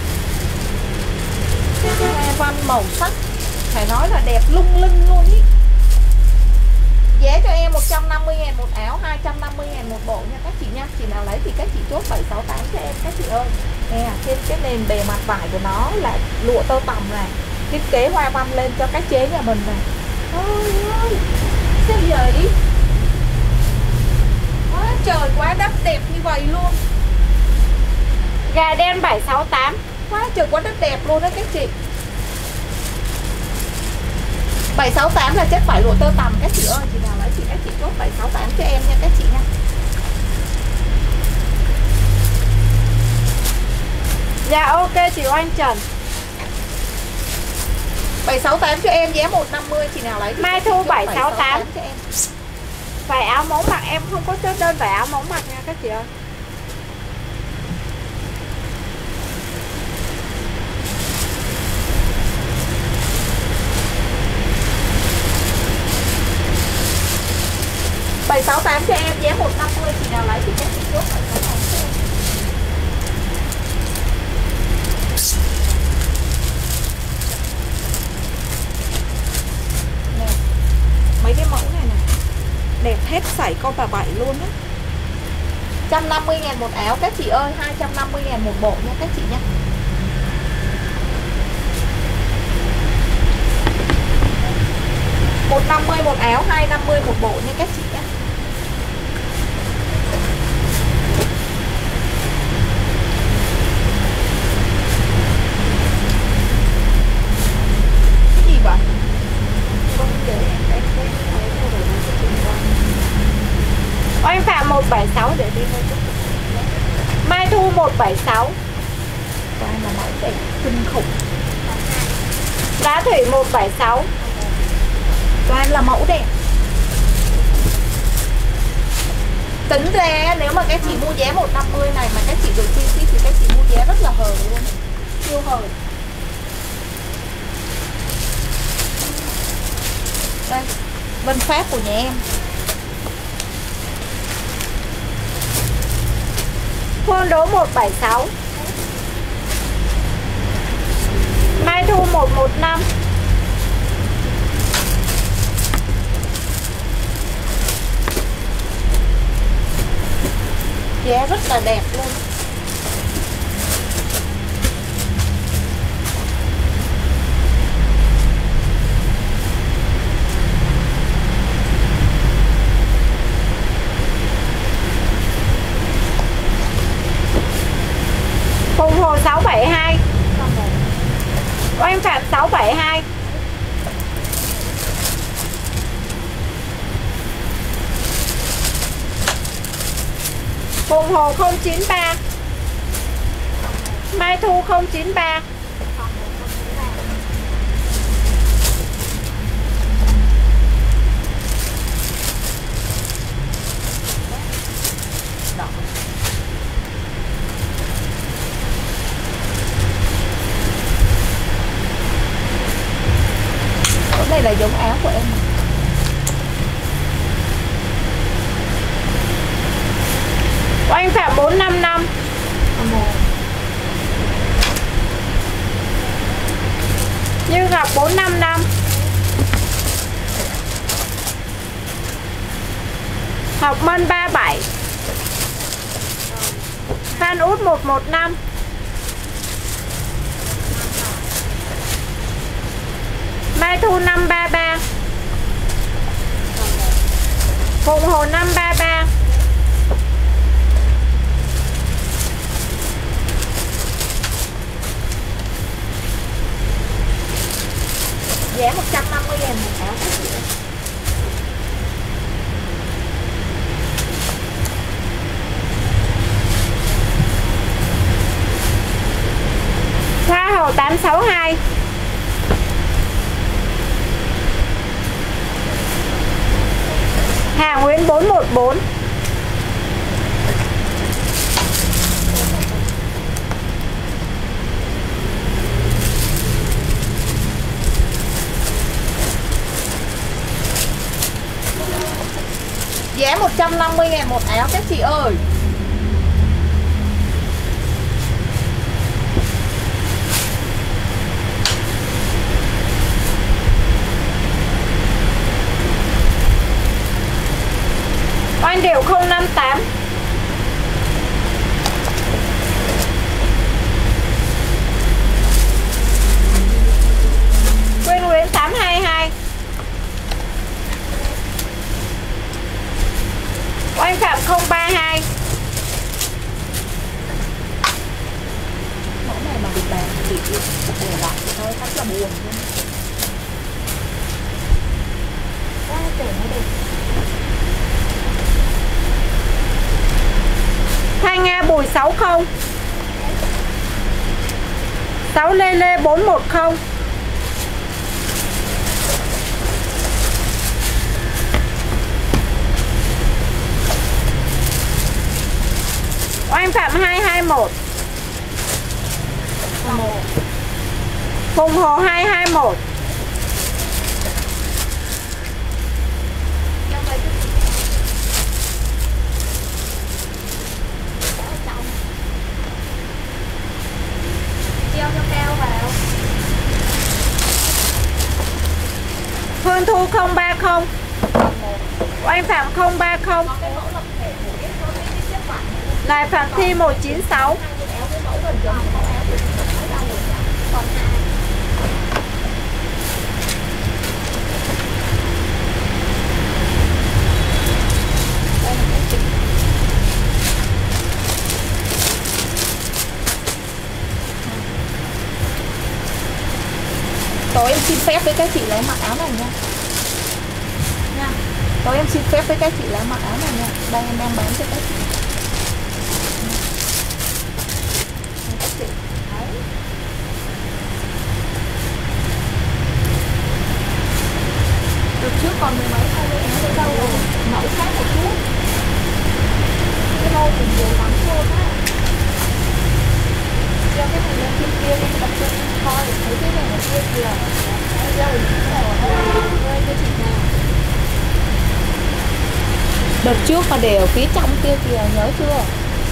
Hoa văn màu sắc phải nói là đẹp lung linh luôn ý. Giá cho em 150.000 một áo, 250.000 một bộ nha các chị nha. Chị nào lấy thì các chị chốt 768 cho em các chị ơi. Nè, trên cái nền bề mặt vải của nó là lụa tơ tằm này. Thiết kế hoa văn lên cho các chế nhà mình này. Ôi ơi, sao vậy? Quá trời quá đất đẹp như vậy luôn. Gà đen 768. Quá trời quá đất đẹp luôn đó các chị. 768 là chất vải lụa tơ tằm các chị ơi. Chị nào lấy thì các chị chốt 768 cho em nha các chị nha. Dạ ok chị Oanh Trần. 768 cho em, giá 150. Chị nào lấy thì Mai Thu 768 cho em. Vải áo mẫu mặc em không có chốt đơn vải áo mẫu mặc nha các chị ơi. Bảy 68 cho em, giá 150. Chị nào lấy thì các chị chốt 768 cho em. Nè, mấy cái mẫu này nè đẹp hết sảy con bà bảy luôn á. 150.000 một áo các chị ơi, 250.000 một bộ nha các chị nha. Một 50 một áo, 250 một bộ nha các chị nhé. Cái gì vậy? Oanh Phạm 176 để đi thôi. Mai Thu 176. Toàn là mẫu đẹp kinh khủng. Đá Thủy 176. Toàn là mẫu đẹp. Tính ra nếu mà các chị mua giá 150 này mà các chị được chi ship thì các chị mua giá rất là hời luôn. Siêu hời. Đây, Vân Pháp của nhà em. Khuôn Đố 176. Mai Thu 115. Giá rất là đẹp luôn. Hùng Hồ 672. Oanh Phạm 672. Hùng Hồ 093. Mai Thu 093. Đó. Cái này là giống áo của em. Oanh Phạm 455. Như Ngọc 455. Học Mân 37. Phan Út 115. Mai Thu 533. Phụng Hồ 533. Giá 150.000 một áo. Hoa hậu 862. Hà Nguyễn 414. Giá 150.000 một áo các chị ơi. Oanh Điệu 058. Quyên Nguyễn 822. Oanh Phạm 032. Mẫu này mà bị bán thì để lại thôi, rất là buồn luôn. Quá trời nó đẹp. Thanh Nga Bùi 60. 6 Lê Lê 410. Oanh Phạm 221. Phùng Hồ 221. Phương Thu 030. Oanh Phạm 030. Lại Phạm Thi 196. Tối em xin phép với các chị lấy mặc áo này nha. Tối em xin phép với các chị lấy mặc áo này nha. Đây em đang bán cho các chị. Được trước còn mười mấy hai mươi áo ở đâu rồi. Mẫu khác một chút. Cái lô cũng nhiều lắm luôn á. Cho cái này lên trên kia đi tập trung coi để thấy cái này ở kia kìa. Đợt trước mà để ở phía trong kia kìa, nhớ chưa?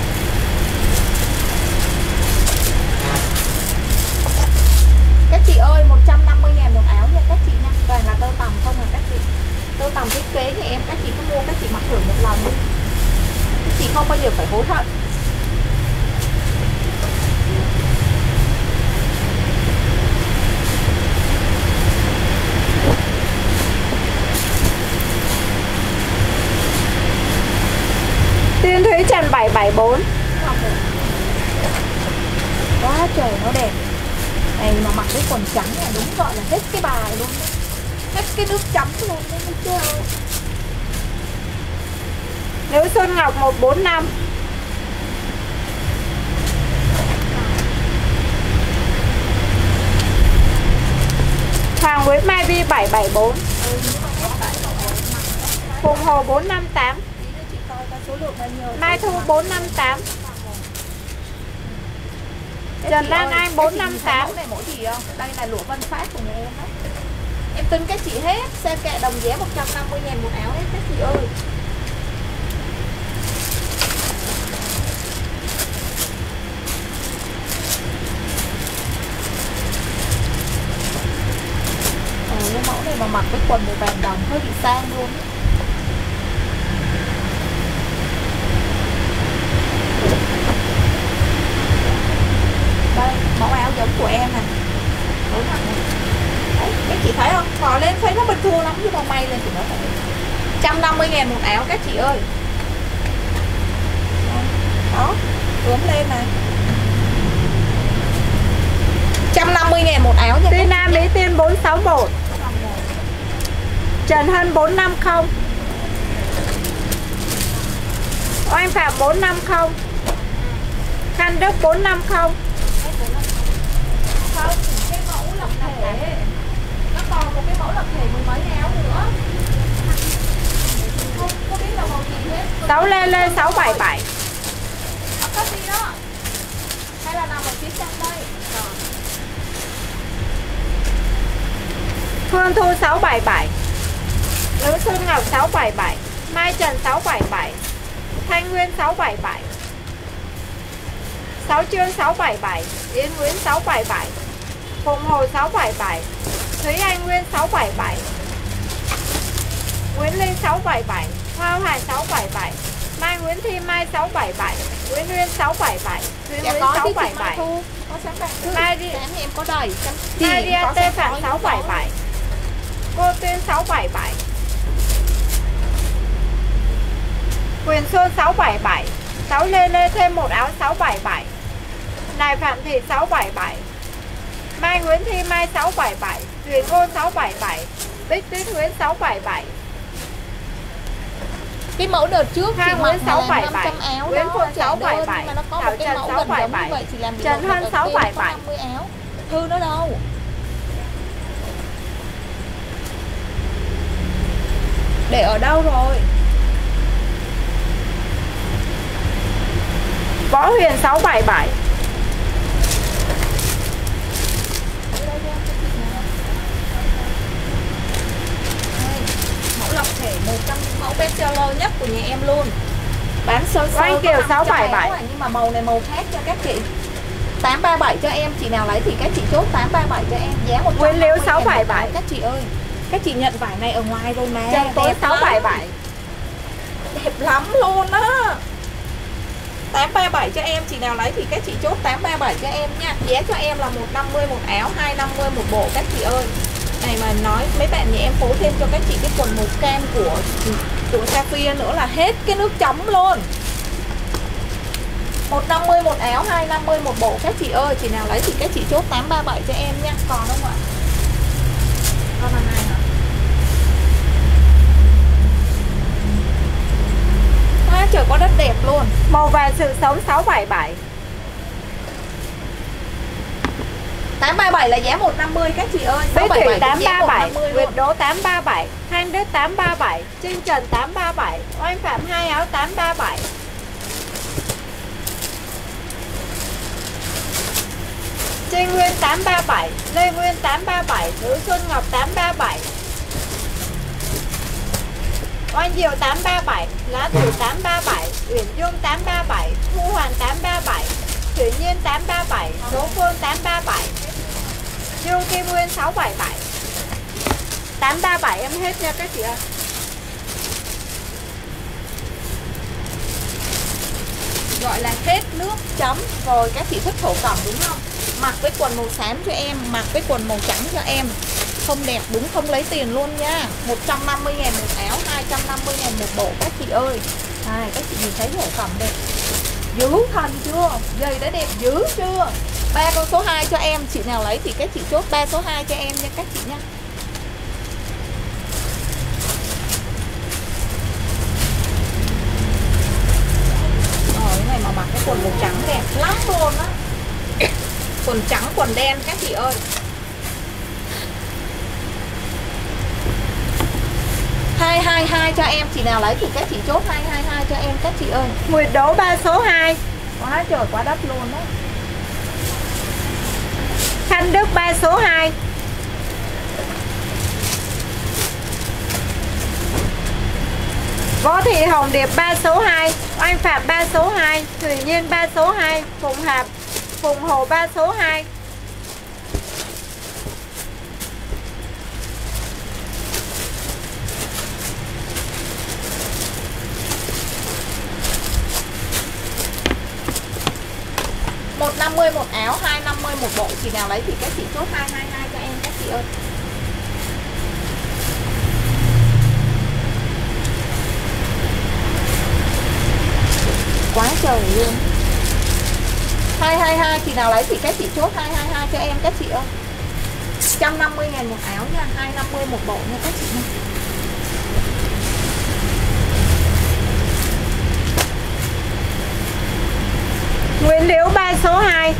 Các chị ơi, 150.000 một áo nha các chị nha. Toàn là tơ tằm không à các chị. Tơ tằm thiết kế thì em các chị cứ mua, các chị mặc thử một lần đi. Các chị không bao giờ phải hối hận. Tiên Thúy Trần 774. Quá trời nó đẹp. Này mà mặc cái quần trắng là đúng gọi là hết cái bài luôn. Hết cái nước chấm luôn đấy, thấy chưa? Nữ Xuân Ngọc 145. Hoàng Nguyễn Mai Vi 774. Phùng Hồ 458. Mai Thu 458. Trần Lan Anh 458. Mẫu này mẫu gì không? Đây là lụa Vân Phát của nhà em đó. Em tính các chị hết, xe kệ đồng giá 150.000 một áo hết các chị ơi. Cái mẫu này mà mặc với quần màu vàng đồng hơi bị sang luôn. Đây, mẫu áo giống của em nè. Đấy, các chị thấy không? Bỏ lên thấy nó bình thường lắm nhưng mà may lên thì nó phải 150.000 một áo các chị ơi. Đó, ướm lên này. 150.000 một áo nha. Tina Mỹ Tiên 461. Trần Hân 450. Oanh Phạm 450. Khăn Đức 450. Không, cái mẫu lập thể. Nó còn một cái mẫu lập thể mười mấy áo nữa. Không biết là màu gì hết. 6 Lê 677. Có gì đó. Hay là nằm ở phía trong đây. Rồi. Phương Thu 677. Lữ Xuân Ngọc 677. Mai Trần 677. Thanh Nguyên 677. Sáu Trương 677. Yến Nguyễn 677. Phụng Hồ 677. Thúy Anh Nguyên 677. Nguyễn Linh 677. Hoa Hải 677. Mai Nguyễn Thi Mai 677. Nguyễn Nguyên 677. Thúy Nguyễn 677. Có sáng bạc thư. Mai đi. Sáng em có đầy. Maria Tê Phạm 677. Cô Tuyên 677. Quyền Xuân 677. 6 Lê thêm một áo 677. Này Phạm Thị 677. Mai Nguyễn Thi Mai 677. Thuyền Ngô 677. Bích Tuyết Nguyễn 677. Cái mẫu đợt trước Khang chị Nguyễn mặc 677. là 500 áo Nguyễn đó, Phương là 677. nhưng mà nó có Thảo một cái Trần mẫu gần giống 677. như vậy chị làm Trần Hân 677. 50 áo. Thư nó đâu? Để ở đâu rồi? Võ Huyền 677. Mẫu lập thể 100 mẫu bestseller nhất của nhà em luôn. Bán sơ sơ Oanh Kiều 677. nhưng mà màu này màu khác cho các chị. 837 cho em, chị nào lấy thì các chị chốt 837 cho em. Giá 150.000 Nguyễn Liễu 677. các chị ơi. Các chị nhận vải này ở ngoài rồi mà. Trần Tối 677. Đẹp lắm luôn á. 837 cho em, chị nào lấy thì các chị chốt 837 cho em nha. Giá cho em là 150 một áo, 250 một bộ các chị ơi. Này mà nói mấy bạn nhà em phối thêm cho các chị cái quần màu cam của Sapphire nữa là hết cái nước chấm luôn. 150 một áo, 250 một bộ các chị ơi. Chị nào lấy thì các chị chốt 837 cho em nha. Còn không ạ? Còn là này hả? Quá trời có đất đẹp luôn. Màu vàng sự sống 677. 837 là giá 150 các chị ơi. Bí Thủy 677 giá 837. 150 Nguyệt luôn. Đỗ 837. Thanh Đức 837. Trinh Trần 837. Oanh Phạm 2 áo 837. Trinh Nguyên 837. Lê Nguyên 837. Nữ Xuân Ngọc 837. Oanh Diệu 837. Lá Thủy 837. Uyển Dung 837. Thu Hoàn 837. Thủy Nhiên 837. Đỗ Phương 837. Dương Kim Nguyên 677. 837 em hết nha các chị ơi. Gọi là hết nước chấm. Rồi các chị thích thổ cẩm đúng không? Mặc với quần màu xám cho em, mặc với quần màu trắng cho em. Không đẹp đúng không lấy tiền luôn nha. 150.000 một áo, 250.000 một bộ các chị ơi. Các chị nhìn thấy thổ cẩm đẹp dữ thần chưa? Giày đã đẹp dữ chưa? 3 con số 2 cho em. Chị nào lấy thì các chị chốt 3 số 2 cho em nha các chị nha. Cái này mà mặc cái quần màu trắng đẹp lắm luôn á. Quần trắng quần đen các chị ơi. Hai hai hai cho em. Chị nào lấy thì các chị chốt 222 cho em các chị ơi. Nguyệt Đỗ 3 số 2. Quá trời quá đất luôn đó. Thanh Đức 3 số 2. Võ Thị Hồng Điệp 3 số 2. Oanh Phạm 3 số 2. Thủy Nhiên 3 số 2. Phụng Hồ 3 số 2. Một 50 một áo, 250 một bộ. Chị nào lấy thì các chị chốt 222 cho em các chị ơi. trời luôn. 222 chị nào lấy thì các chị chốt 222 cho em các chị ơi. 150.000 một áo nha, 250 một bộ nha các chị nha. Nguyên Liễu 3 số 2.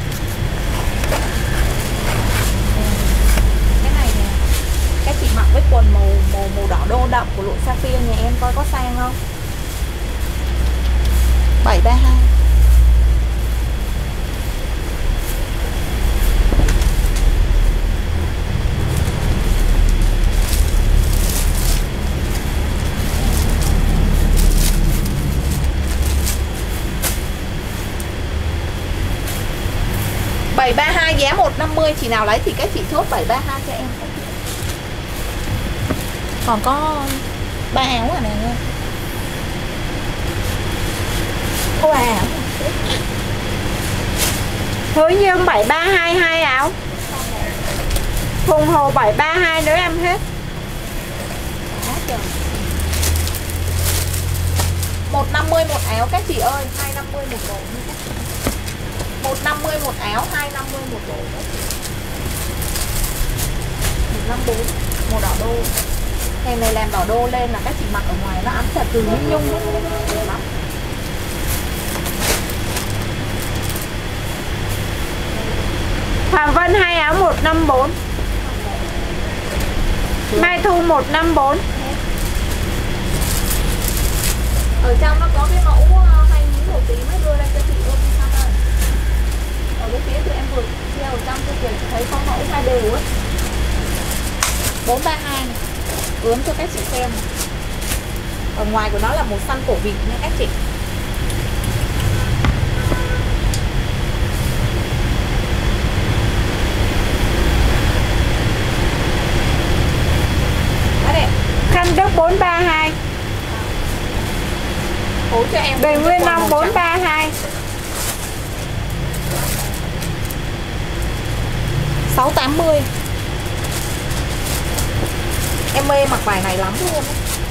Cái này nè, các chị mặc với quần màu đỏ đô đậm của lụa sapphire nhà em coi có sang không? 732. bảy ba hai giá 150, chị nào lấy thì các chị chốt 732 cho em. Còn có 3 áo rồi nè. Wow. Hứa Dương 732 2 áo. Phùng Hồ 732 nữa em hết. 150 một áo các chị ơi, 250 một bộ. 150 một áo, 250 một bộ. 154 màu đỏ đô. Hàng này làm đỏ đô lên là các chị mặc ở ngoài nó ấm thật từ nhung nhung lắm. Hoàng Vân 2 áo 154. Mai Thu 154. Ở trong nó có cái mẫu hay những màu tí mới đưa lên cho chị ơi sao đây. Ở cái phía tụi em vừa treo ở trong cho chị thấy có mẫu hai đều á. 432 này. Ướm cho các chị xem. Ở ngoài của nó là màu xanh cổ vịt nha các chị. Đó đẹp. Khăn Đức 432. Phối cho em. Bền Nguyên Long 432. 680. Em mê mặc vải này lắm luôn.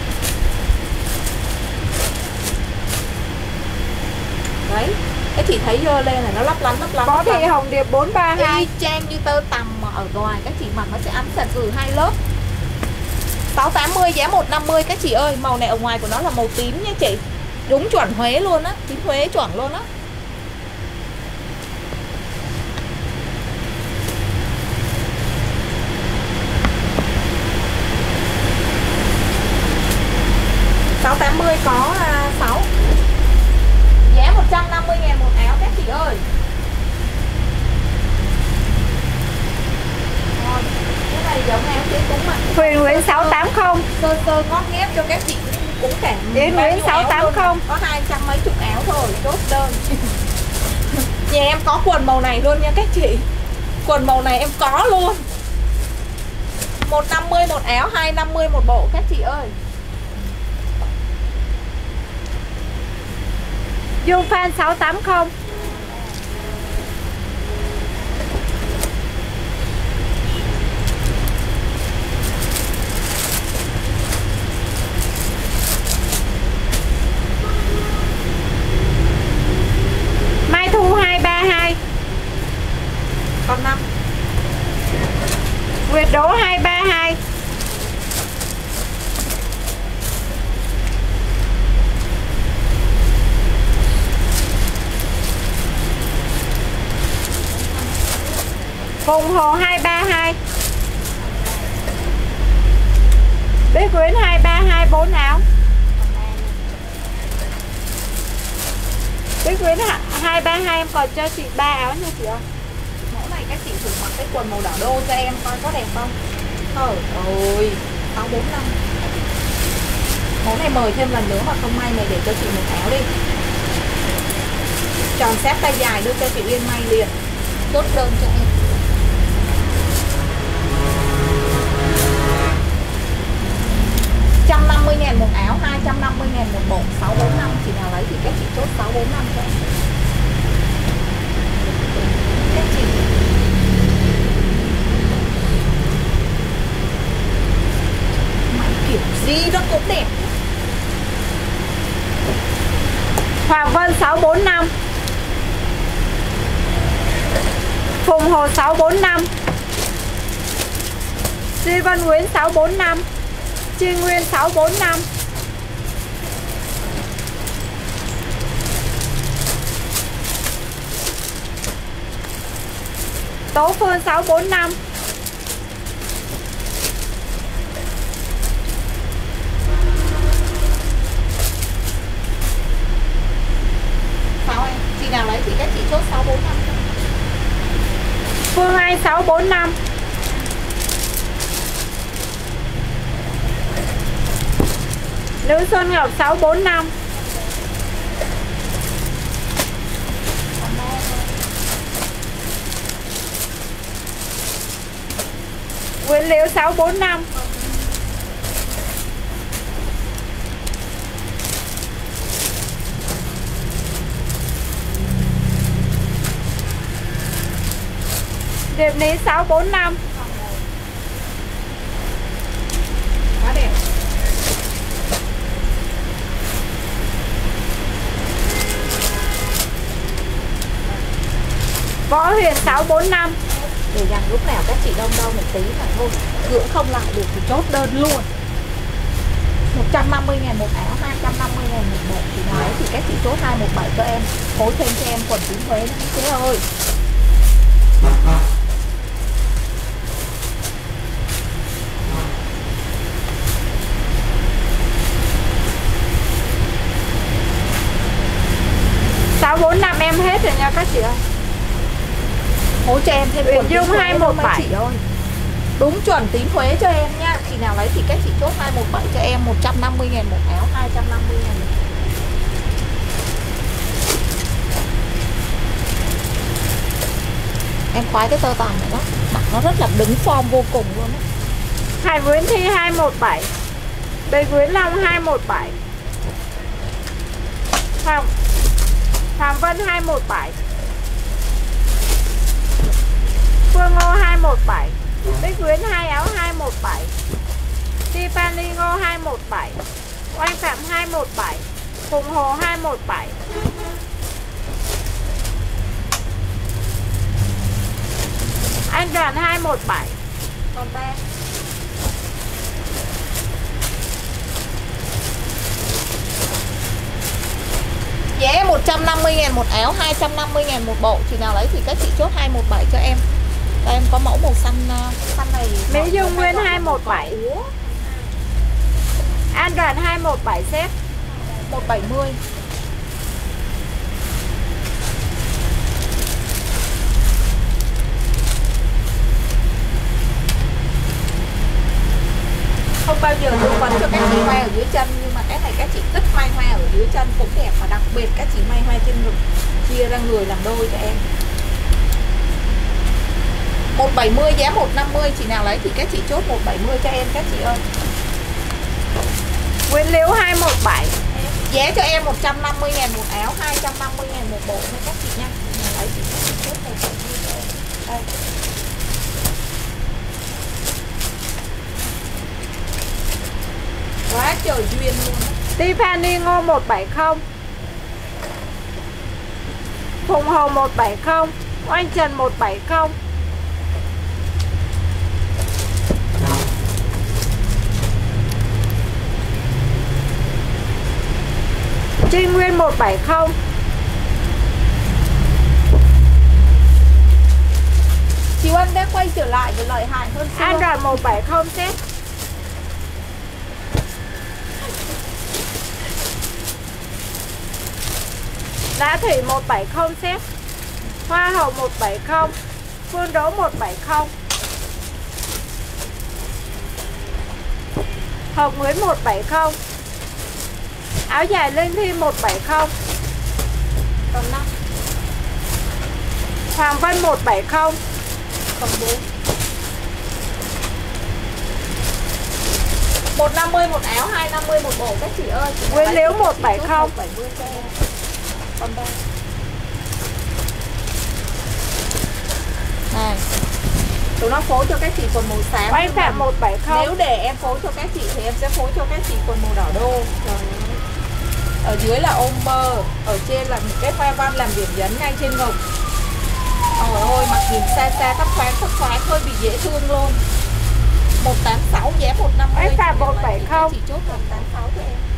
Đấy, cái chị thấy dơ lên là nó lấp lánh. Có Thị Hồng Điệp 432. Y chang như tơ tằm mà ở ngoài các chị mặc nó sẽ ấm sạch từ hai lớp. 680 giá 150 các chị ơi. Màu này ở ngoài của nó là màu tím nha chị. Đúng chuẩn Huế luôn á, tím Huế chuẩn luôn á. Có 6. Giá 150.000 một áo các chị ơi. Rồi, cái này giống áo chế cúng mà. Huyền Nguyễn 680. Sơ ngót nghét cho các chị cũng cả. Huyền Nguyễn 680. Có 200 mấy chục áo thôi, chốt đơn. Nhà em có quần màu này luôn nha các chị. Quần màu này em có luôn. 150 một áo, 250 một bộ các chị ơi. Dương Phan 680. Mai Thu 232. Còn 5. Nguyệt Đỗ 232. Phùng Hồ 232. Bích Quyến 232 4 áo. Bích Quyến 232 em còn cho chị 3 áo nha chị ơi. Mẫu này các chị thử mặc cái quần màu đỏ đô cho em coi có đẹp không. Trời ơi, 645. Mẫu này mời thêm lần nữa mà không may này để cho chị một áo đi. Tròn xếp tay dài đưa cho chị Uyên may liền. Chốt đơn cho em. $150.000 một áo, 250.000 một bộ, 645. Chị nào lấy thì các chị chốt 645 cho em. Các chị kiểu gì nó cũng đẹp. Hoàng Vân 645. Phùng Hồ 645. Duy Vân Nguyễn 645. Chi Nguyên 645. Tố Phương 645. Sao em? Chị nào lấy thì các chị chốt 645. Phương Anh 645. Nữ Xuân Ngọc 645. Nguyễn Liễu 645. Điệp Ní 645. Quá đẹp. Võ Huyền 645. Để dành lúc nào các chị đông đông một tí mà thôi, cưỡng không lại được thì chốt đơn luôn. 150.000 một áo, 250.000 một bộ. Chị nào ấy thì các chị chốt 217 cho em. Phối thêm cho em quần tím Huế nữa chế ơi. em hết rồi nha các chị ơi. Hỗ cho em thêm Uyển quần Dung 217 chị ơi. Đúng chuẩn tín thuế cho em nha. Chị nào lấy thì các chị chốt 217 cho em, 150.000 một áo, 250.000 một. Em khoái cái tơ tằm này lắm, mặc nó rất là đứng form vô cùng luôn á. Hải Nguyễn Thi 217, Bế Nguyễn Long 217, Phạm Vân 217, Phương Ngô 217, Bích Nguyễn 2 áo 217, Tiffany Ngô 217, Oanh Phạm 217, Phùng Hồ 217, Anh Đoàn 217. Còn ba giá 150.000 một áo, 250.000 một bộ. Chị nào lấy thì các chị chốt 217 cho em. Và em có mẫu màu xanh này. Mỹ Dung Nguyên 217, An Đoàn 217 set 170. Không bao giờ tư vấn cho các chị may ở dưới chân, nhưng mà cái này các chị thích may hoa ở dưới chân cũng đẹp, mà đặc biệt các chị may hoa trên ngực, chia ra người làm đôi cho em. 170 giá 150, chị nào lấy thì các chị chốt 170 cho em các chị ơi. Nguyễn Liễu 217, giá cho em 150.000 một áo, 250.000 một bộ nha các chị nha. Chị nào lấy thì các chị chốt 170 cho em. Đây. Quá trời duyên luôn á. Tiffany Ngô 170, Phùng Hồ 170, Oanh Trần 170, Trinh Nguyên 170, Chị Ân đã quay trở lại với lợi hại hơn xưa. An Đoàn 170 set, Đã Thủy 170 set, Hoa Hậu 170, Phương Đỗ 170, Hợp Nguyễn 170, Áo dài Linh Thi 170, Còn 5. Hoàng Vân 170, Còn 4. 150 một áo, 250 một bộ các chị ơi. Nguyễn Liễu 170, 170 cho em. Còn 3. Này, tụi nó phối cho các chị quần màu xám. Oanh Phạm 170. Nếu để em phối cho các chị thì em sẽ phối cho các chị quần màu đỏ đô. Trời ơi. Ở dưới là ôm bơ, ở trên là một cái hoa văn làm điểm nhấn ngay trên ngực. Ôi ôi, mặc nhìn xa xa thấp thoáng hơi bị dễ thương luôn. 186 giá 150. Mấy pha 170. Chỉ chốt 186 cho em.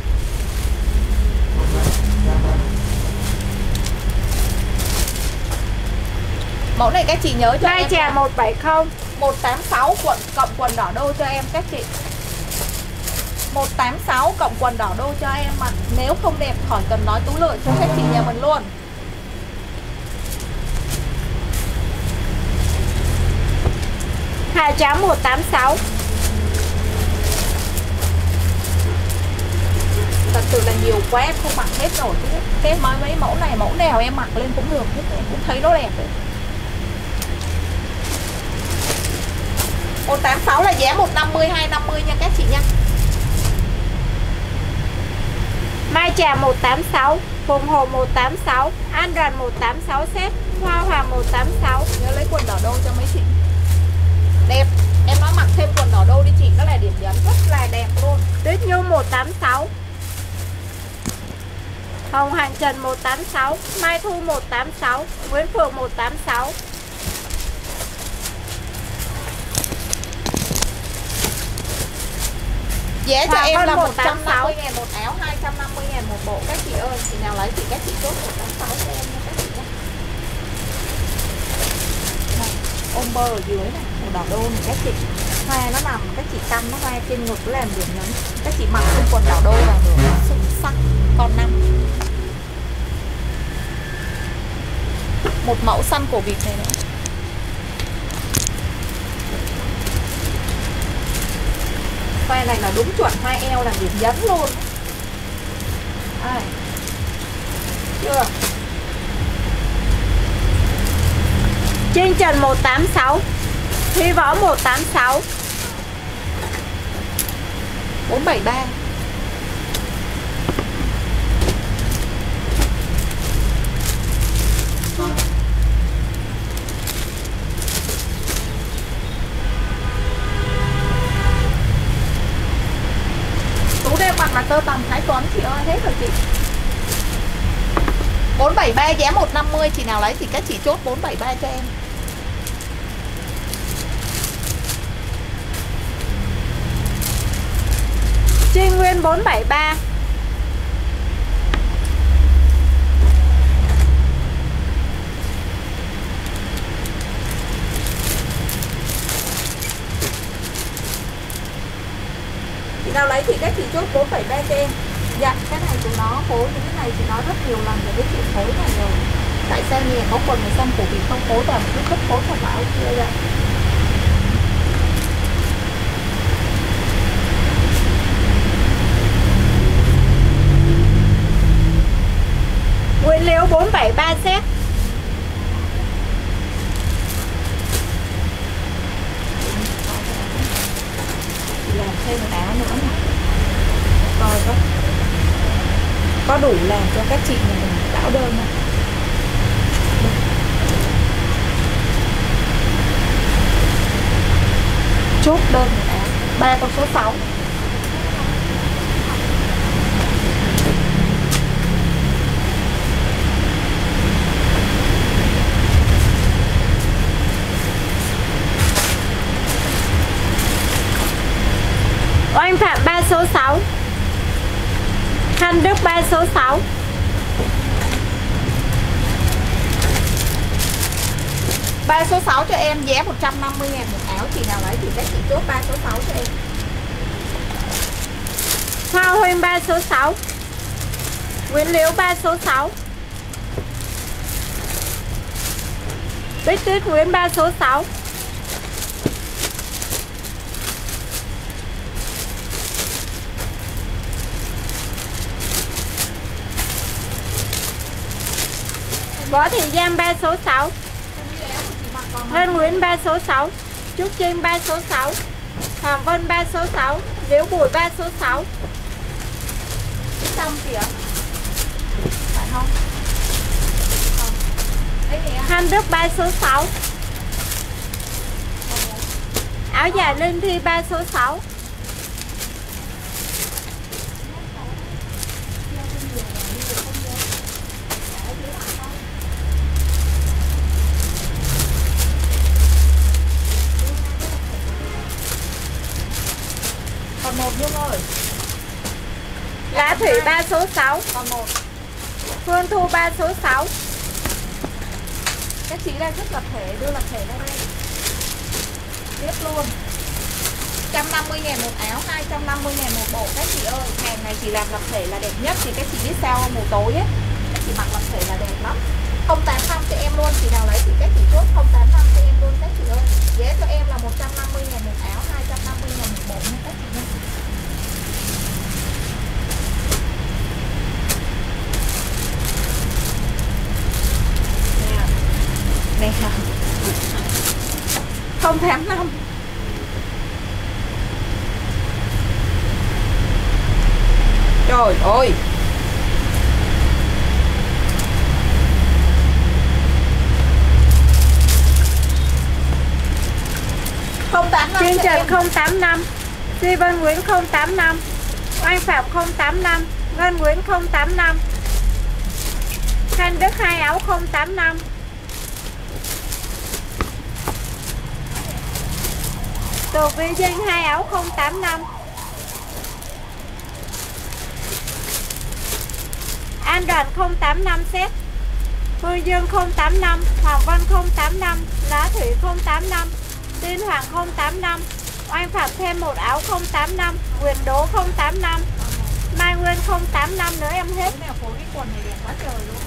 Mẫu này các chị nhớ cho Mai em. chà 170. 186 cộng quần đỏ đô cho em các chị. 186 cộng quần đỏ đô cho em mà nếu không đẹp khỏi cần nói Tú Lệ cho các chị nhà mình luôn. Hà trắng 186. Thật sự là nhiều quá em không mặc hết rồi. Cái mấy mẫu này mẫu nào em mặc lên cũng được, em cũng thấy nó đẹp đấy. 186 là giá 150 250 nha các chị nha. Mai trà 186, Phùng Hồ 186, An Rần 186 set, Hoa Hòa 186. Nhớ lấy quần đỏ đô cho mấy chị. Đẹp, em nói mặc thêm quần đỏ đô đi chị, nó là điểm nhấn rất là đẹp luôn. Tuyết Nhung 186, Hồng Hạnh Trần 186, Mai Thu 186, Nguyễn Phượng 186. Giá cho em là 186 150.000 một áo, 250.000 một bộ các chị ơi. Chị nào lấy thì các chị chốt 186 cho em nha các chị nhé. Ôm bơ ở dưới này, màu đỏ đô này các chị. Hoa nó nằm, các chị căn nó hoa trên ngực làm điểm nhấn. Các chị mặc thêm quần đỏ đô vào nữa, xuất sắc. Con 5. Một mẫu xanh cổ vịt này nữa. Hoa này là đúng chuẩn hoa eo làm điểm nhấn luôn. Đây. Chưa? Trinh Trần 186, Thi Võ 186, 473. Tú đang mặc là tơ tằm Thái Tuấn chị ơi, hết rồi chị. 473 giá 150, chị nào lấy thì các chị chốt 473 cho em. Trinh Nguyên 473, Chị nào lấy thì các chị chốt 473 cho em. Dạ, cái này tụi nó phối, những cái này chị nói rất nhiều lần rồi với chị phối này rồi. Tại sao nhà có quần người xanh của vì không phối vào một cái cấp phối thoải mái kia vậy? Nguyễn Liễu 473 set. Làm thêm một áo nữa này. Coi có đủ làm cho các chị nhà mình đảo đơn này. Chốt đơn một áo 3 con số 6. Oanh Phạm 3 số 6, Thanh Đức 3 số 6, Ba số 6 cho em, giá 150.000 một áo. Chị nào lấy thì các chị chốt 3 số 6 cho em. Hoa Huynh 3 số 6, Nguyễn Liễu 3 số 6, Bích Tuyết Nguyễn 3 số 6, Võ Thị Giang 3 số 6, Lê Nguyễn 3 số 6, Trúc Trinh 3 số 6, Hoàng Vân 3 số 6, Liễu Bùi 3 số 6. Xong chị ạ. Phải không? Thanh Đức 3 số 6, áo dài Linh Thi 3 số 6, 3 số 6. Còn một. Phương Thu 3 số 6. Các chị đang rất lập thể, đưa lập thể ra đây. Tiếp luôn. 150.000 một áo, 250.000 một bộ. Các chị ơi, hàng này chỉ làm lập thể là đẹp nhất. Thì các chị biết sao không? Mùa tối ấy, các chị mặc lập thể là đẹp lắm. 085 cho em luôn, chị nào lấy thì các chị chốt 085 cho em luôn các chị ơi. Giá cho em là 150.000 một áo, 250.000 một bộ nha các chị nha. Nè. 085. Trời ơi. Chương Trần 085, Duy Vân Nguyễn 085, Anh Phạm 085, Ngân Nguyễn 085, Thanh Đức 2 áo 085, Tổ Vi Dinh 2 áo 085, An Đoàn 085 set, Phương Dương 085, Hoàng Vân 085, Lá Thủy 085, Tiên Hoàng 085, Oanh Phạm thêm một áo 085, Quyền Đố 085, Mai Nguyên 085 nữa em hết. Cái nào phối cái quần này đẹp quá trời luôn.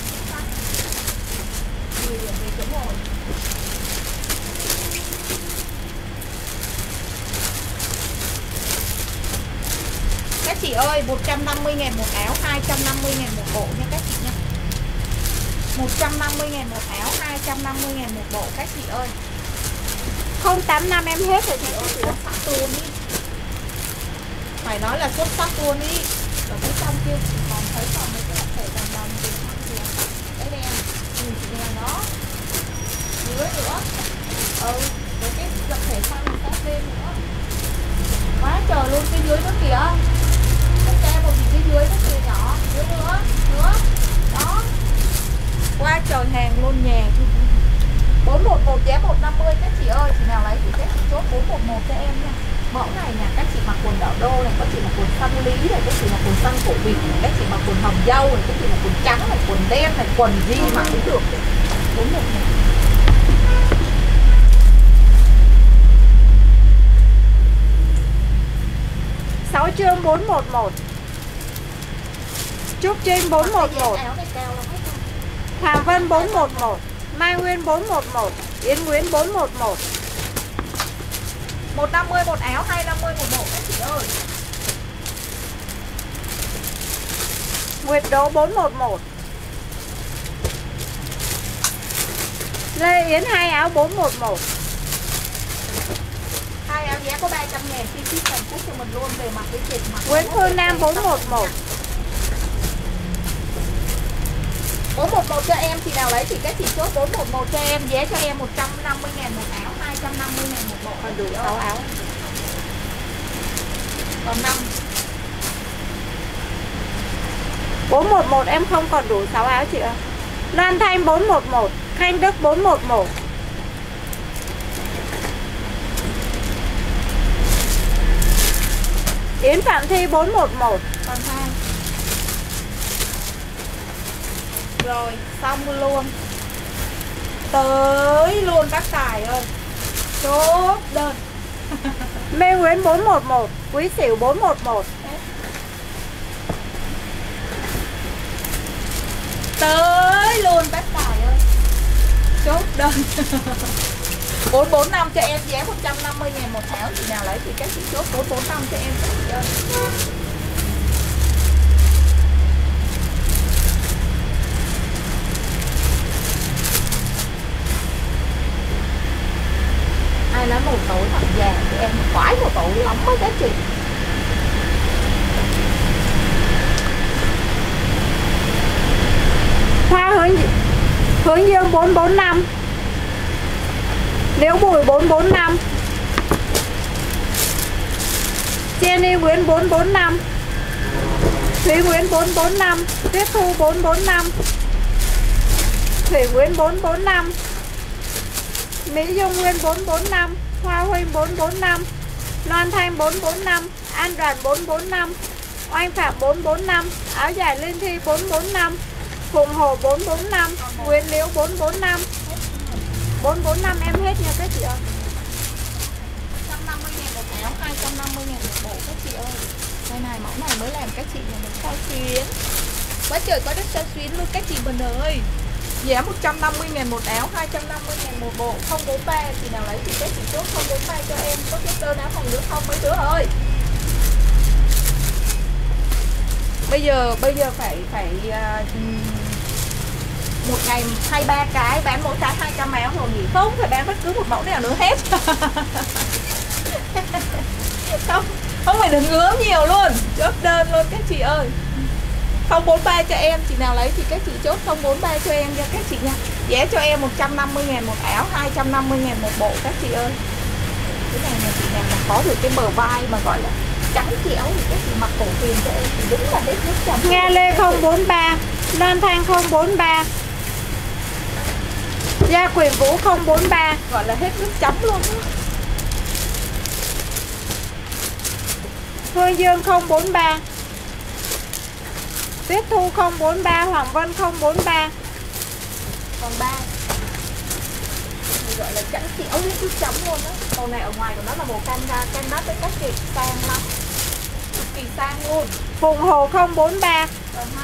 10 điểm về chỗ ngồi. Các chị ơi, 150.000 một áo, 250.000 một bộ nha các chị nha. 150.000 một áo, 250.000 một bộ các chị ơi. 085 em hết rồi chị ơi. Xuất sắc luôn đi. Phải nói là xuất sắc luôn đi. Ở cái trong kia còn thấy còn mấy cái lập thể đồng thì cái đen, nhìn chị đen đó. Dưới nữa. Với cái lập thể xanh sát lên nữa. Quá trời luôn, cái dưới nữa kìa. Tất cả một cái dưới nó kìa nhỏ. Dưới nữa. Đó. Quá trời hàng luôn nhà. 411 giá 150 các chị ơi. Chị nào lấy thì các chị chốt 411 cho em nha. Mẫu này nha, các chị mặc quần đỏ đô này, các chị mặc quần xanh lý này, các chị mặc quần xanh cổ vịt này, các chị mặc quần hồng dâu này, các chị mặc quần trắng này, quần đen này, quần gì mặc cũng được. 411. Sáu chương 411, Trúc Trinh 411, Hoàng Vân 411, Mai Nguyên 411, Yến Nguyễn 411. 150 một áo, 250 một bộ các chị ơi. Nguyệt Đỗ 411, Lê Yến 2 áo 411. 2 áo giá có 300.000, chi phí sản xuất cho mình luôn về mặt cái thịt mặt. Nguyễn Phương Nam 411. 411 cho em, chị nào lấy thì các chị chốt 411 cho em, giá cho em 150.000 một áo, 250.000 một bộ. Còn đủ 6 áo. Còn 5. 411 em không còn đủ 6 áo chị ơi. Loan Thanh 411, Khanh Đức 411. Yến Phạm Thi 411. Còn 2. Rồi, xong luôn. Tới luôn bác Tài ơi. Chốt đơn. Mê Nguyễn 411, Quý Sửu 411. Tới luôn bác Tài ơi. Chốt đơn. 445 cho em, giá 150.000 một áo. Chị nào lấy thì các chị chốt 445 cho em các chị ơi. Ai lấy màu tối thật vàng thì em khoái màu tối lắm với các chị. Hoa Hướng Dương 445, Liễu Bùi 445, Jenny Nguyễn 445, Thúy Nguyễn 445, Tuyết Thu 445, Thủy Nguyễn 445, Mỹ Dung Nguyên 445, Hoa Huynh 445, Loan Thanh 445, An Đoàn 445, Oanh Phạm 445, áo dài Linh Thi 445, Phùng Hồ 445, Nguyên Liễu 445. 445 em hết nha các chị ơi. 150.000 một áo, 250.000 một bộ các chị ơi. Đây này, mẫu này mới làm các chị nhà mình sao xuyến. Quá trời có đất sao xuyến luôn các chị mình ơi. Giá 150.000 một áo, 250.000 một bộ, 043 chị nào lấy thì các chị chốt 043 cho em. Có cái đơn áo phòng nữa không mấy đứa ơi. Bây giờ phải một ngày 23 cái, bán mỗi cái 200 áo rồi nghỉ, không phải bán bất cứ một mẫu nào nữa hết. không phải đừng ướm nhiều luôn, chốt đơn luôn các chị ơi. 043 cho em, chị nào lấy thì các chị chốt 043 cho em nha các chị nha. Giá cho em 150.000 một áo, 250.000 một bộ các chị ơi. Cái này là chị nào mà có được cái bờ vai mà gọi là trắng chéo thì các chị mặc cổ tiền cho em thì đúng là hết nước chấm. Nga Lê 043, Lan Thanh 043, Gia Quyền Vũ 043, gọi là hết nước chấm luôn đó. Phương Dương 043, Tuyết Thu 043, Hoàng Vân 043. Còn 3 gọi là trắng chéo hết nước chấm luôn đó. Màu này ở ngoài của nó là màu cam đất với các chị, sang lắm, cực kỳ sang luôn. Phùng Hồ 043. Còn 2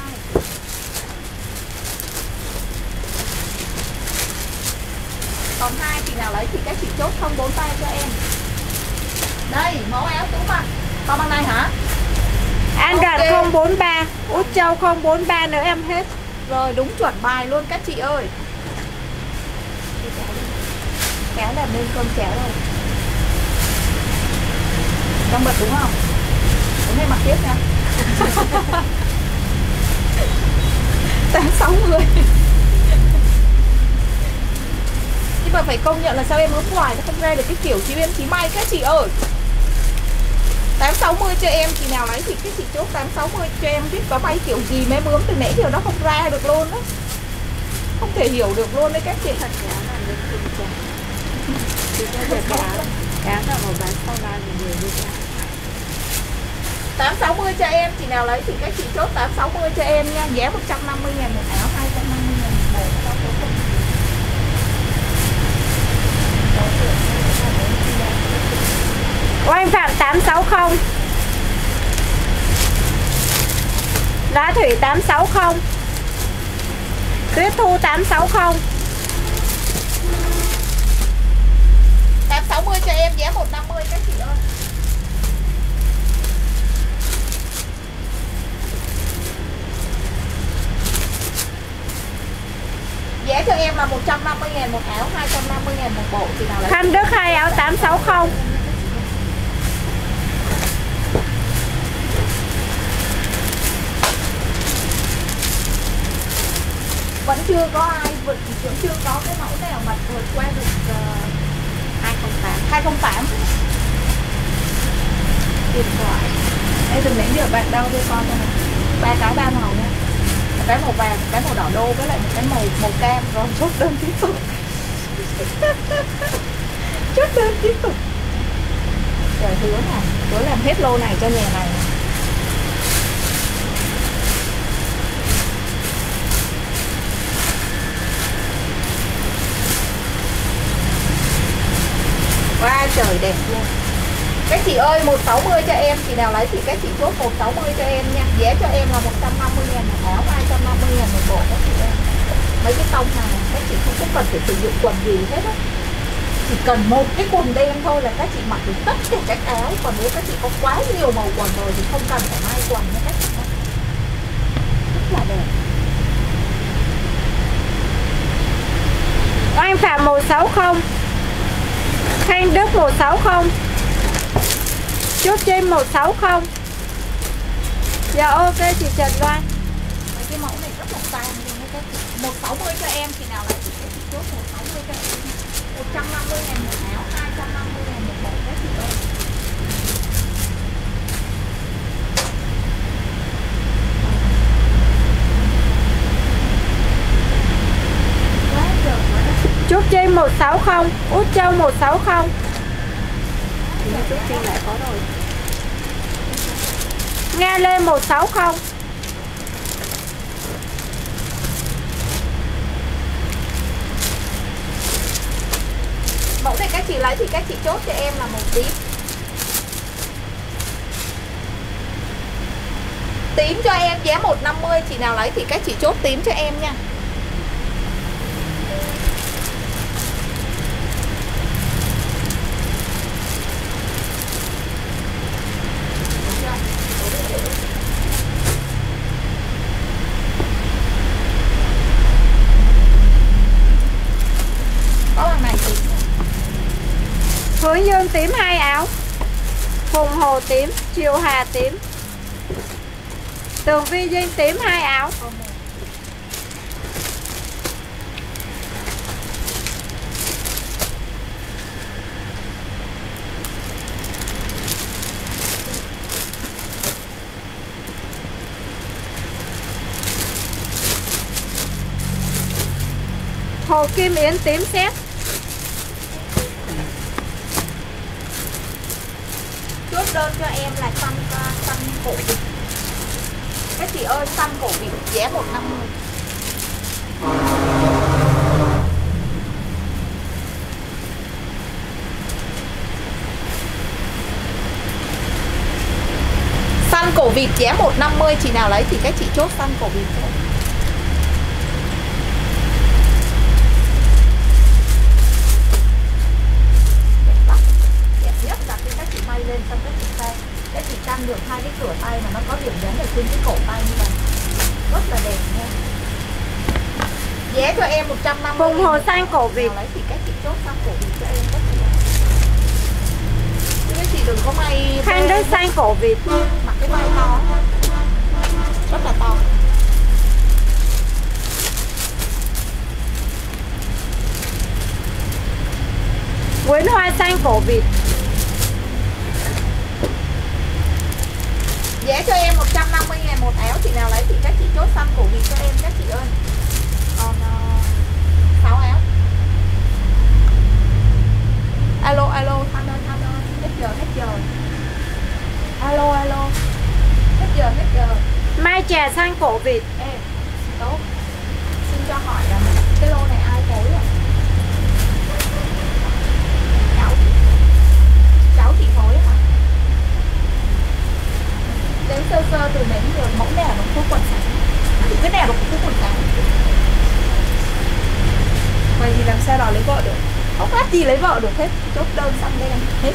còn 2 chị nào lấy thì các chị chốt 043 cho em. Đây mẫu áo tủ mặt con bằng này hả? An Gạt 043, Út Châu 043 nữa em hết. Rồi đúng chuẩn bài luôn các chị ơi. Kéo làm lên cơm chéo rồi. Trong bật đúng không? Đúng hay mặc tiếp nha. 860. Nhưng mà phải công nhận là sao em ướm ngoài nó không ra được cái kiểu chị em chí may các chị ơi. 860 cho em, chị nào lấy thì cái chị chốt 860 cho em, biết có may kiểu gì mấy bướm từ nãy giờ nó không ra được luôn á. Không thể hiểu được luôn đấy các chị. Thật giá là lên kinh trà. Thì có thể cá là một bán sau này thì đều như thế. 860 cho em, chị nào lấy thì các chị chốt 860 cho em nha. Giá 150.000 một áo, 250.000 một bộ. Oanh Phạm 860, Lá Thủy 860, Tuyết Thu 860. 860 cho em, giá 150 các chị ơi. Giá cho em là 150.000 một áo, 250.000 một bộ, chị nào lấy. Khanh Đức 2 áo 860. Vẫn chưa có ai vẫn chưa có cái mẫu nào mà vượt qua được 208 điện thoại. Đây từ nãy giờ bạn đâu đưa con cho này. 3 cái 3 màu nha. Một cái màu vàng, một cái màu đỏ đô với lại một cái màu cam, rồi chốt đơn tiếp tục. Chốt đơn tiếp tục. Rồi hứa làm hết lô này cho nhà này. Wow, trời đẹp luôn. Các chị ơi 160 cho em, chị nào lấy thì các chị chốt 160 cho em nha. Giá cho em là 150.000 một áo, 250.000 một bộ các chị ơi. Mấy cái tông này các chị không có cần phải sử dụng quần gì hết á. Chỉ cần một cái quần đen thôi là các chị mặc được tất cả các áo. Còn nếu các chị có quá nhiều màu quần rồi thì không cần phải may quần nha các chị. Rất là đẹp. Oanh Phạm 160, Khanh Đức 160, Chốt trên 160. Dạ ok chị Trần Loan. Mấy cái mẫu này rất là sang luôn các chị. 160 cho em, chị nào lại thì các chị chốt 160 cho em. 150.000 một áo, 250.000 một bộ các chị ơi. Chốt trên 160, Út Châu 160. Chốt trên lại có rồi. Nghe lên 160. Mẫu này các chị lấy thì các chị chốt cho em là 1 tím. Tím cho em giá 150, chị nào lấy thì các chị chốt tím cho em nha. Có bằng này tím. Hướng Dương tím 2 áo. Hùng Hồ tím, Triều Hà tím. Tường Vi Duyên tím 2 áo. Hồ Kim Yến tím xét. Chốt đơn cho em là xăm cổ vịt. Các chị ơi, xăm cổ vịt giá 150. Xăm cổ vịt giá 150, chị nào lấy thì các chị chốt xăm cổ vịt thôi. Đẹp nhất là khi các chị may lên xong các chị tay, các chị căng được 2 cái cửa tay mà nó có điểm nhấn ở trên cái cổ tay như vậy, rất là đẹp nha. Giá cho em 150. Hùng Hồ xanh cổ vịt. Nào lấy thì các chị chốt xăm cổ vịt cho em các chị. Chứ các chị đừng có may Khăn đất xanh cổ vịt. mặc cái vai to, rất là to. Nguyễn Hoa xanh cổ vịt. Giá cho em 150.000 một áo, chị nào lấy thì các chị chốt xăm cổ vịt cho em các chị ơi. Còn 6 áo. Alo alo, Thanh ơi Thanh ơi, hết giờ. Alo alo, hết giờ. Mai Trà xanh cổ vịt. Ê, tốt. Xin cho hỏi là cái lô này ai phối à? Cháu chị phối hả? Đến sơ từ đến giờ mẫu nào nó cũng có quần sáng. Cái nào nó cũng có quần sáng. Vậy thì làm sao đòi lấy vợ được? Không phát gì lấy vợ được hết. Chốt đơn xăm đen hết.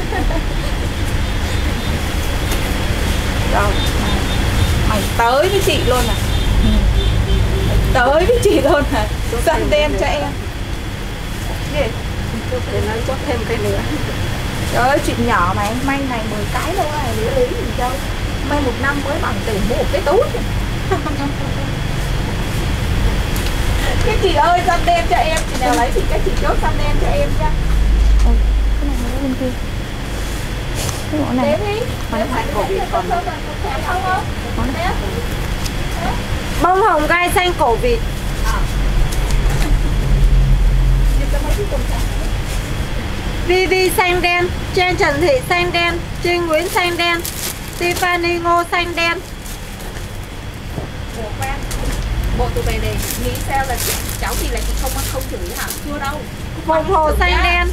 Rồi, mày tới với chị luôn à? Mày tới với chị luôn à? Xăm đen cho em. Gì? Để nói chốt thêm cái nữa. Trời ơi, chuyện nhỏ mà em may này 10 cái luôn á, lý gì đâu. May 1 năm mới bằng tiền mua một cái túi. Các chị ơi, xăm đen cho em, chị nào lấy thì các chị chốt xăm đen cho em nha. Ôi, cái này nó bên kia. Cái mẫu này. Đếm đi. Đếm phải cổ vịt còn không không? Bông hồng gai xanh cổ vịt. Vivi xanh đen, Trên Trần Thị xanh đen, Trinh Nguyễn xanh đen, Tiffany Ngô xanh đen. Ủa khoan, bộ tụi mày này nghĩ sao là cháu thì là chị không chửi hả? Chưa đâu. Hồng Hồ xanh đen,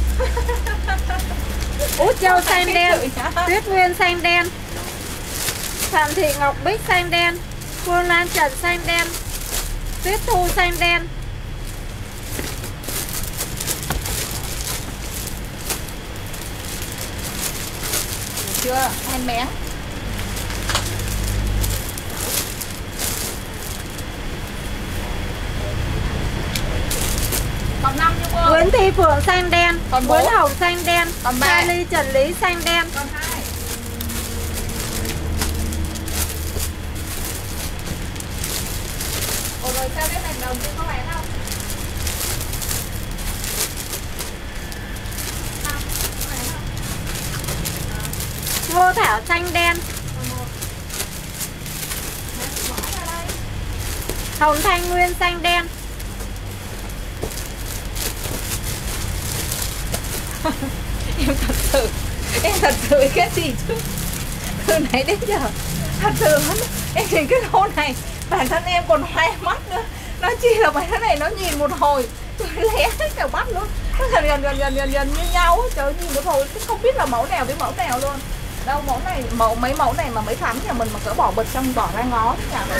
Út Châu xanh đen, Tuyết Nguyên xanh đen, Phạm Thị Ngọc Bích xanh đen, Phương Lan Trần xanh đen, Tuyết Thu xanh đen. Chưa, em bé. Còn 5 chứ cô. Nguyễn Thị Phượng xanh đen, Còn Nguyễn 4. Hồng xanh đen, Còn 3. Charlie Trần Lý xanh đen. Còn 2. Ủa rồi sao cái thành đồng kia có bán không? Không, có bán không? Ngô Thảo xanh đen, Bỏ ra đây. Hồng Thanh Nguyên xanh đen. Em thật sự cái gì chứ? Từ nãy đến giờ Thật sự em nhìn cái lô này bản thân em còn hoe mắt nữa. Nó chỉ là mấy cái này nó nhìn một hồi rồi lé hết cả mắt luôn. Nó gần như nhau á. Trời ơi, nhìn một hồi không biết là mẫu nào với mẫu nào luôn. Đâu mẫu này, mấy mẫu này mà mấy thắm nhà mình mà cỡ bỏ bịch xong bỏ ra ngó thì chả vậy.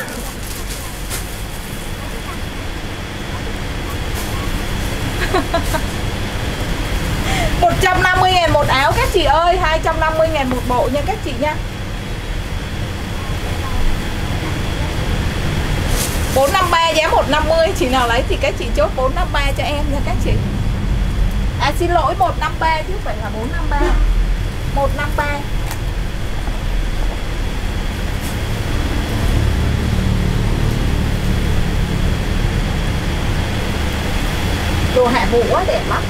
150.000 một áo các chị ơi, 250.000 một bộ nha các chị nha. 453 giá 150, chị nào lấy thì các chị chốt 453 cho em nha các chị. À xin lỗi 153 chứ không phải là 453. 153. Đồ hạ vụ quá đẹp lắm.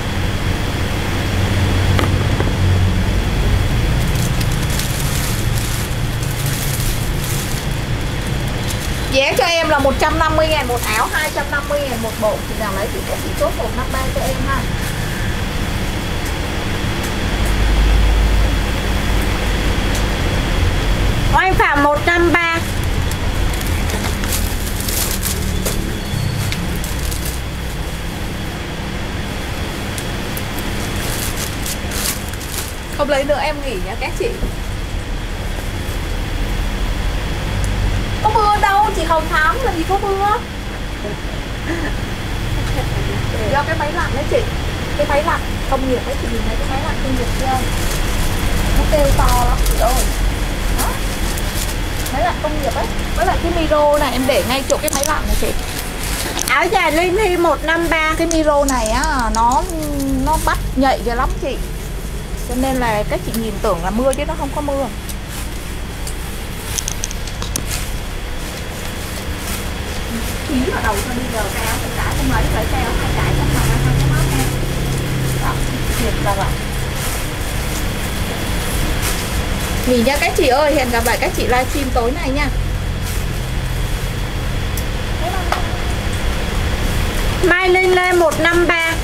Giá cho em là 150.000 một áo, 250.000 một bộ. Chị nào lấy thì các chị chốt 153 cho em ha. Oanh Phạm 153. Không lấy nữa em nghỉ nha các chị. Có mưa đâu, chị Hồng Thắm làm gì có mưa. Do cái máy lạnh đấy chị. Cái máy lạnh công nghiệp đấy, chị nhìn thấy cái máy lạnh công nghiệp chưa? Nó kêu to lắm chị ơi. Đó. Máy lạnh công nghiệp ấy. Với lại cái micro này em để ngay chỗ cái máy lạnh này chị. Áo dài Linh Thi 153. Cái micro này á, nó bắt nhạy cho lắm chị. Cho nên là các chị nhìn tưởng là mưa chứ nó không có mưa. Khí vào đầu cho bây giờ cái áo cái không lấy cái áo hai cái không mà hai cái máu nha. Đó, nhìn ra vậy. Nghỉ nha các chị ơi, hẹn gặp lại các chị livestream tối nay nha. Mai Linh lên 153.